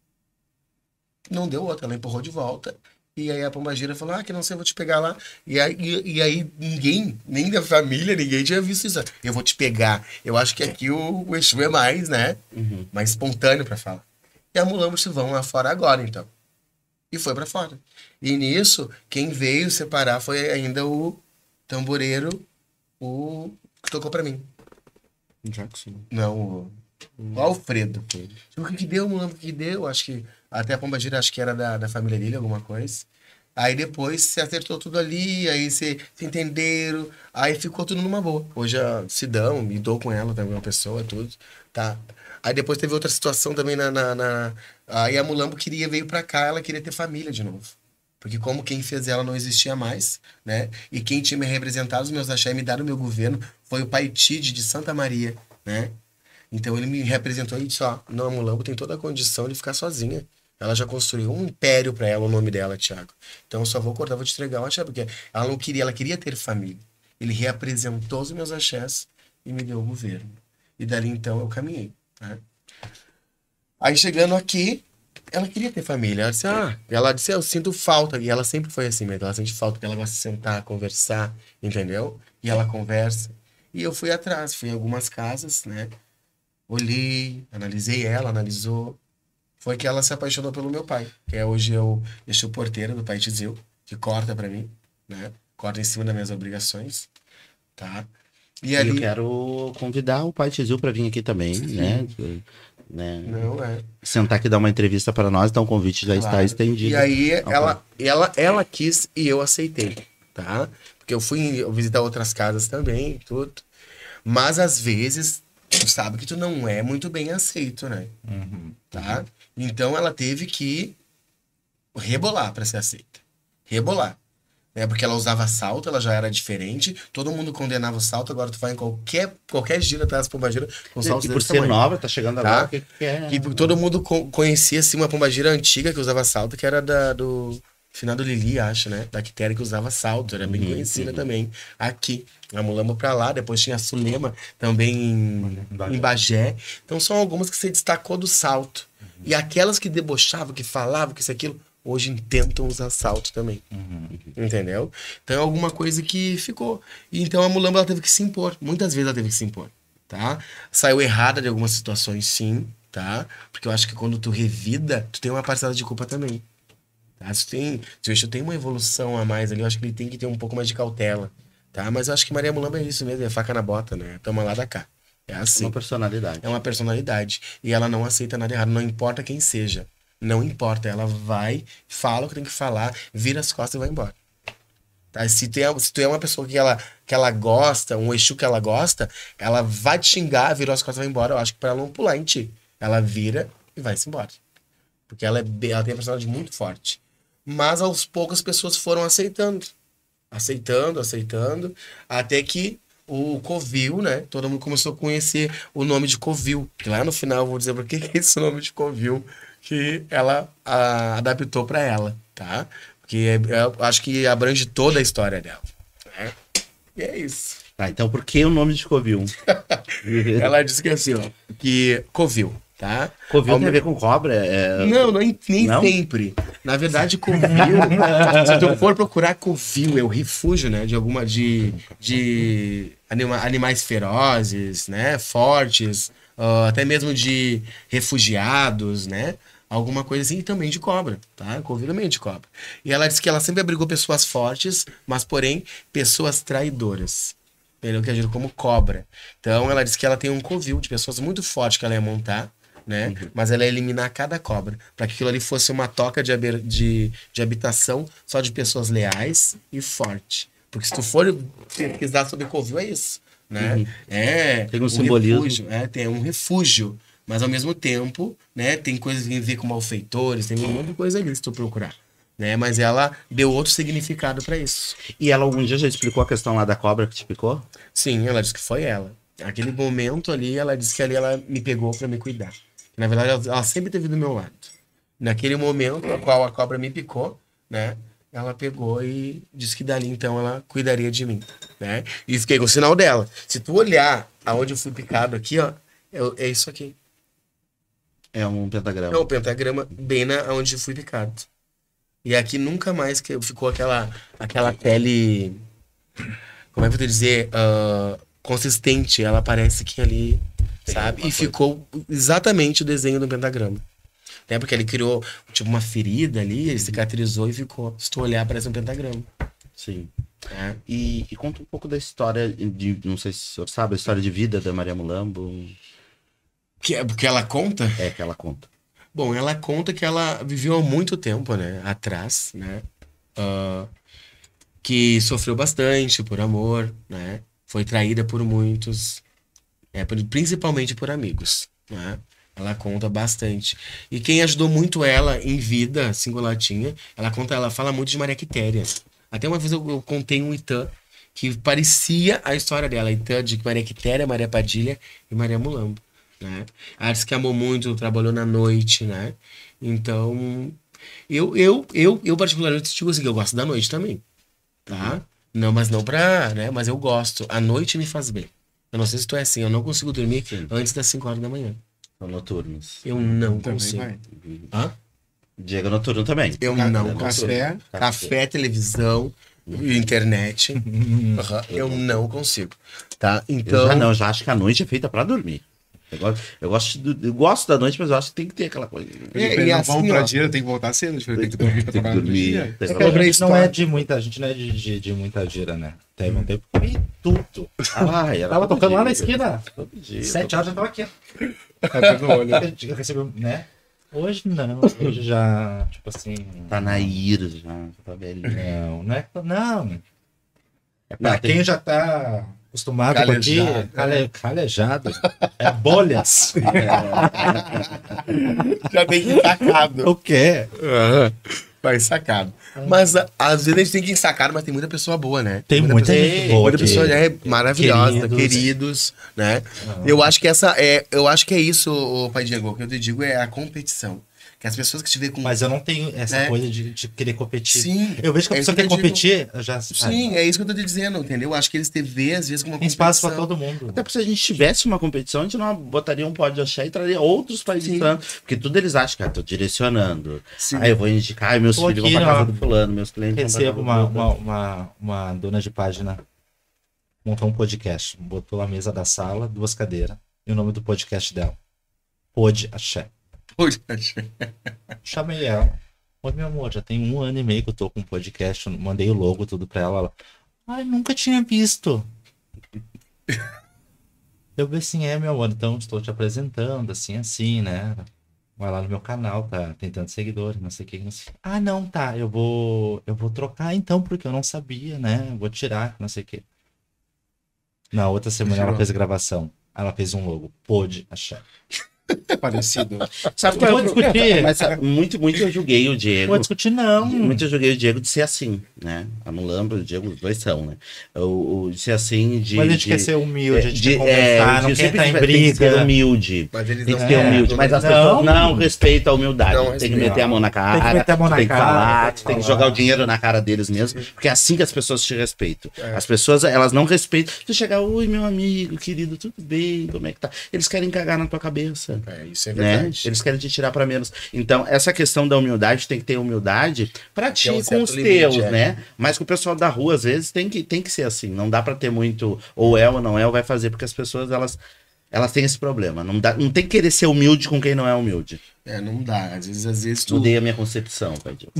Speaker 3: Não deu outra, ela empurrou de volta. E aí a pombagira falou, que não sei, eu vou te pegar lá. E aí ninguém, nem da família, ninguém tinha visto isso. Eu vou te pegar. Eu acho que aqui o Exu é mais, né? Mais espontâneo pra falar. E a Mulambo disse, vão lá fora agora, então. E foi pra fora. E nisso, quem veio separar foi ainda o tamboreiro, o que tocou pra mim.
Speaker 4: Jackson.
Speaker 3: Não, o Alfredo. O que deu, Mulambo, o que deu? Acho que até a pombagira, acho que era da família dele, alguma coisa. Aí depois se acertou tudo ali, aí se entenderam, aí ficou tudo numa boa. Hoje se dão, me dou com ela também, uma pessoa, tudo, tá? Aí depois teve outra situação também aí a Mulambo veio pra cá, ela queria ter família de novo. Porque como quem fez ela não existia mais, né? E quem tinha me representado, os meus axé, me daram o meu governo, foi o pai Tide de Santa Maria, né? Então ele me representou e disse, não, a Mulambo tem toda a condição de ficar sozinha. Ela já construiu um império pra ela, o nome dela, Thiago. Então eu só vou cortar, vou te entregar o axé, porque ela não queria, ela queria ter família. Ele reapresentou os meus axés e me deu o governo. E dali então eu caminhei, né? Aí chegando aqui, ela queria ter família. Ela disse, eu sinto falta. E ela sempre foi assim mesmo. Ela sente falta porque ela gosta de sentar, conversar, entendeu? E ela conversa. E eu fui atrás, fui em algumas casas, né? Olhei, analisei ela, analisou. Foi que ela se apaixonou pelo meu pai. Que é hoje eu sou porteiro do pai Tizil, que corta pra mim, né? Corta em cima das minhas obrigações, tá? E ali...
Speaker 1: Eu quero convidar o pai Tizil pra vir aqui também, né?
Speaker 3: Não,
Speaker 1: sentar aqui e dar uma entrevista para nós, então o convite já está estendido.
Speaker 3: E aí ela quis e eu aceitei, tá? Porque eu fui visitar outras casas também, tudo. Mas às vezes, tu sabe que tu não é muito bem aceito, né? Tá? Então ela teve que rebolar para ser aceita. Rebolar. Porque ela usava salto, ela já era diferente, todo mundo condenava o salto, agora tu vai em qualquer gira atrás da pombagira com salto
Speaker 1: E por
Speaker 3: desse
Speaker 1: ser
Speaker 3: tamanho.
Speaker 1: nova, tá chegando agora,
Speaker 3: Tá?
Speaker 1: o que é?
Speaker 3: E todo mundo conhecia assim, uma pombagira antiga que usava salto, que era do finado Lili, acho, né? Da Quitéria, que usava salto, era bem conhecida também. Aqui, a Mulambo pra lá, depois tinha a Sulema também em Bagé. Então são algumas que se destacou do salto. E aquelas que debochavam, que falavam, que isso aquilo, hoje tentam usar salto também. Entendeu? Então é alguma coisa que ficou. E então a Mulambo ela teve que se impor. Muitas vezes ela teve que se impor. Tá? Saiu errada de algumas situações, sim. Tá? Porque eu acho que quando tu revida, tu tem uma parcela de culpa também. Tá? Se o Exu tem uma evolução a mais ali, eu acho que ele tem que ter um pouco mais de cautela. Tá? Mas eu acho que Maria Mulambo é isso mesmo, é faca na bota, né? Toma lá da cá. É assim.
Speaker 1: Uma personalidade.
Speaker 3: É uma personalidade. E ela não aceita nada errado, não importa quem seja. Não importa, ela vai, fala o que tem que falar, vira as costas e vai embora. Tá? Se tu é uma pessoa que ela gosta, um Exu que ela gosta, ela vai te xingar, virou as costas e vai embora. Eu acho que pra ela não pular em ti. Ela vira e vai-se embora. Porque ela tem uma personalidade muito forte. Mas aos poucos as pessoas foram aceitando. Aceitando, até que o Covil, né? Todo mundo começou a conhecer o nome de Covil. Que lá no final eu vou dizer por que é esse nome de Covil que ela adaptou pra ela, tá? Porque eu acho que abrange toda a história dela. Né? E é isso.
Speaker 1: Tá, então por que o nome de Covil?
Speaker 3: Ela disse que assim, ó, que Covil, tá?
Speaker 1: Covil tem a ver com cobra?
Speaker 3: Não, nem
Speaker 1: Não?
Speaker 3: sempre. Na verdade, Covil, se tu for procurar Covil, é o refúgio, né, de animais ferozes, né, fortes, até mesmo de refugiados, né? Alguma coisa assim, e também de cobra, tá? Convidamento de cobra. E ela disse que ela sempre abrigou pessoas fortes, mas porém, pessoas traidoras. Entendeu? Que agiram como cobra. Então, ela disse que ela tem um covil de pessoas muito fortes que ela ia montar, né? Mas ela ia eliminar cada cobra. Para que aquilo ali fosse uma toca de habitação só de pessoas leais e fortes. Porque se tu for pesquisar sobre covil, é isso, né?
Speaker 1: Tem um simbolismo.
Speaker 3: Refúgio, tem um refúgio. Mas ao mesmo tempo, né, tem coisas que ver com malfeitores, tem um monte de coisa ali se tu procurar. Né? Mas ela deu outro significado pra isso.
Speaker 1: E ela algum dia já explicou a questão lá da cobra que te picou?
Speaker 3: Sim, ela disse que foi ela. Aquele momento ali, ela disse que ali ela me pegou pra me cuidar. Na verdade, ela sempre esteve do meu lado. Naquele momento no qual a cobra me picou, né? Ela pegou e disse que dali então ela cuidaria de mim, né? E fiquei com o sinal dela. Se tu olhar aonde eu fui picado aqui, ó, é isso aqui.
Speaker 1: É um pentagrama.
Speaker 3: É um pentagrama bem onde eu fui picado. E aqui nunca mais ficou aquela pele, como é que eu vou te dizer, consistente. Ela parece que ali, sabe? E ficou exatamente o desenho do pentagrama. Né? Porque ele criou tipo uma ferida ali, ele cicatrizou e ficou. Se tu olhar, parece um pentagrama.
Speaker 1: Sim.
Speaker 3: É.
Speaker 1: E conta um pouco da história não sei se o senhor sabe, a história de vida da Maria Mulambo.
Speaker 3: Porque ela conta?
Speaker 1: É que ela conta.
Speaker 3: Bom, ela conta que ela viveu há muito tempo, né? Atrás, né? Que sofreu bastante por amor, né? Foi traída por muitos, principalmente por amigos, né? Ela conta bastante. E quem ajudou muito ela em vida, assim, quando ela tinha, ela fala muito de Maria Quitéria. Até uma vez eu contei um Itã que parecia a história dela. Itã de Maria Quitéria, Maria Padilha e Maria Mulambo. Né? Ela disse que amou muito, trabalhou na noite, né? Então, eu particularmente digo assim, que eu gosto da noite também, tá? Não, mas não pra, né? Mas eu gosto. A noite me faz bem. Eu não sei se tu é assim, eu não consigo dormir antes das 5 horas da manhã.
Speaker 1: São noturnos.
Speaker 3: Eu não
Speaker 4: Também
Speaker 3: consigo.
Speaker 4: vai.
Speaker 3: Hã?
Speaker 1: Diego é noturno também.
Speaker 3: Eu não consigo.
Speaker 4: Café.
Speaker 3: Café, televisão, internet. Eu não consigo. Tá? Então.
Speaker 1: Eu já acho que a noite é feita pra dormir. Eu gosto da noite, mas eu acho que tem que ter aquela coisa.
Speaker 3: E
Speaker 4: Não vamos
Speaker 3: assim,
Speaker 4: pra
Speaker 3: ó,
Speaker 4: dia, tem que voltar cedo, tem que dormir pra
Speaker 1: Tem que
Speaker 4: trabalhar no
Speaker 1: dormir.
Speaker 4: dia.
Speaker 1: tem que
Speaker 2: É que a
Speaker 1: trabalhar.
Speaker 2: gente não é de muita, a gente não é de muita gira, né? Teve um tempo que comi tudo.
Speaker 1: Ai, era
Speaker 2: Tava
Speaker 1: todo
Speaker 2: tocando lá na
Speaker 1: dia.
Speaker 2: esquina.
Speaker 1: Todo dia.
Speaker 2: 7 horas já tava aqui.
Speaker 4: Tá no olho.
Speaker 2: Eu recebi, né? Hoje não. Hoje já, tipo assim.
Speaker 1: Tá na ira já. Tá velho.
Speaker 2: Não é. Não. É pra
Speaker 1: Não, tem-
Speaker 2: quem já tá acostumado com aqui. Calejado. É bolhas.
Speaker 3: já tem que ir sacado.
Speaker 2: O quê?
Speaker 3: Vai sacado. Mas às vezes a gente tem que ir sacado, mas tem muita pessoa boa, né?
Speaker 2: Tem muita
Speaker 3: pessoa,
Speaker 2: gente boa
Speaker 3: muita
Speaker 2: aqui.
Speaker 3: pessoa maravilhosa,
Speaker 2: Queridos.
Speaker 3: queridos, né? Eu acho que eu acho que é isso, ô Pai Diego, o que eu te digo é a competição. Que as pessoas que te veem com...
Speaker 2: Mas eu não tenho essa
Speaker 3: Né?
Speaker 2: coisa de querer competir.
Speaker 3: Sim.
Speaker 2: Eu vejo que a
Speaker 3: É
Speaker 2: pessoa
Speaker 3: isso que
Speaker 2: quer
Speaker 3: eu digo.
Speaker 2: competir, eu já.
Speaker 3: Sim, é isso que eu tô te dizendo, entendeu? Eu acho que eles te veem, às vezes, com uma
Speaker 2: Tem
Speaker 3: competição.
Speaker 2: espaço pra todo mundo.
Speaker 1: Até porque se a gente tivesse uma competição, a gente não botaria um pódio axé e traria outros participando. Porque tudo eles acham que tô direcionando.
Speaker 3: Sim.
Speaker 1: Aí eu vou indicar, meus
Speaker 2: Tô
Speaker 1: filhos
Speaker 2: aqui,
Speaker 1: vão pra casa
Speaker 2: ó.
Speaker 1: do fulano, meus clientes
Speaker 2: Recebo
Speaker 1: vão pra casa do fulano.
Speaker 2: uma dona de página, montou um podcast, botou a mesa da sala, 2 cadeiras, e o nome do podcast dela, Pod Axé. Chamei ela. Oi, meu amor, já tem 1 ano e meio que eu tô com um podcast, eu mandei o logo, tudo pra ela. Ela, ai, nunca tinha visto. Eu falei assim, meu amor, então estou te apresentando, assim, né? Vai lá no meu canal, tá? Tem tantos seguidores, não sei o que, não sei. Ah, não, tá, eu vou trocar então, porque eu não sabia, né? Eu vou tirar, não sei o que. Na outra semana ela fez a gravação. Ela fez um logo, Pod Axé.
Speaker 4: Parecido.
Speaker 1: Sabe
Speaker 2: Eu
Speaker 1: qual
Speaker 2: vou
Speaker 1: é o
Speaker 2: discutir.
Speaker 1: Mas muito eu julguei o Diego.
Speaker 2: Vou discutir, não.
Speaker 1: Muito eu julguei o Diego de ser assim, né? A Mulambo e o Diego, os dois são, né? O de ser assim, de...
Speaker 2: Mas a gente quer ser humilde, a gente quer
Speaker 1: o
Speaker 2: conversar, não
Speaker 1: Diego
Speaker 2: quer
Speaker 1: sempre
Speaker 2: estar em
Speaker 1: tem que ser
Speaker 2: briga.
Speaker 1: humilde.
Speaker 3: Mas eles
Speaker 1: Tem
Speaker 3: não
Speaker 1: que ser humilde. Mas as pessoas não respeitam a humildade.
Speaker 3: Não
Speaker 1: tem que
Speaker 3: respeitam.
Speaker 1: meter a mão na cara.
Speaker 2: Tem que meter a mão na
Speaker 1: tem que
Speaker 2: cara,
Speaker 1: falar,
Speaker 2: tem que
Speaker 1: tem que
Speaker 2: falar.
Speaker 1: jogar o dinheiro na cara deles mesmo. Porque é assim que as pessoas te respeitam. As pessoas, elas não respeitam. Tu chegar, oi, meu amigo, querido, tudo bem? Como é que tá? Eles querem cagar na tua cabeça.
Speaker 3: Isso é
Speaker 1: Né?
Speaker 3: verdade.
Speaker 1: Eles querem te tirar pra menos. Então, essa questão da humildade, tem que ter humildade pra ti
Speaker 3: um
Speaker 1: com
Speaker 3: certo
Speaker 1: os
Speaker 3: limite,
Speaker 1: teus,
Speaker 3: é.
Speaker 1: né? Mas com o pessoal da rua, às vezes, tem que ser assim. Não dá pra ter muito ou não é, ou vai fazer, porque as pessoas, elas Elas têm esse problema. Não tem que querer ser humilde com quem não é humilde.
Speaker 3: Não dá. Às vezes tu...
Speaker 1: Mudei a minha concepção, pai Deus.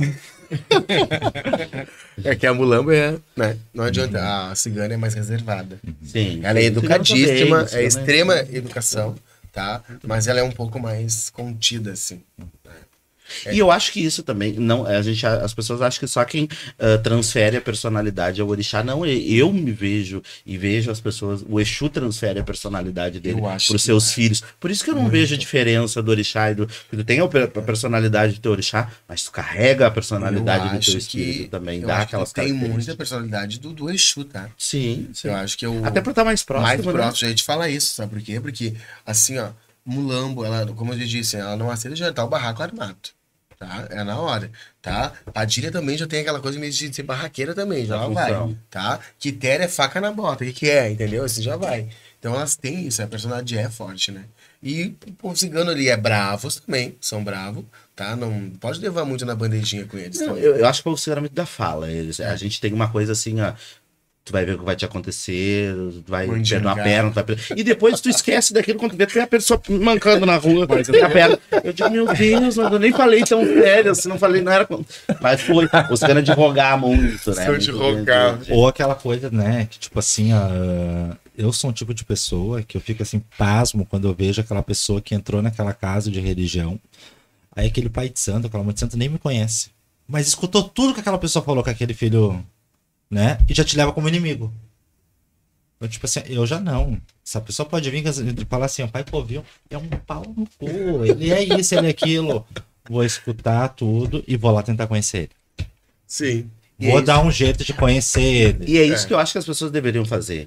Speaker 3: É que a mulamba né? Não adianta. A cigana é mais reservada.
Speaker 1: Sim.
Speaker 3: Ela é educadíssima,
Speaker 1: também,
Speaker 3: é extrema educação, tá? Mas ela é um pouco mais contida, assim.
Speaker 1: E eu acho que isso também, não, as pessoas acham que só quem transfere a personalidade ao orixá, não, eu me vejo e vejo as pessoas, o Exu transfere a personalidade dele para os seus filhos, por isso que eu não vejo a diferença do orixá e tu tem a personalidade do teu orixá, mas tu carrega a personalidade do teu espírito também, dá aquelas
Speaker 3: tem muita personalidade do Exu, tá?
Speaker 1: Sim.
Speaker 3: Eu acho que
Speaker 1: até por estar mais próximo.
Speaker 3: Mais próximo, a gente fala isso, sabe por quê? Porque, assim, ó, mulambo, ela, como eu disse, ela não aceita jantar o barraco armado. Tá? É na hora, tá? Padilha também já tem aquela coisa meio de ser barraqueira também, já vai, tá? Quitéria é faca na bota, o que é, entendeu? Assim já vai. Então elas têm isso, a personalidade é forte, né? E o cigano ali é bravos também, são bravos, tá? Não pode levar muito na bandejinha com eles.
Speaker 1: Não, eu acho que o cigano é muito da fala, a gente tem uma coisa assim, ó. Tu vai ver o que vai te acontecer, tu vai perder uma perna, tu vai... E depois tu esquece daquilo quando tu vê, tem a pessoa mancando na rua, tem a perna. Eu digo, meu Deus, eu nem falei tão sério, assim, não falei, não era... Mas foi, os caras de rogar muito, né?
Speaker 3: De rogar.
Speaker 2: Ou aquela coisa, né, que tipo assim, eu sou um tipo de pessoa que eu fico assim, pasmo quando eu vejo aquela pessoa que entrou naquela casa de religião, aí aquele pai de santo, aquela mãe de santo nem me conhece, mas escutou tudo que aquela pessoa falou com aquele filho... né? E já te leva como inimigo. Então, tipo assim, eu já não. Essa pessoa pode vir e falar assim, o pai Covil é um pau no cu, ele é isso, ele é aquilo. Vou escutar tudo e vou lá tentar conhecer ele.
Speaker 3: Sim.
Speaker 2: Vou dar um jeito de conhecer ele.
Speaker 1: E é isso que eu acho que as pessoas deveriam fazer.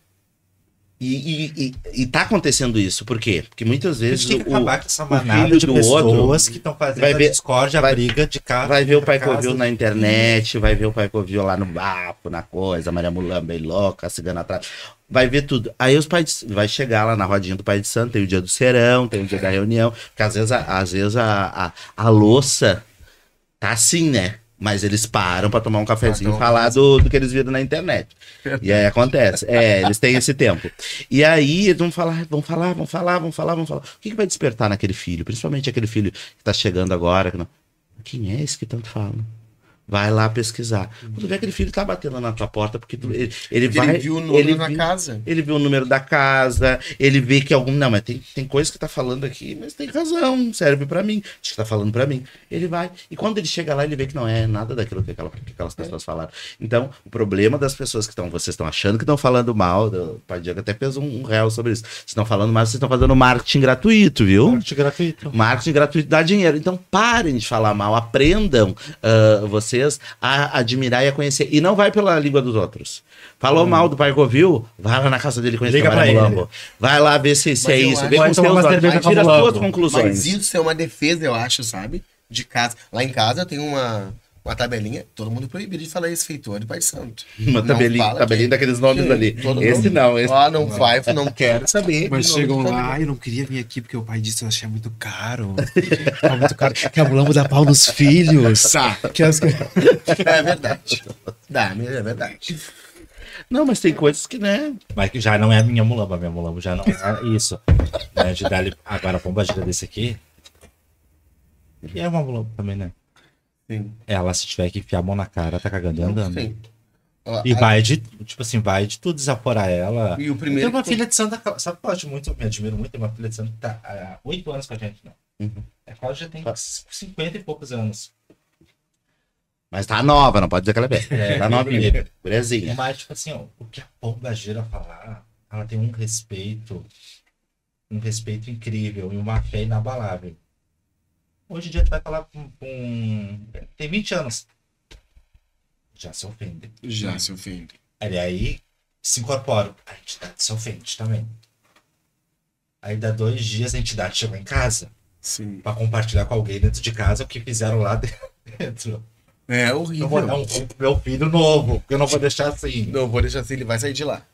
Speaker 1: E tá acontecendo isso, por quê? Porque muitas vezes
Speaker 2: tem que acabar com essa manada de pessoas que estão fazendo a discórdia, a briga de casa.
Speaker 1: Vai ver o pai Covil na internet, vai ver o pai Covil lá no bafo, na coisa, a Maria Mulamba bem louca, a cigana atrás. Vai ver tudo. Aí os pais vai chegar lá na rodinha do pai de santo, tem o dia do serão, tem o dia da reunião, porque às vezes a louça tá assim, né? Mas eles param pra tomar um cafezinho e falar do que eles viram na internet. E aí acontece. Eles têm esse tempo. E aí eles vão falar. O que vai despertar naquele filho? Principalmente aquele filho que tá chegando agora. Quem é esse que tanto fala? Vai lá pesquisar. Quando vê aquele filho tá batendo na tua porta, porque ele
Speaker 3: viu o número da casa.
Speaker 1: Ele viu o número da casa, ele vê que algum... Não, mas tem coisa que tá falando aqui, mas tem razão, serve pra mim. Acho que tá falando pra mim. Ele vai. E quando ele chega lá, ele vê que não é nada daquilo que aquelas pessoas falaram. Então, o problema das pessoas que vocês estão achando que estão falando mal, o Pai Diego até fez um real sobre isso. Vocês estão falando mal, vocês estão fazendo marketing gratuito, viu? Marketing gratuito dá dinheiro. Então, parem de falar mal, aprendam vocês a admirar e a conhecer. E não vai pela língua dos outros. Falou mal do pai Covil, vai lá na casa dele conhecer o Maria. Vai lá ver se é isso. Vê com os teus olhos. Tira as suas conclusões.
Speaker 3: Mas isso é uma defesa, eu acho, sabe? De casa. Lá em casa eu tenho uma tabelinha, todo mundo proibido de falar esse feitor de pai santo.
Speaker 1: Uma tabelinha daqueles nomes ali. Esse não. Esse...
Speaker 3: não vai, não quero saber.
Speaker 4: Mas chegam lá, eu não queria vir aqui porque o pai disse que eu achei muito caro. É muito caro. Que a mulamba dá pau nos filhos.
Speaker 3: É verdade. É verdade.
Speaker 1: Não, mas tem coisas que, né?
Speaker 2: Mas que já não é a minha mulamba já não é isso. Né? De dar agora a pomba gira desse aqui. E é uma mulamba também, né?
Speaker 3: Sim.
Speaker 2: Ela, se tiver que enfiar a mão na cara, tá cagando e andando.
Speaker 3: Sim.
Speaker 2: E vai de tu desaforar ela.
Speaker 3: E o primeiro.
Speaker 2: Tem uma filha de Santa Clara. Sabe que eu me admiro muito? Tem uma filha de Santa que tá há 8 anos com a gente, né? É quase já tem 50 e poucos anos.
Speaker 1: Mas tá nova, não pode dizer que ela é velha. Tá novinha, gurezinha.
Speaker 2: Mas, tipo assim, ó, o que a pomba gira falar, ela tem um respeito incrível e uma fé inabalável. Hoje em dia tu vai falar com... Tem 20 anos. Já se ofende. Aí se incorpora. A entidade se ofende também. Aí dá 2 dias a entidade chegou em casa.
Speaker 3: Sim.
Speaker 2: Pra compartilhar com alguém dentro de casa o que fizeram lá dentro.
Speaker 3: É horrível.
Speaker 2: Meu filho novo, porque eu não vou deixar assim.
Speaker 3: Não vou deixar assim, ele vai sair de lá.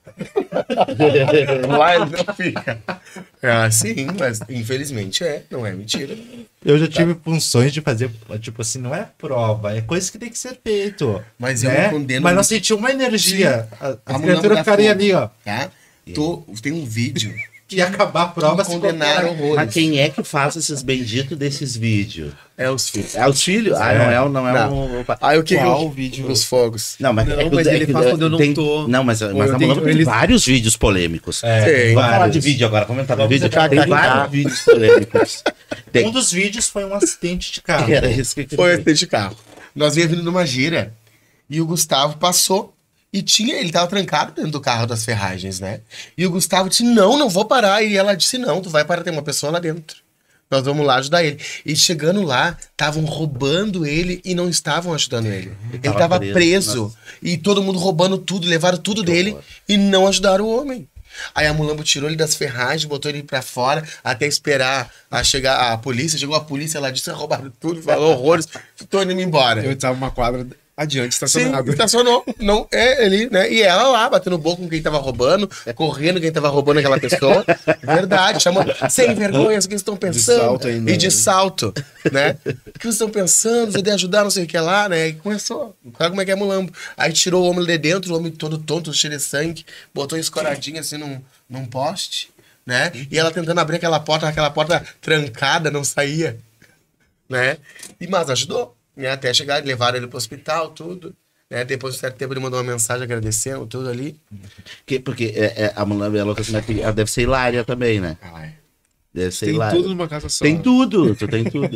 Speaker 3: Lá ele não fica. Sim, mas infelizmente não é mentira.
Speaker 2: Eu já tive funções de fazer, tipo assim, não é prova, é coisa que tem que ser feito.
Speaker 3: Mas
Speaker 2: né?
Speaker 3: eu condeno.
Speaker 2: Mas não senti uma energia. As criaturas ficarem ali, ó.
Speaker 3: Tá? Tem um vídeo
Speaker 2: que ia acabar a prova, se
Speaker 3: condenaram horrores.
Speaker 1: Mas quem é que faz esses benditos desses vídeos?
Speaker 3: É os filhos.
Speaker 1: É os filhos? Ah, não é o...
Speaker 3: Aí o que
Speaker 4: Qual vídeo?
Speaker 3: Os fogos.
Speaker 1: Não, mas,
Speaker 4: Não, mas ele faz quando eu não tô.
Speaker 1: Não, mas a
Speaker 4: eu
Speaker 1: Mulamba
Speaker 4: tenho-
Speaker 1: tem
Speaker 4: eles-
Speaker 1: vários vídeos polêmicos.
Speaker 3: Tem.
Speaker 1: Vamos falar
Speaker 2: vários.
Speaker 1: de vídeo agora, comentar no
Speaker 2: Vamos
Speaker 1: vídeo.
Speaker 2: deixar
Speaker 1: Tem
Speaker 3: cá.
Speaker 1: vários vídeos polêmicos. Tem.
Speaker 2: Um dos vídeos foi um acidente de carro.
Speaker 1: Era isso que eu
Speaker 3: Foi um
Speaker 1: queria
Speaker 3: acidente de carro. Nós vinha vindo numa gira e o Gustavo passou e ele tava trancado dentro do carro das ferragens, né? E o Gustavo disse, não vou parar. E ela disse, não, tu vai parar, tem uma pessoa lá dentro. Nós vamos lá ajudar ele. E chegando lá, estavam roubando ele e não estavam ajudando ele. Ele tava preso.
Speaker 1: Nossa.
Speaker 3: E todo mundo roubando tudo, levaram tudo dele
Speaker 1: horror.
Speaker 3: e não ajudaram o homem. Aí a Mulambo tirou ele das ferragens, botou ele pra fora, até esperar a chegar a polícia. Chegou a polícia, ela disse, roubaram tudo, falou horrores, tô indo embora.
Speaker 4: Eu estava uma quadra adiante,
Speaker 3: Sim,
Speaker 4: estacionado.
Speaker 3: estacionou. Não, ele, né? E ela lá, batendo boca com quem tava roubando, correndo quem tava roubando aquela pessoa. Verdade, chamando. Sem vergonha, o que vocês estão pensando?
Speaker 4: salto ainda,
Speaker 3: E de
Speaker 4: né?
Speaker 3: salto, né? O que vocês estão pensando? Você deve ajudar, não sei o que lá, né? E começou. Olha como é que é Mulambo. Aí tirou o homem de dentro, o homem todo tonto, cheio de sangue, botou escoradinho assim num poste, né? E ela tentando abrir aquela porta trancada, não saía, né? Mas ajudou. Né, até chegar, levaram ele pro hospital, tudo. Né, depois de um certo tempo ele mandou uma mensagem agradecendo, tudo ali.
Speaker 1: Porque a Mulamba é louca, ela deve ser hilária também, né? Deve ser
Speaker 4: Tem
Speaker 1: hilária.
Speaker 4: tudo numa casa só.
Speaker 1: Tem tudo, tu tem tudo.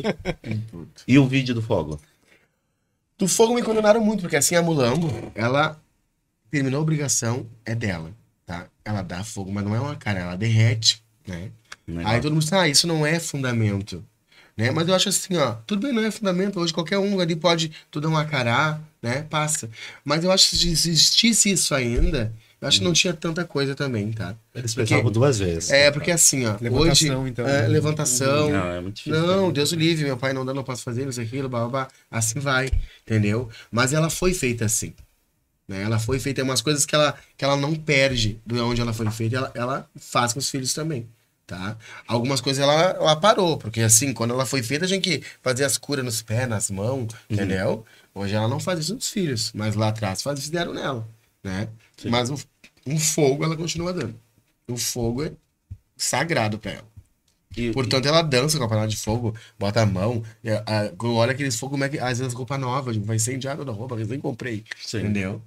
Speaker 1: E o vídeo do fogo?
Speaker 3: Do fogo me condenaram muito, porque assim a Mulambo, ela terminou a obrigação, é dela, tá? Ela dá fogo, mas não é uma cara, ela derrete, né? Aí todo mundo diz, isso não é fundamento. Né? Mas eu acho assim, ó, tudo bem, não é fundamento. Hoje qualquer um ali pode tudo uma cará, né? Passa. Mas eu acho que se existisse isso ainda, eu acho que não tinha tanta coisa também, tá?
Speaker 2: Eles pensavam duas vezes.
Speaker 3: É, porque assim, ó,
Speaker 4: Levantação,
Speaker 3: hoje.
Speaker 4: então.
Speaker 3: Levantação.
Speaker 1: Não, é muito difícil.
Speaker 3: Não, Deus o livre, meu pai não dá, não posso fazer, não sei aquilo, blá, blá, blá. Assim vai, entendeu? Mas ela foi feita assim. Né? Ela foi feita, umas coisas que ela não perde de onde ela foi feita, ela faz com os filhos também. Tá? Algumas coisas ela parou, porque assim, quando ela foi feita, a gente que fazia as curas nos pés, nas mãos, entendeu? Hoje ela não faz isso nos filhos, mas lá atrás fizeram nela, né?
Speaker 1: Sim.
Speaker 3: Mas um fogo ela continua dando. O fogo é sagrado pra ela. Portanto, ela dança com a panela de fogo, bota a mão, quando olha aqueles fogos, como é que, às vezes roupa nova, vai incendiar toda a roupa, que eu nem comprei,
Speaker 1: Sim.
Speaker 3: entendeu?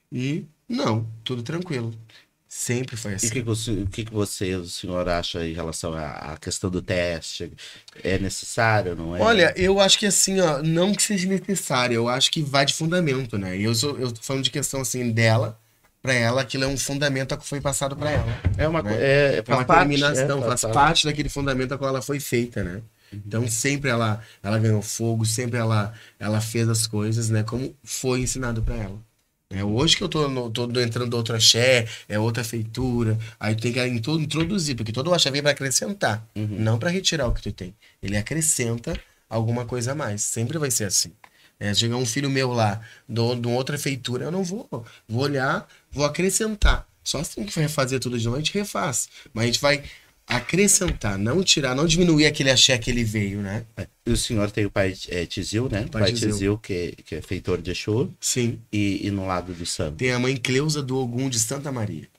Speaker 3: E não, tudo tranquilo. Sempre foi
Speaker 1: E
Speaker 3: assim.
Speaker 1: o que o senhor acha em relação à questão do teste? É necessário, não é?
Speaker 3: Olha, eu acho que assim, ó, não que seja necessário, eu acho que vai de fundamento, né? E eu tô falando de questão assim dela, pra ela, aquilo é um fundamento que foi passado pra ela.
Speaker 1: É uma
Speaker 3: né?
Speaker 1: coisa.
Speaker 3: É uma terminação, faz parte daquele fundamento a qual ela foi feita, né? Então sempre ela ganhou fogo, sempre ela fez as coisas, né? Como foi ensinado pra ela. Hoje que eu tô entrando outro axé, é outra feitura, aí tem que introduzir, porque todo axé vem pra acrescentar, não pra retirar o que tu tem. Ele acrescenta alguma coisa a mais, sempre vai ser assim. Chegar um filho meu lá, de outra feitura, eu não vou olhar, vou acrescentar. Só assim que vai refazer tudo de novo, a gente refaz. Mas a gente vai acrescentar, não tirar, não diminuir aquele axé que ele veio, né?
Speaker 1: E o senhor tem o pai Tizil, né? O pai Tizil, que é feitor de Exu.
Speaker 3: Sim.
Speaker 1: E no lado do santo.
Speaker 3: Tem a mãe Cleusa do Ogum de Santa Maria.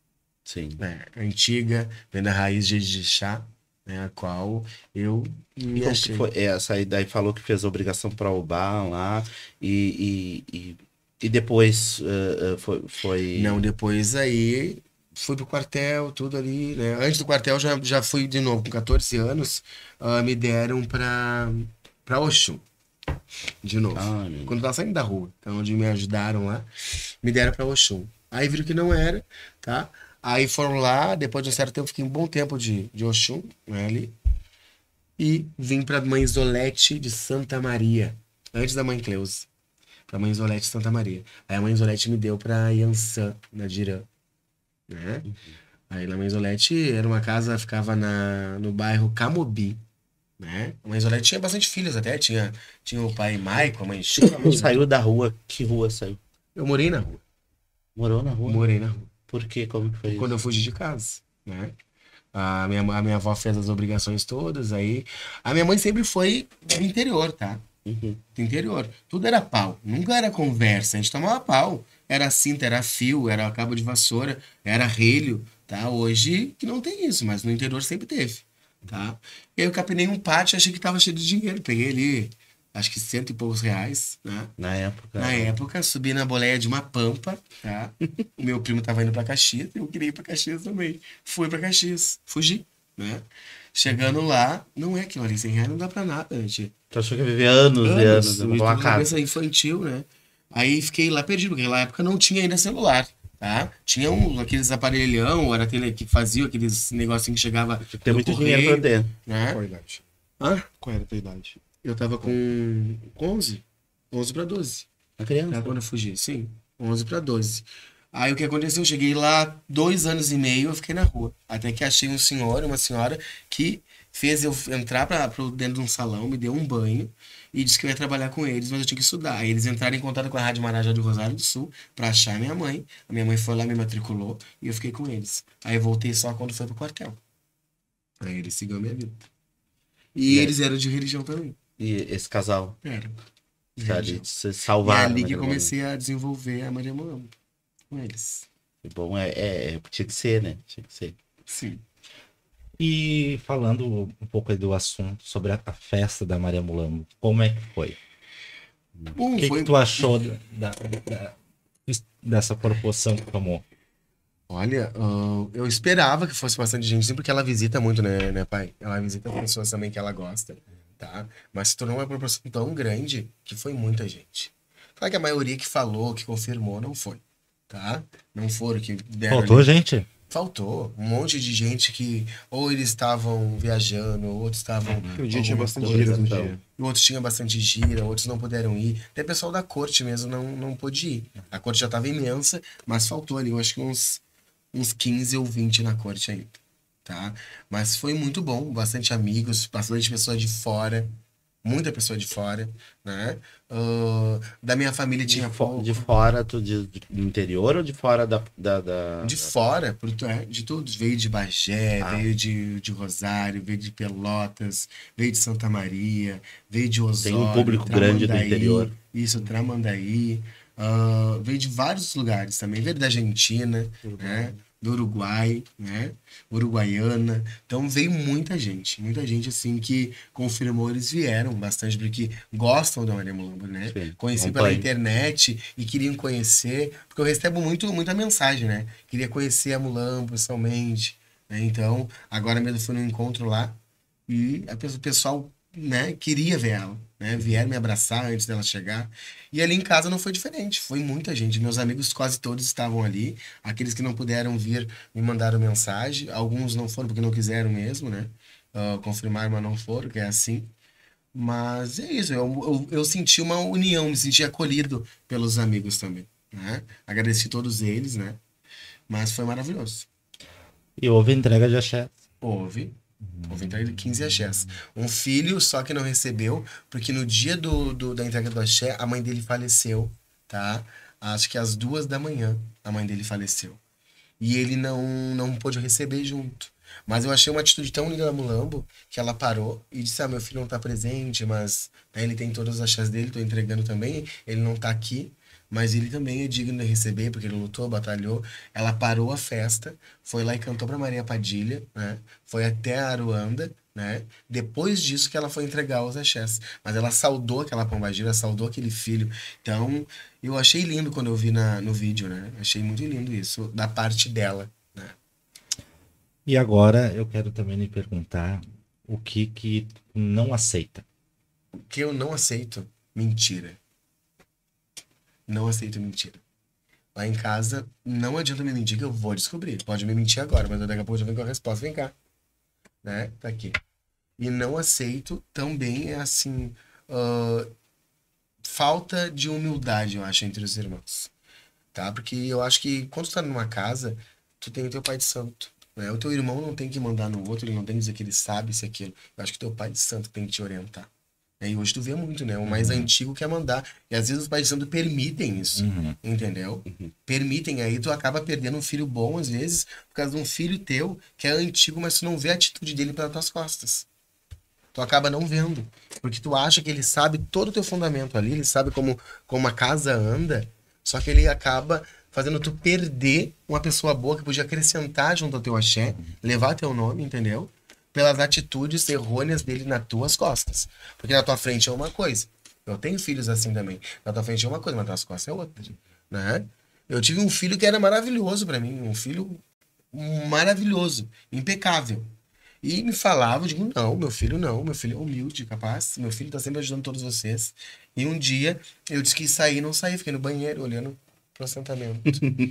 Speaker 1: Sim.
Speaker 3: Antiga, vem da raiz de Ijixá, né? A qual eu me
Speaker 1: Como
Speaker 3: achei.
Speaker 1: que foi? Essa aí daí falou que fez obrigação para Ubá lá. E depois foi.
Speaker 3: Não, depois aí fui pro quartel, tudo ali, né? Antes do quartel já fui de novo, com 14 anos, me deram pra Oxum. De novo. Quando eu tava saindo da rua, então onde me ajudaram lá, me deram pra Oxum. Aí viram que não era, tá? Aí foram lá, depois de um certo tempo, fiquei um bom tempo de Oxum, né, ali. E vim pra Mãe Isolete de Santa Maria, antes da Mãe Cleusa. Pra Mãe Isolete de Santa Maria. Aí a Mãe Isolete me deu pra Iansã, na Dirã. Né? Aí na Mãe Isolete era uma casa, ficava no bairro Camobi, né? A Mãe Isolete tinha bastante filhos até, tinha o pai Maico, a mãe Chica.
Speaker 1: Saiu da rua. Que rua saiu?
Speaker 3: Eu morei na rua.
Speaker 1: Morou na rua?
Speaker 3: Morei na rua.
Speaker 1: Por quê? Como que foi
Speaker 3: Quando eu fugi de casa, né? A minha avó fez as obrigações todas, aí... A minha mãe sempre foi do interior, tá? Do interior. Tudo era pau. Nunca era conversa. A gente tomava pau. Era cinta, era fio, era cabo de vassoura, era relho, tá? Hoje que não tem isso, mas no interior sempre teve, tá? E aí eu capinei um pátio, achei que tava cheio de dinheiro. Peguei ali, acho que 100 e poucos reais, né?
Speaker 1: Na época.
Speaker 3: Na época, subi na boleia de uma pampa, tá? O meu primo tava indo pra Caxias, eu queria ir pra Caxias também. Fui pra Caxias, fugi, né? Chegando lá, não é aquilo ali, 100 reais não dá pra nada, gente.
Speaker 1: Tu achou que ia viver anos e anos,
Speaker 3: uma
Speaker 1: uma casa.
Speaker 3: cabeça infantil, né? Aí fiquei lá perdido, porque naquela época não tinha ainda celular, tá? Tinha aqueles aparelhão, era aquele que fazia aqueles negocinhos que chegava
Speaker 1: Tem muito dinheiro pra ter.
Speaker 3: né?
Speaker 4: Qual a idade?
Speaker 3: Hã?
Speaker 4: Qual era a tua idade?
Speaker 3: Eu tava com 11 pra 12.
Speaker 1: Uma criança.
Speaker 3: Tá, quando eu fugi, sim. 11 pra 12. Aí o que aconteceu? Eu cheguei lá 2 anos e meio, eu fiquei na rua. Até que achei um senhor, uma senhora, que fez eu entrar dentro de um salão, me deu um banho e disse que eu ia trabalhar com eles, mas eu tinha que estudar. Aí eles entraram em contato com a Rádio Marajá do Rosário do Sul pra achar a minha mãe. A minha mãe foi lá, me matriculou e eu fiquei com eles. Aí eu voltei só quando foi pro quartel. Aí eles seguiram a minha vida. E eles eram de religião também.
Speaker 1: E esse casal,
Speaker 3: Era. De
Speaker 1: tá ali,
Speaker 3: religião.
Speaker 1: se
Speaker 3: E é
Speaker 1: salvaram.
Speaker 3: ali
Speaker 1: né,
Speaker 3: que eu
Speaker 1: pelo
Speaker 3: comecei a desenvolver a Maria Moamba com eles.
Speaker 1: menos. Bom, tinha que ser, né? Tinha que ser.
Speaker 3: Sim.
Speaker 2: E falando um pouco aí do assunto sobre a festa da Maria Mulambo, como é que foi?
Speaker 3: Bom,
Speaker 2: O que, que tu achou dessa proporção que tomou?
Speaker 3: Olha, eu esperava que fosse bastante gente, sim, porque ela visita muito, né, pai? Ela visita pessoas também que ela gosta, tá? Mas se tornou uma proporção tão grande que foi muita gente. Claro que a maioria que falou, que confirmou, não foi, tá? Não foram que deram
Speaker 2: Faltou
Speaker 3: ali.
Speaker 2: gente?
Speaker 3: Faltou. Um monte de gente que ou eles estavam viajando, ou outros estavam...
Speaker 4: O dia tinha
Speaker 3: alguma
Speaker 4: bastante
Speaker 3: coisa,
Speaker 4: gira no
Speaker 3: então.
Speaker 4: dia.
Speaker 3: E outros tinham bastante gira, outros não puderam ir. Até pessoal da corte mesmo não pôde ir. A corte já estava imensa, mas faltou ali, eu acho que uns 15 ou 20 na corte ainda, tá? Mas foi muito bom, bastante amigos, bastante pessoa de fora, muita pessoa de fora, né? Da minha família tinha pouco.
Speaker 1: De fora, do interior ou de fora da...
Speaker 3: De fora, de todos. Veio de Bagé,
Speaker 1: Ah.
Speaker 3: veio de Rosário, veio de Pelotas, veio de Santa Maria, veio de Osório.
Speaker 1: Tem um público grande do interior.
Speaker 3: Isso, Tramandaí. Veio de vários lugares também. Veio da Argentina, né? Do Uruguai, né? Uruguaiana. Então veio muita gente assim que confirmou, eles vieram bastante porque gostam da Maria Mulambo, né?
Speaker 1: Sim,
Speaker 3: Conheci pela
Speaker 1: acompanho.
Speaker 3: internet e queriam conhecer, porque eu recebo muita mensagem, né? Queria conhecer a Mulambo pessoalmente, né? Então, agora mesmo fui num encontro lá e o pessoal, né, queria ver ela, né? Vieram me abraçar antes dela chegar. E ali em casa não foi diferente, foi muita gente. Meus amigos quase todos estavam ali. Aqueles que não puderam vir me mandaram mensagem. Alguns não foram porque não quiseram mesmo, né? Confirmaram, mas não foram, que é assim. Mas é isso, eu senti uma união, me senti acolhido pelos amigos também, né? Agradeci todos eles, né? Mas foi maravilhoso.
Speaker 2: E houve entrega de axé.
Speaker 3: Houve entrega de 15 axés. Um filho só que não recebeu, porque no dia da entrega do axé, a mãe dele faleceu, tá? Acho que às 2 da manhã a mãe dele faleceu. E ele não pôde receber junto. Mas eu achei uma atitude tão linda da Mulambo que ela parou e disse: meu filho não tá presente, mas né, ele tem todos os axés dele, tô entregando também, ele não tá aqui. Mas ele também é digno de receber, porque ele lutou, batalhou. Ela parou a festa, foi lá e cantou pra Maria Padilha, né? Foi até a Aruanda, né? Depois disso que ela foi entregar os axés. Mas ela saudou aquela pombagira, saudou aquele filho. Então, eu achei lindo quando eu vi no vídeo, né? Achei muito lindo isso, da parte dela, né?
Speaker 2: E agora eu quero também lhe perguntar o que tu não aceita.
Speaker 3: O que eu não aceito? Mentira. Não aceito mentira. Lá em casa, não adianta me mentir que eu vou descobrir. Pode me mentir agora, mas daqui a pouco eu já venho com a resposta. Vem cá. Né? Tá aqui. E não aceito também é assim... falta de humildade, eu acho, entre os irmãos. Tá? Porque eu acho que quando tu tá numa casa, tu tem o teu pai de santo. Né? O teu irmão não tem que mandar no outro, ele não tem que dizer que ele sabe isso e aquilo. Eu acho que o teu pai de santo tem que te orientar. E hoje tu vê muito, né? O mais antigo quer mandar. E às vezes os pais de santo permitem isso. Entendeu? Permitem. Aí tu acaba perdendo um filho bom, às vezes, por causa de um filho teu que é antigo, mas tu não vê a atitude dele pelas tuas costas. Tu acaba não vendo. Porque tu acha que ele sabe todo o teu fundamento ali, ele sabe como a casa anda, só que ele acaba fazendo tu perder uma pessoa boa que podia acrescentar junto ao teu axé, levar teu nome, entendeu? Pelas atitudes errôneas dele nas tuas costas. Porque na tua frente é uma coisa. Eu tenho filhos assim também. Na tua frente é uma coisa, mas nas tuas costas é outra, né? Eu tive um filho que era maravilhoso pra mim, um filho maravilhoso, impecável. E me falava, eu digo, não, meu filho é humilde, capaz, meu filho tá sempre ajudando todos vocês. E um dia eu disse que ia sair, não saí, fiquei no banheiro olhando pro assentamento.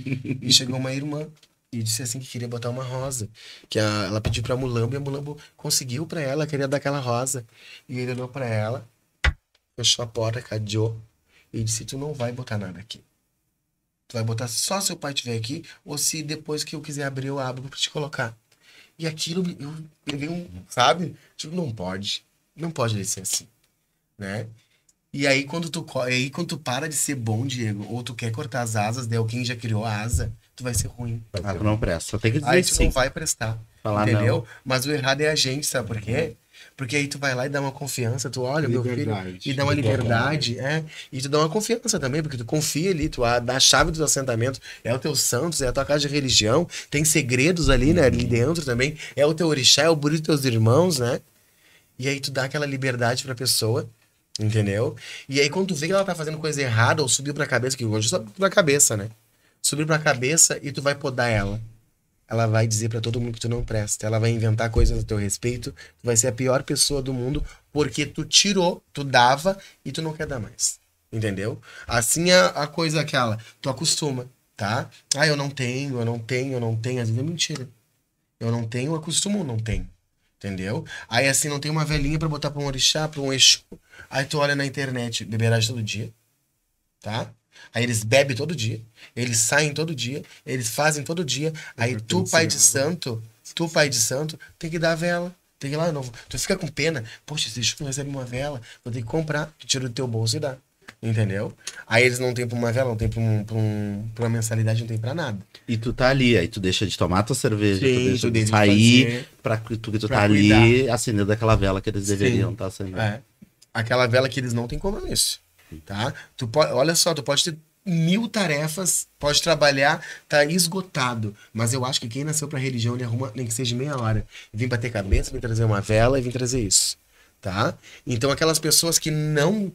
Speaker 3: E chegou uma irmã e disse assim que queria botar uma rosa, que ela pediu pra Mulambo e a Mulambo conseguiu pra ela, queria dar aquela rosa. E ele olhou pra ela, fechou a porta, cadeou e disse, tu não vai botar nada aqui. Tu vai botar só se o pai estiver aqui, ou se depois que eu quiser abrir, eu abro pra te colocar. E aquilo, eu peguei sabe? Tipo, não pode ser assim, né? E aí quando tu para de ser bom, Diego, ou tu quer cortar as asas de alguém já criou a asa, tu vai ser ruim.
Speaker 1: Tu não presta, só tem que dizer
Speaker 3: Aí tu
Speaker 1: sim.
Speaker 3: não vai prestar,
Speaker 1: Falar
Speaker 3: entendeu?
Speaker 1: não.
Speaker 3: Mas o errado é a gente, sabe por quê? Porque aí tu vai lá e dá uma confiança, tu olha, meu filho, e dá uma liberdade, e tu dá uma confiança também, porque tu confia ali, tu dá a chave do teu assentamento, é o teu santos, é a tua casa de religião, tem segredos ali, né, ali dentro também, é o teu orixá, é o burro dos teus irmãos, né? E aí tu dá aquela liberdade pra pessoa, entendeu? E aí quando tu vê que ela tá fazendo coisa errada, ou subiu pra cabeça, que hoje subiu pra cabeça, né? Subiu pra cabeça e tu vai podar ela. Ela vai dizer pra todo mundo que tu não presta. Ela vai inventar coisas a teu respeito. Tu vai ser a pior pessoa do mundo porque tu tirou, tu dava e tu não quer dar mais. Entendeu? Assim é a coisa aquela. Tu acostuma, tá? Ah, eu não tenho. Às vezes é mentira. Eu não tenho, eu acostumo, não tenho. Entendeu? Aí assim, não tem uma velhinha pra botar pra um orixá, pra um exu. Aí tu olha na internet, beberagem todo dia. Tá? Aí eles bebem todo dia, eles saem todo dia, eles fazem todo dia. Aí tu, pai de santo, tem que dar a vela. Tem que ir lá de novo. Tu fica com pena. Poxa, esse não recebe uma vela, vou ter que comprar. Tu tira do teu bolso e dá. Entendeu? Aí eles não tem pra uma vela, não tem pra uma mensalidade, não tem pra nada.
Speaker 1: E tu tá ali, aí tu deixa de tomar tua cerveja,
Speaker 3: Sim,
Speaker 1: tu deixa
Speaker 3: tu
Speaker 1: de
Speaker 3: deixa de
Speaker 1: sair,
Speaker 3: fazer,
Speaker 1: pra tu
Speaker 3: pra
Speaker 1: tá ali acendendo aquela vela que eles
Speaker 3: Sim.
Speaker 1: deveriam estar acendendo.
Speaker 3: É. Aquela vela que eles não têm compromisso. Tá? Olha só, tu pode ter 1000 tarefas, pode trabalhar, tá esgotado. Mas eu acho que quem nasceu pra religião, ele arruma, nem que seja meia hora. Vem bater cabeça, vem trazer uma vela e vem trazer isso. Tá? Então aquelas pessoas que não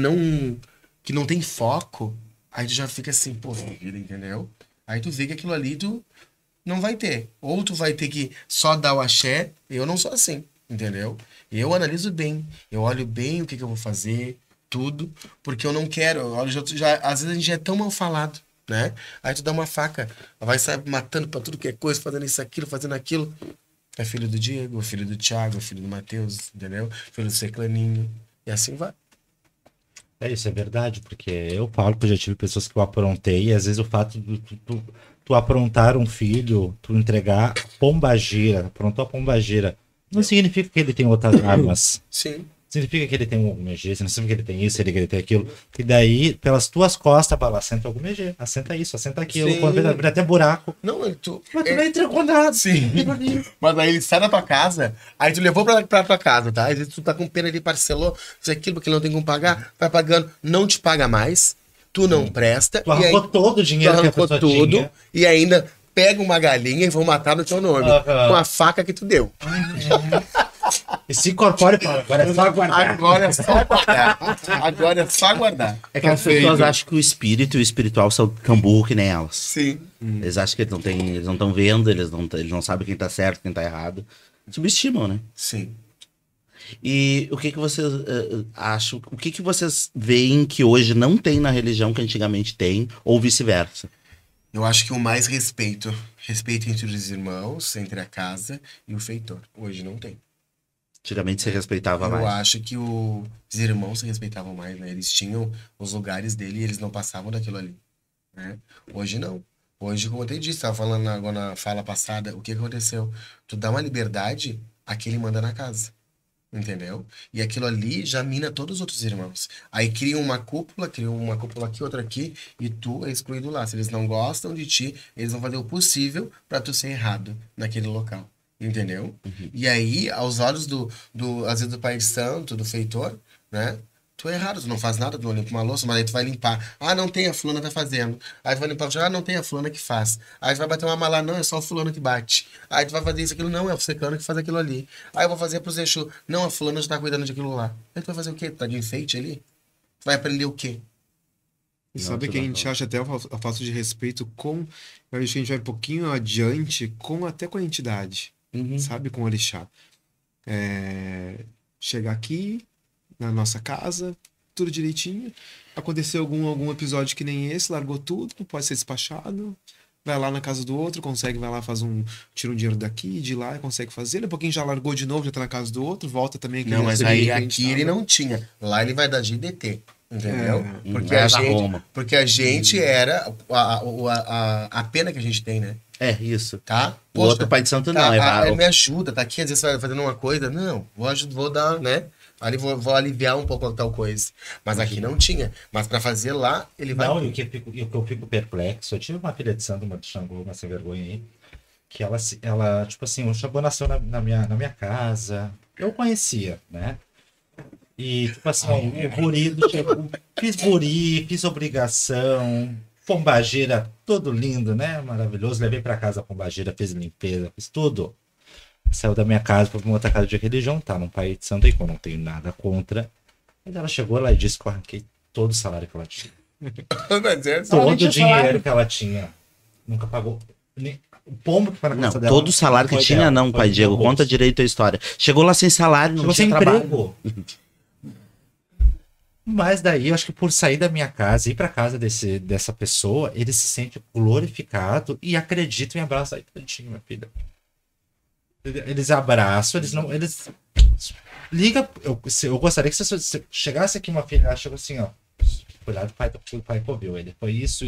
Speaker 3: tem foco, aí tu já fica assim, pô, vida, entendeu? Aí tu vê que aquilo ali tu não vai ter. Ou tu vai ter que só dar o axé. Eu não sou assim, entendeu? Eu analiso bem, eu olho bem o que eu vou fazer, tudo, porque eu não quero. Eu olho, às vezes a gente é tão mal falado, né? Aí tu dá uma faca, vai sair matando pra tudo que é coisa, fazendo isso, aquilo, fazendo aquilo. É filho do Diego, é filho do Thiago, é filho do Matheus, entendeu? Filho do Seclaninho. E assim vai.
Speaker 2: É isso, é verdade, porque eu falo que eu já tive pessoas que eu aprontei, e às vezes o fato de tu aprontar um filho, tu entregar a pombagira, aprontou a pombagira, não significa que ele tem outras armas.
Speaker 3: Sim.
Speaker 2: Significa que ele tem um MG, não significa que ele tem isso, ele tem aquilo. E daí, pelas tuas costas, fala, assenta algum MG, assenta isso, assenta aquilo,
Speaker 3: Sim.
Speaker 2: quando vira até buraco.
Speaker 3: Não,
Speaker 2: Mas tu vai entregou nada.
Speaker 3: Sim. Mas aí ele sai da tua casa, aí tu levou pra tua casa, tá? Às vezes tu tá com pena, ele parcelou, isso aquilo, porque ele não tem como pagar, vai pagando, não te paga mais, tu não presta.
Speaker 2: Tu arrancou todo o dinheiro que a pessoa tinha.
Speaker 3: E ainda pega uma galinha e vão matar no teu nome, com a faca que tu deu.
Speaker 2: E se incorpora e fala, agora é só aguardar.
Speaker 3: Agora é só aguardar. Agora é só aguardar.
Speaker 1: É que as pessoas acham que o espírito e o espiritual são tão burro que nem elas.
Speaker 3: Sim.
Speaker 1: Eles acham que eles não estão vendo, eles não sabem quem tá certo, quem tá errado. Subestimam, né?
Speaker 3: Sim.
Speaker 1: E o que vocês acham? O que vocês veem que hoje não tem na religião que antigamente tem, ou vice-versa?
Speaker 3: Eu acho que o mais respeito. Respeito entre os irmãos, entre a casa e o feitor. Hoje não tem.
Speaker 1: Antigamente se respeitava
Speaker 3: Eu
Speaker 1: mais.
Speaker 3: acho que os irmãos se respeitavam mais, né? Eles tinham os lugares dele e eles não passavam daquilo ali, né? Hoje não. Hoje, como eu te disse, tava falando agora na fala passada, o que aconteceu? Tu dá uma liberdade, aquele manda na casa, entendeu? E aquilo ali já mina todos os outros irmãos. Aí criam uma cúpula aqui, outra aqui, e tu é excluído lá. Se eles não gostam de ti, eles vão fazer o possível pra tu ser errado naquele local. Entendeu? E aí, aos olhos às vezes do Pai de Santo, do feitor, né? Tu é errado, tu não faz nada, tu não limpa uma louça, mas aí tu vai limpar. Ah, não tem, a fulana tá fazendo. Aí tu vai limpar o chão, ah, não tem, a fulana que faz. Aí tu vai bater uma mala, não, é só o fulano que bate. Aí tu vai fazer isso, aquilo, não, é o secano que faz aquilo ali. Aí eu vou fazer pro Exu, não, a fulana já tá cuidando de aquilo lá. Aí tu vai fazer o quê? Tu tá de enfeite ali? Tu vai aprender o quê?
Speaker 4: E sabe que a gente acha até a falta de respeito com... Eu acho que a gente vai um pouquinho adiante até com a entidade, sabe? Com o orixá. Chegar aqui, na nossa casa, tudo direitinho. Aconteceu algum episódio que nem esse, largou tudo, pode ser despachado. Vai lá na casa do outro, vai lá, tira um dinheiro daqui, de lá, consegue fazer. Daqui a pouquinho já largou de novo, já tá na casa do outro, volta também.
Speaker 3: Não, mas aí aqui ele não tinha. Lá ele vai dar GDT. Entendeu? Porque a gente era a pena que a gente tem, né?
Speaker 1: É, isso.
Speaker 3: Tá?
Speaker 1: O outro pai de santo não,
Speaker 3: ele me ajuda, tá aqui, às vezes você vai fazendo uma coisa, não, vou dar, né? Ali vou aliviar um pouco tal coisa. Mas aqui não tinha. Mas pra fazer lá, ele vai...
Speaker 2: Não, e o que eu fico perplexo, eu tive uma filha de santo, uma de Xangô, uma sem vergonha aí, que ela tipo assim, o Xangô nasceu na minha casa, eu conhecia, né? E, tipo assim, o guri fiz obrigação, pombageira, todo lindo, né? Maravilhoso. Levei pra casa a pombageira, fiz limpeza, fiz tudo. Saiu da minha casa pra uma outra casa de religião, tá? Num pai de santo aí, eu não tenho nada contra. Mas ela chegou lá e disse que eu arranquei todo o salário que ela tinha. Todo o dinheiro que ela tinha. Nunca pagou. O pombo que foi na casa dela.
Speaker 1: Todo o salário que tinha, não, pai Diego. Conta direito a história. Chegou lá sem salário, não tinha trabalho.
Speaker 2: Mas daí, eu acho que por sair da minha casa e ir pra casa dessa pessoa, ele se sente glorificado e acredita em abraço. Aí, tantinho, minha filha. Eles abraçam, eles liga. Eu gostaria que você chegasse aqui, uma filha, ela chegou assim, ó. Cuidado, o pai que ouviu ele. Foi isso.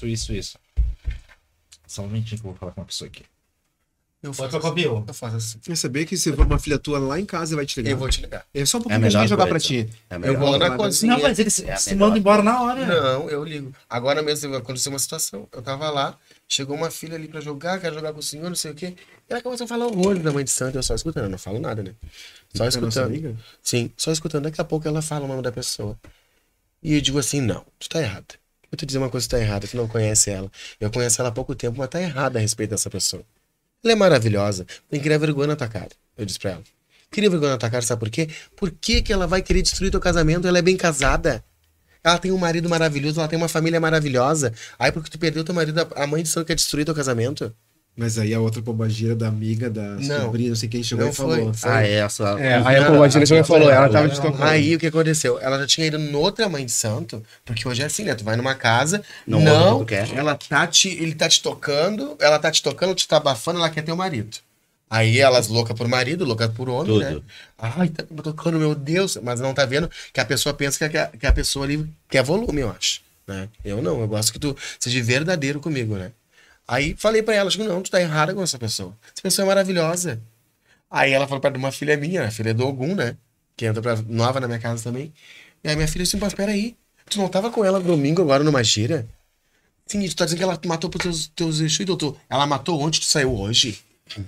Speaker 2: Só um momentinho que eu vou falar com uma pessoa aqui.
Speaker 3: Eu faço assim.
Speaker 4: Quer saber que se for uma filha tua lá em casa, vai te ligar?
Speaker 3: Eu vou te ligar.
Speaker 4: É só um pouquinho que a gente vai jogar pra ti.
Speaker 3: Eu vou lá na cozinha.
Speaker 2: Não, mas eles se mandam embora na hora.
Speaker 3: Não, eu ligo. Agora mesmo aconteceu uma situação. Eu tava lá, chegou uma filha ali pra jogar, quero jogar com o senhor, não sei o quê. E ela começou a falar horrores da mãe de santo, eu só escutando. Eu não falo nada, né? Só escutando. Sim, só escutando. Daqui a pouco ela fala o nome da pessoa. E eu digo assim, não, tu tá errada. Eu te dizer uma coisa que tá errada, tu não conhece ela. Eu conheço ela há pouco tempo, mas tá errada a respeito dessa pessoa. Ela é maravilhosa, tem que criar vergonha na tua cara. Eu disse pra ela. Queria vergonha na tua cara, sabe por quê? Por que ela vai querer destruir teu casamento? Ela é bem casada. Ela tem um marido maravilhoso, ela tem uma família maravilhosa. Aí porque tu perdeu teu marido, a mãe de santo quer destruir teu casamento?
Speaker 4: Mas aí a outra pombagira da amiga, da sobrinha, não sei quem chegou e falou.
Speaker 1: Essa.
Speaker 4: Aí a pombagira chegou e falou, ela tava te tocando.
Speaker 3: Aí o que aconteceu? Ela já tinha ido noutra mãe de santo, porque hoje é assim, né? Tu vai numa casa,
Speaker 1: não
Speaker 3: ele tá te tocando, te tá abafando, ela quer teu marido. Aí elas louca por marido, louca por homem,
Speaker 1: tudo,
Speaker 3: né? Ai, tá me tocando, meu Deus. Mas não tá vendo que a pessoa pensa que a pessoa ali quer volume, eu acho. Né? Eu não, eu gosto que tu seja verdadeiro comigo, né? Aí falei pra ela, não, tu tá errada com essa pessoa. Essa pessoa é maravilhosa. Aí ela falou pra uma filha minha, a filha do Ogum, né? Que entra nova na minha casa também. E aí minha filha disse, mas peraí, tu não tava com ela no domingo agora numa gira? Sim, tu tá dizendo que ela matou pros teus Exu, doutor. Ela matou ontem, tu saiu hoje?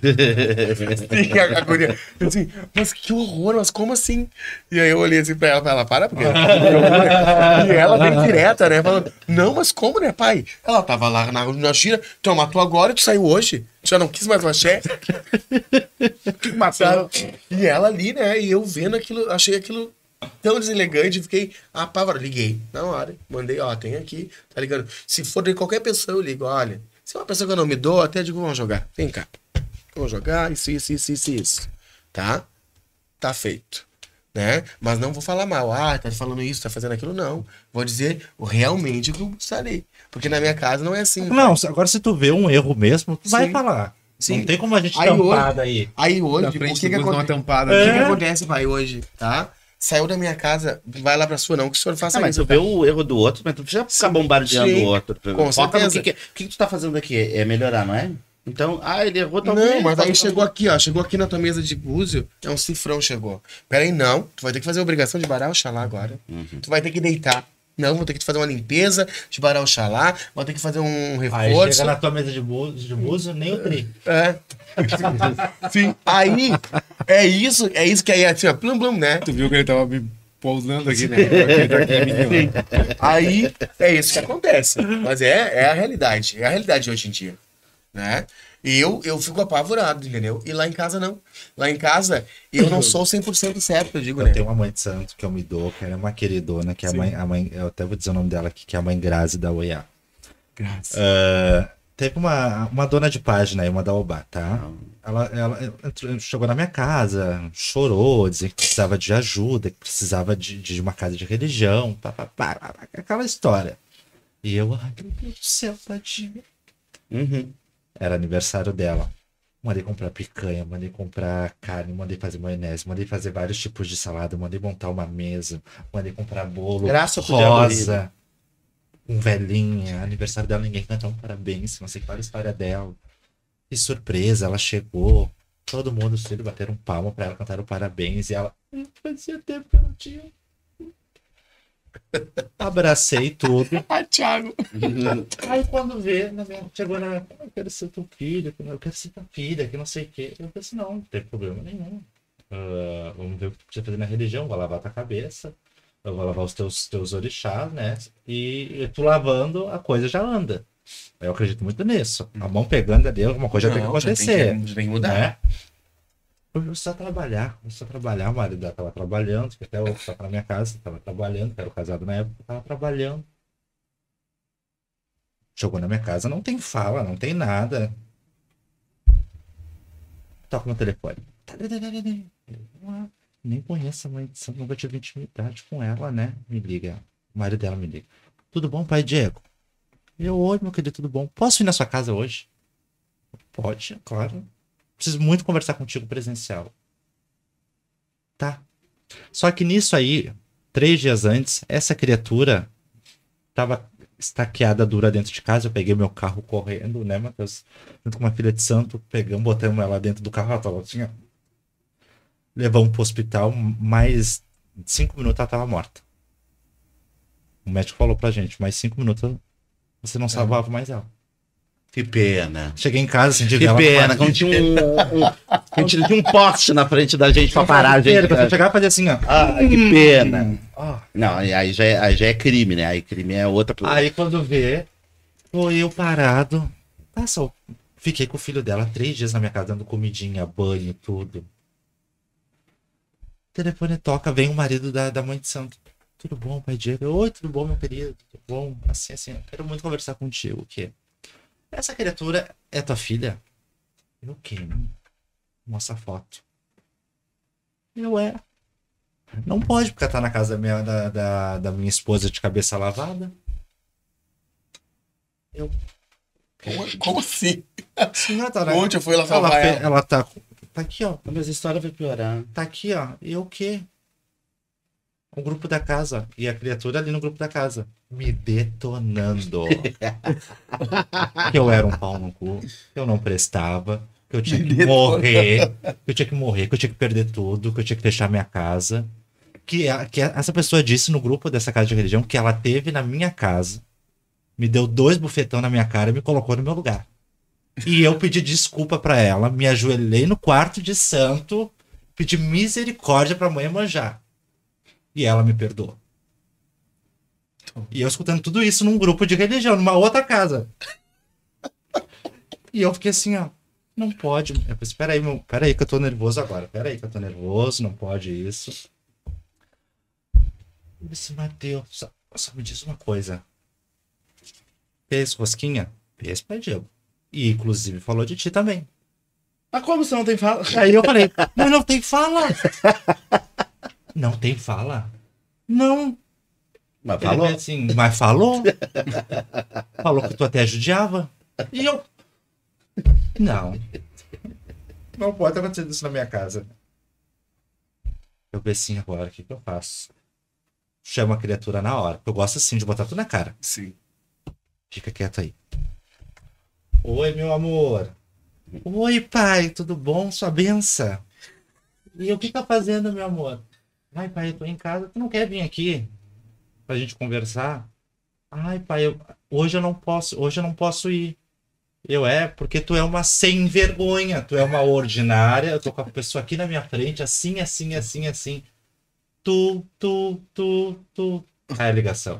Speaker 3: Assim, mas que horror, mas como assim? E aí eu olhei assim pra ela, para, porque... E ela vem direta, né? Falando, não, mas como, né, pai? Ela tava lá na gira, tu matou agora e tu saiu hoje? Tu já não quis mais o axé? Que matou. E ela ali, né? E eu vendo aquilo, achei aquilo tão deselegante, fiquei apavorado. Liguei na hora, mandei, ó, tem aqui, tá ligado? Se for de qualquer pessoa, eu ligo, olha, se é uma pessoa que eu não me dou, até digo, vamos jogar, vem cá. Vou jogar, isso. Tá? Tá feito. Né? Mas não vou falar mal. Ah, tá falando isso, tá fazendo aquilo, não. Vou dizer realmente o que eu gostaria. Porque na minha casa não é assim.
Speaker 2: Não, agora se tu vê um erro mesmo, tu vai falar.
Speaker 3: Sim.
Speaker 2: Não tem como a gente tampada aí.
Speaker 3: Aí hoje,
Speaker 4: o que
Speaker 3: que acontece, pai, hoje, tá? Saiu da minha casa, vai lá pra sua, não, que o senhor faça
Speaker 1: mas
Speaker 3: isso.
Speaker 1: Mas tu vê o erro do outro, mas tu já fica bombardeando o outro.
Speaker 3: Com certeza.
Speaker 1: O que tu tá fazendo aqui? É melhorar, não é? Então, ele errou
Speaker 3: também. Não, mas aí chegou aqui, ó. Chegou aqui na tua mesa de búzio, é um cifrão, chegou. Pera aí, não. Tu vai ter que fazer a obrigação de barar o xalá agora. Tu vai ter que deitar. Não, vou ter que fazer uma limpeza, de barar o xalá, vou ter que fazer um reforço.
Speaker 2: Aí chega na tua mesa de búzio, nem o tri.
Speaker 3: Sim. Aí, é isso que aí, assim, ó, plum, né?
Speaker 4: Tu viu que ele tava me Pousando aqui, né? Aqui, tá aqui, menino.
Speaker 3: Aí é isso que acontece. Mas é a realidade. É a realidade hoje em dia. Né? E eu fico apavorado, entendeu? E lá em casa não. Lá em casa eu não sou 100% certo, eu digo,
Speaker 2: Eu
Speaker 3: né?
Speaker 2: tenho uma mãe de santo que eu me dou, que ela é uma queridona, que é a mãe, eu até vou dizer o nome dela aqui, que é a mãe Grazi da Oiá.
Speaker 4: Graças.
Speaker 2: Teve uma dona de página aí, uma da Obá, tá? Ela chegou na minha casa, chorou, dizia que precisava de ajuda, que precisava de uma casa de religião, aquela história. E eu, ai, meu Deus do céu, tadinha.
Speaker 1: Uhum.
Speaker 2: Era aniversário dela. Mandei comprar picanha, mandei comprar carne, mandei fazer maionese, mandei fazer vários tipos de salada, mandei montar uma mesa, mandei comprar bolo
Speaker 1: Graças pro diabo
Speaker 2: rosa, um velhinha, aniversário dela, ninguém cantou um parabéns, não sei qual é a história dela. Que surpresa, ela chegou, todo mundo, os filhos bateram palma pra ela, cantaram parabéns, e ela, fazia tempo que eu não tinha. Abracei tudo.
Speaker 3: Ah, Thiago.
Speaker 2: Aí quando vê, chegou na. Eu quero ser teu filho, eu quero ser tua filha, que não sei o quê. Eu pensei, não tem problema nenhum. Vamos ver o que tu precisa fazer na religião, vou lavar tua cabeça, eu vou lavar os teus orixás, né? E tu lavando, a coisa já anda. Eu acredito muito nisso. A mão pegando ali, alguma coisa já tem que acontecer.
Speaker 3: Já tem que mudar.
Speaker 2: Né? Eu preciso trabalhar, o marido dela tava trabalhando, que até eu tava na minha casa, tava trabalhando, que era casado na época, tava trabalhando. Chegou na minha casa, não tem fala, não tem nada. Toca no telefone. Nem conheço a mãe de santo, nunca tive intimidade com ela, né? Me liga. O marido dela me liga. Tudo bom, pai Diego? Oi, meu querido, tudo bom? Posso ir na sua casa hoje? Pode, claro. Preciso muito conversar contigo presencial. Tá. Só que nisso aí, 3 dias antes, essa criatura tava estaqueada dura dentro de casa. Eu peguei meu carro correndo, né, Matheus? Junto com uma filha de santo, pegamos, botamos ela dentro do carro, ela tinha... Levamos pro hospital, mais 5 minutos ela tava morta. O médico falou pra gente, mais 5 minutos você não salvava mais ela.
Speaker 1: Que pena.
Speaker 2: Cheguei em casa, senti
Speaker 1: Que pena, quando tinha tinha um poste na frente da gente pra parar a gente.
Speaker 2: Você chegava e fazia assim, ó.
Speaker 1: Ai, que pena.
Speaker 2: Ó.
Speaker 1: Não, aí já é crime, né? Aí crime é outra coisa.
Speaker 2: Aí quando vê, foi eu parado. Fiquei com o filho dela 3 dias na minha casa, dando comidinha, banho, tudo. O telefone toca, vem o marido da mãe de santo. Tudo bom, pai Diego? Oi, tudo bom, meu querido? Tudo bom? Assim, eu quero muito conversar contigo. O quê? Essa criatura é tua filha? Eu, o quê? Mostra a foto. Não pode, porque ela tá na casa da minha esposa de cabeça lavada.
Speaker 3: Como assim?
Speaker 2: Sim, ela tá na...
Speaker 3: Onde eu fui lá salvar ela?
Speaker 2: Ela tá aqui, ó.
Speaker 1: Mas a história vai piorar.
Speaker 2: Tá aqui, ó. E o quê? O grupo da casa. E a criatura ali no grupo da casa. Me detonando. Que eu era um pau no cu. Que eu não prestava. Que eu tinha que morrer. Que eu tinha que morrer. Que eu tinha que perder tudo. Que eu tinha que fechar minha casa. Que essa pessoa disse no grupo dessa casa de religião que ela teve na minha casa. Me deu 2 bufetão na minha cara e me colocou no meu lugar. E eu pedi desculpa pra ela. Me ajoelhei no quarto de santo. Pedi misericórdia pra mãe manjar. E ela me perdoou. E eu escutando tudo isso num grupo de religião, numa outra casa. E eu fiquei assim, ó. Não pode. Eu pensei, peraí que eu tô nervoso agora. Peraí que eu tô nervoso, não pode isso. Eu disse, Matheus, só me diz uma coisa. Fez rosquinha? Fez, pai Diego. E inclusive falou de ti também.
Speaker 1: Mas como você não tem fala?
Speaker 2: Aí eu falei, mas não tem fala. Não tem fala? Não.
Speaker 1: Mas falou?
Speaker 2: Ele assim, mas falou. Falou que tu até judiava. E eu... Não. Não pode acontecer isso na minha casa. Eu pensei agora, o que eu faço? Chama a criatura na hora. Eu gosto assim de botar tudo na cara.
Speaker 3: Sim.
Speaker 2: Fica quieto aí. Oi, meu amor. Oi, pai, tudo bom? Sua benção. E o que tá fazendo, meu amor? Ai, pai, eu tô em casa. Tu não quer vir aqui pra gente conversar? Ai, pai, hoje eu não posso ir. Porque tu é uma sem vergonha, tu é uma ordinária, eu tô com a pessoa aqui na minha frente, assim. Tu. Aí a ligação.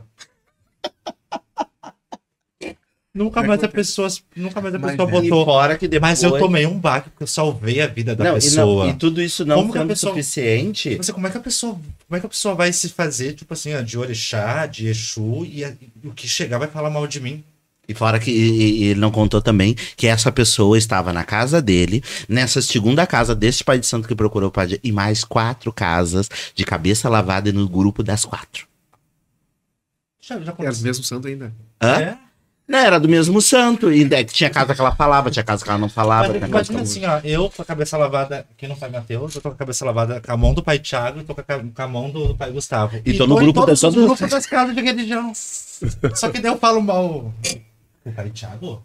Speaker 2: Nunca mais a pessoa botou.
Speaker 1: Fora que depois...
Speaker 2: Mas eu tomei um baque porque eu salvei a vida da
Speaker 1: Não,
Speaker 2: pessoa.
Speaker 1: e tudo isso não
Speaker 2: Como que a
Speaker 1: sendo
Speaker 2: pessoa-
Speaker 1: suficiente.
Speaker 2: Como é que a pessoa vai se fazer, tipo assim, ó, de orixá, de exu, e o que chegar vai falar mal de mim?
Speaker 1: E fora que ele não contou também que essa pessoa estava na casa dele, nessa segunda casa desse pai de santo que procurou o pai e mais 4 casas de cabeça lavada e no grupo das 4.
Speaker 2: Já
Speaker 4: É o
Speaker 2: aconteceu.
Speaker 4: mesmo santo ainda.
Speaker 1: Hã?
Speaker 2: É?
Speaker 1: Não, era do mesmo santo. E daí tinha casa que ela falava, tinha casa que ela não falava.
Speaker 2: Mas
Speaker 1: tinha casa que
Speaker 2: imagina
Speaker 1: ela-
Speaker 2: assim, ó, eu com a cabeça lavada aqui no pai Mateus, eu tô com a cabeça lavada com a mão do pai Thiago e tô com a mão do pai Gustavo.
Speaker 1: E tô no grupo
Speaker 2: todos
Speaker 1: das-
Speaker 2: os grupos das casas de religião. Só que daí eu falo mal. O pai Thiago?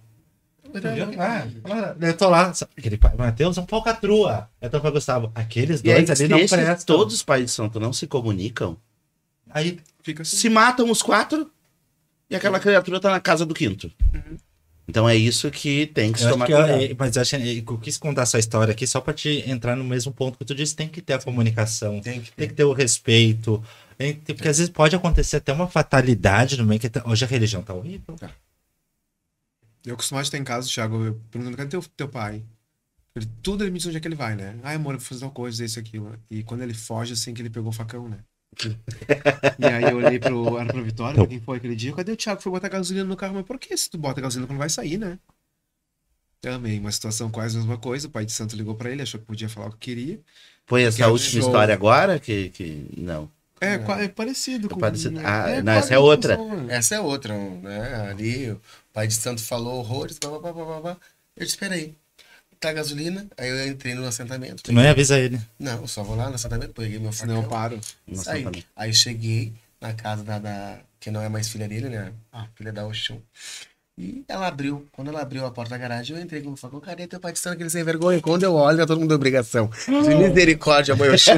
Speaker 2: Eu tô lá. Aquele pai Mateus é um falcatrua. Eu tô com o pai Gustavo. Aqueles
Speaker 1: E aí,
Speaker 2: dois ali
Speaker 1: se
Speaker 2: não
Speaker 1: esses
Speaker 2: prestam.
Speaker 1: todos os pais de santo não se comunicam,
Speaker 2: Aí,
Speaker 4: Fica assim.
Speaker 1: se matam os 4 e aquela criatura tá na casa do 5º. Então é isso que tem que se
Speaker 2: eu acho
Speaker 1: tomar
Speaker 2: que
Speaker 1: cuidado.
Speaker 2: mas eu quis contar essa história aqui só pra te entrar no mesmo ponto que tu disse. Tem que ter a comunicação,
Speaker 3: Tem que
Speaker 2: tem que ter o respeito. Porque às vezes pode acontecer até uma fatalidade no meio. Hoje a religião tá horrível.
Speaker 4: Eu costumo estar em casa, Thiago, eu perguntando, cadê teu pai? Tudo ele me diz onde é que ele vai, né? Ai, amor, eu vou fazer tal coisa, isso, aquilo. E quando ele foge, assim, que ele pegou o facão, né? E aí eu olhei era pro Vitória, pra quem foi aquele dia, cadê o Thiago? Foi botar gasolina no carro, mas por que se tu bota gasolina quando vai sair, né? Também, uma situação quase a mesma coisa, o pai de santo ligou pra ele, achou que podia falar o que queria.
Speaker 1: Foi essa
Speaker 4: Porque
Speaker 1: última
Speaker 4: show.
Speaker 1: história agora que não.
Speaker 4: É parecido com...
Speaker 1: parecido. Ah, não,
Speaker 4: quase
Speaker 1: essa é outra.
Speaker 4: a mesma pessoa.
Speaker 3: Essa é outra, né? Ali o pai de santo falou horrores, blá, blá, blá, blá, blá, blá. Eu disse, espera aí. Tá gasolina, aí eu entrei no assentamento.
Speaker 2: Tu não ia avisar ele.
Speaker 3: Não, eu só vou lá no assentamento, peguei meu facão.
Speaker 4: Senão eu paro.
Speaker 1: No
Speaker 3: Saí.
Speaker 1: assentamento.
Speaker 3: Aí cheguei na casa da que não é mais filha dele, né? Filha da Oxum. E ela abriu. Quando ela abriu a porta da garagem, eu entrei com o facão. Cadê teu pai de santo, aquele sem vergonha? Quando eu olho, tá todo mundo de obrigação. De misericórdia, mãe Oxum.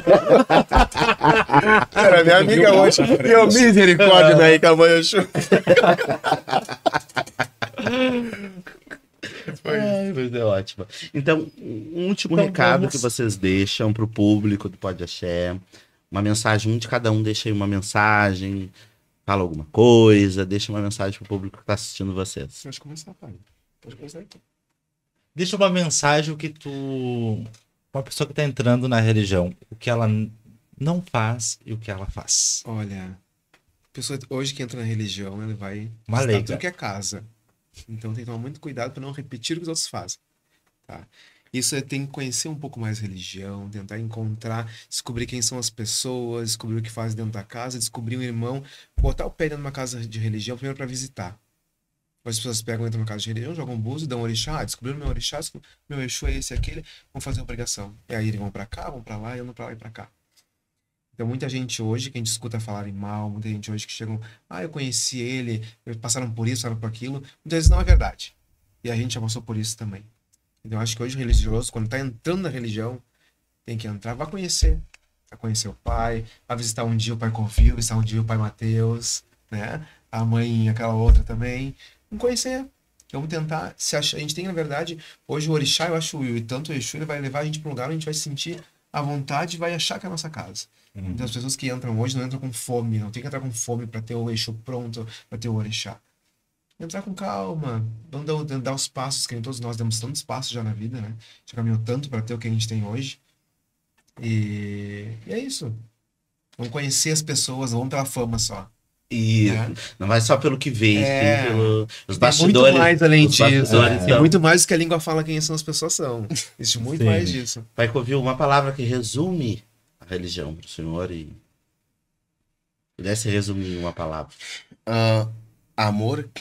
Speaker 3: Era minha amiga hoje. E eu, misericórdia, minha rica mãe Oxum.
Speaker 1: Ai, mas é ótimo. Então, um último recado que vocês deixam pro público do Pode Axé. Uma mensagem, um de cada um deixa aí uma mensagem, fala alguma coisa, deixa uma mensagem pro público que tá assistindo vocês.
Speaker 4: Pode começar, pai.
Speaker 3: Pode começar então.
Speaker 2: Deixa uma mensagem que tu. Uma pessoa que tá entrando na religião. O que ela não faz e o que ela faz.
Speaker 4: Olha, a pessoa hoje que entra na religião, ele vai
Speaker 2: Uma
Speaker 4: visitar
Speaker 2: leiga.
Speaker 4: tudo que é casa. Então tem que tomar muito cuidado para não repetir o que os outros fazem. Tá? Isso é tem que conhecer um pouco mais religião, tentar encontrar, descobrir quem são as pessoas, descobrir o que faz dentro da casa, descobrir um irmão, botar o pé dentro de uma casa de religião primeiro para visitar. As pessoas pegam, entram numa casa de religião, jogam um búzio, dão um orixá, descobriram meu orixá, meu exu é esse e aquele, vão fazer uma pregação. E aí eles vão para cá, vão para lá, e andam para lá e para cá. Então muita gente hoje que a gente escuta falarem mal, muita gente hoje que chegam, eu conheci ele, passaram por isso, passaram por aquilo, muitas vezes não é verdade. E a gente já passou por isso também. Então eu acho que hoje o religioso, quando está entrando na religião, tem que entrar, vai conhecer o pai, vai visitar um dia o pai Covil, visitar um dia o pai Mateus, né? A mãe, aquela outra também. Vamos conhecer. Vamos tentar se achar. A gente tem, na verdade, hoje o orixá, eu acho, e tanto o exu, ele vai levar a gente para um lugar onde a gente vai se sentir à vontade e vai achar que é a nossa casa. Então as pessoas que entram hoje não entram com fome, não tem que entrar com fome para ter o exu pronto, para ter o orixá. Entrar com calma, vamos dar os passos, que nem todos nós demos tantos passos já na vida, né? Já caminhou tanto para ter o que a gente tem hoje. E é isso. Vamos conhecer as pessoas, não vamos pela fama só.
Speaker 1: E
Speaker 4: É.
Speaker 1: não vai só pelo que vê,
Speaker 4: É.
Speaker 1: sim, pelo... os
Speaker 4: Tem
Speaker 1: bastidores.
Speaker 4: muito mais além
Speaker 1: os
Speaker 4: disso.
Speaker 1: bastidores,
Speaker 4: Tem
Speaker 1: então.
Speaker 4: muito mais do que a língua fala quem são as pessoas são. Existe muito
Speaker 2: Sim.
Speaker 4: mais disso.
Speaker 1: Pai Covil, uma palavra que resume a religião pro senhor e pudesse resumir em uma palavra.
Speaker 3: Amor.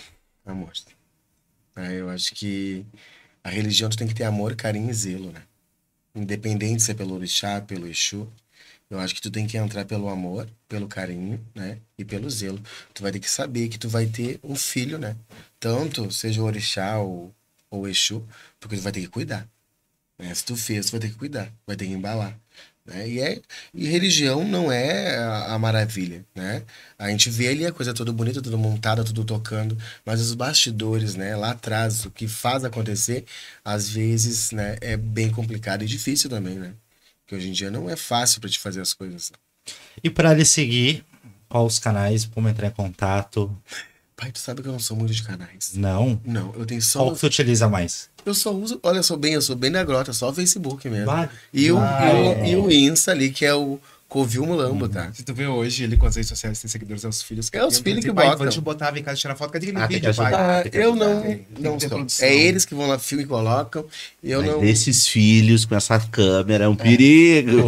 Speaker 3: Eu acho que a religião tu tem que ter amor, carinho e zelo, né? Independente de ser pelo orixá, pelo exu. Eu acho que tu tem que entrar pelo amor, pelo carinho, né? E pelo zelo. Tu vai ter que saber que tu vai ter um filho, né? Tanto seja o orixá ou o exu, porque tu vai ter que cuidar. Né? Se tu fez, tu vai ter que cuidar. Vai ter que embalar. Né? E religião não é a maravilha, né? A gente vê ali a coisa toda bonita, tudo montada, tudo tocando, mas os bastidores, né? Lá atrás, o que faz acontecer, às vezes, né? É bem complicado e difícil também, né? Porque hoje em dia não é fácil para te fazer as coisas.
Speaker 2: E para lhe seguir, quais os canais, como entrar em contato?
Speaker 3: Pai, tu sabe que eu não sou muito de canais.
Speaker 2: Não?
Speaker 3: Não, eu tenho só...
Speaker 2: Qual que tu utiliza mais?
Speaker 3: Eu só uso... Olha, eu sou bem da grota, só o Facebook mesmo.
Speaker 2: Vai.
Speaker 3: E o Insta ali, que é o Covil Mulambo, tá?
Speaker 4: Se tu vê hoje, ele com as redes sociais tem seguidores, é os filhos que
Speaker 3: É os filhos que
Speaker 4: pai,
Speaker 3: botam.
Speaker 4: Deixa eu botar, vem cá tirar foto, cadê aquele
Speaker 1: tem que
Speaker 4: vídeo, pai?
Speaker 1: ajudar.
Speaker 3: Ah, eu não
Speaker 4: tem
Speaker 3: sou.
Speaker 4: produção.
Speaker 3: É eles que vão lá, filmam e colocam. E eu
Speaker 1: Mas
Speaker 3: não...
Speaker 1: desses filhos com essa câmera é um perigo.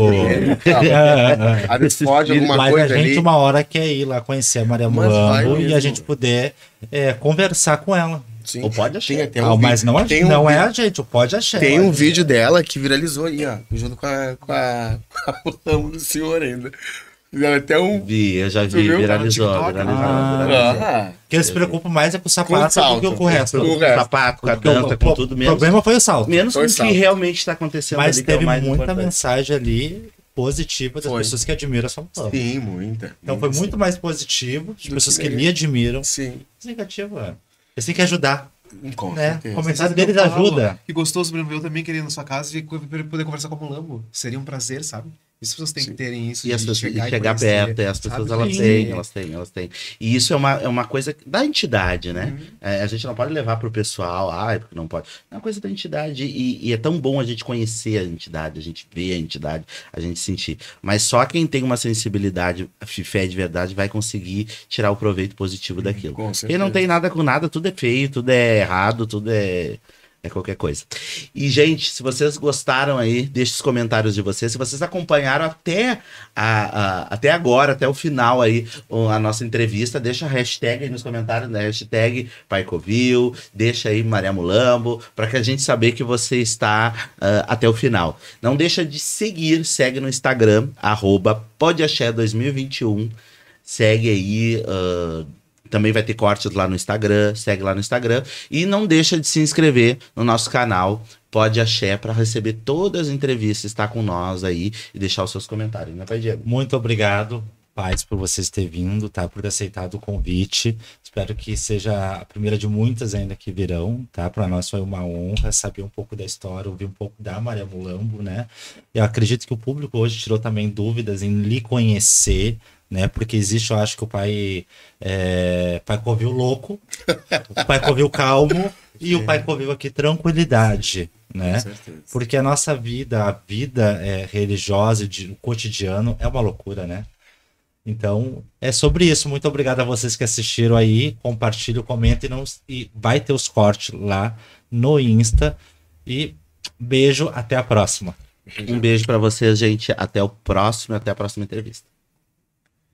Speaker 3: Às vezes pode alguma
Speaker 2: Mas
Speaker 3: coisa
Speaker 2: a gente
Speaker 3: ali.
Speaker 2: uma hora quer ir lá conhecer a Maria
Speaker 3: Mas vai
Speaker 2: Mulambo e a
Speaker 3: mesmo.
Speaker 2: gente poder conversar com ela.
Speaker 3: Sim.
Speaker 1: Ou pode achar.
Speaker 3: Tem até um
Speaker 2: Mas
Speaker 3: vídeo-
Speaker 2: não,
Speaker 3: tem um
Speaker 2: não é
Speaker 3: vídeo-
Speaker 2: a gente, o pode achar.
Speaker 3: Tem um vídeo dela que viralizou aí, ó. Junto com a Mulambo do senhor ainda. Fizeram até um...
Speaker 1: Eu já
Speaker 3: Tu
Speaker 1: vi,
Speaker 3: viu?
Speaker 1: viralizou.
Speaker 4: No TikTok?
Speaker 1: viralizou.
Speaker 3: Ah,
Speaker 2: Que eles se preocupam mais é com o
Speaker 3: Com o
Speaker 2: sapato
Speaker 3: salto.
Speaker 2: do que com o resto.
Speaker 3: Com
Speaker 1: Com o sapato, com a
Speaker 2: Porque o
Speaker 1: dança, com tudo
Speaker 2: o
Speaker 1: menos.
Speaker 2: problema foi o salto.
Speaker 1: Menos com
Speaker 3: Foi
Speaker 1: o que
Speaker 3: salto.
Speaker 1: realmente está acontecendo
Speaker 2: Mas
Speaker 1: ali, que é o
Speaker 2: teve
Speaker 1: mais
Speaker 2: muita
Speaker 1: importante.
Speaker 2: mensagem ali positiva das
Speaker 3: Foi.
Speaker 2: pessoas que admiram a São Paulo.
Speaker 3: sim, muita.
Speaker 2: Então foi muito mais positivo, de
Speaker 3: Do
Speaker 2: pessoas
Speaker 3: que
Speaker 2: que
Speaker 3: ele.
Speaker 2: lhe admiram.
Speaker 3: Sim.
Speaker 2: Negativo, Eles têm que ajudar,
Speaker 3: Com
Speaker 2: né?
Speaker 3: certeza.
Speaker 2: O comentário deles ajuda.
Speaker 4: Que gostoso, por exemplo, eu também queria ir na sua casa e poder conversar com o Mulambo. Seria um prazer, sabe? E as pessoas têm que terem isso
Speaker 1: E as
Speaker 4: de
Speaker 1: pessoas
Speaker 4: chegar, e
Speaker 1: chegar
Speaker 4: conhecer,
Speaker 1: perto, e as pessoas
Speaker 4: sabe?
Speaker 1: elas têm. E isso é uma coisa da entidade, né? A gente não pode levar pro pessoal, porque não pode. É uma coisa da entidade e é tão bom a gente conhecer a entidade, a gente ver a entidade, a gente sentir. Mas só quem tem uma sensibilidade, fé de verdade, vai conseguir tirar o proveito positivo daquilo.
Speaker 3: Com certeza.
Speaker 1: Quem não tem nada com nada, tudo é feio, tudo é errado, tudo é qualquer coisa. E, gente, se vocês gostaram aí, deixe os comentários de vocês. Se vocês acompanharam até agora, até o final aí, a nossa entrevista, deixa a hashtag aí nos comentários, né? Hashtag Paicovil, deixa aí Maria Mulambo, para que a gente saber que você está até o final. Não deixa de seguir, segue no Instagram, @podeaxé2021. Segue aí, também vai ter cortes lá no Instagram, segue lá no Instagram. E não deixa de se inscrever no nosso canal Pode Axé para receber todas as entrevistas, estar com nós aí e deixar os seus comentários, né, Pai Diego?
Speaker 2: Muito obrigado, pais, por vocês terem vindo, tá? Por ter aceitado o convite. Espero que seja a primeira de muitas ainda que virão, tá? Para nós foi uma honra saber um pouco da história, ouvir um pouco da Maria Mulambo, né? Eu acredito que o público hoje tirou também dúvidas em lhe conhecer, né? Porque existe, eu acho que o pai Covil louco, o pai Covil calmo e o pai Covil aqui tranquilidade, né?
Speaker 3: Com certeza.
Speaker 2: Porque a nossa vida, a vida religiosa, o cotidiano é uma loucura, né? Então, é sobre isso. Muito obrigado a vocês que assistiram aí. Compartilhem, comentem e vai ter os cortes lá no Insta. E beijo, até a próxima.
Speaker 1: Um beijo para vocês, gente. Até a próxima entrevista.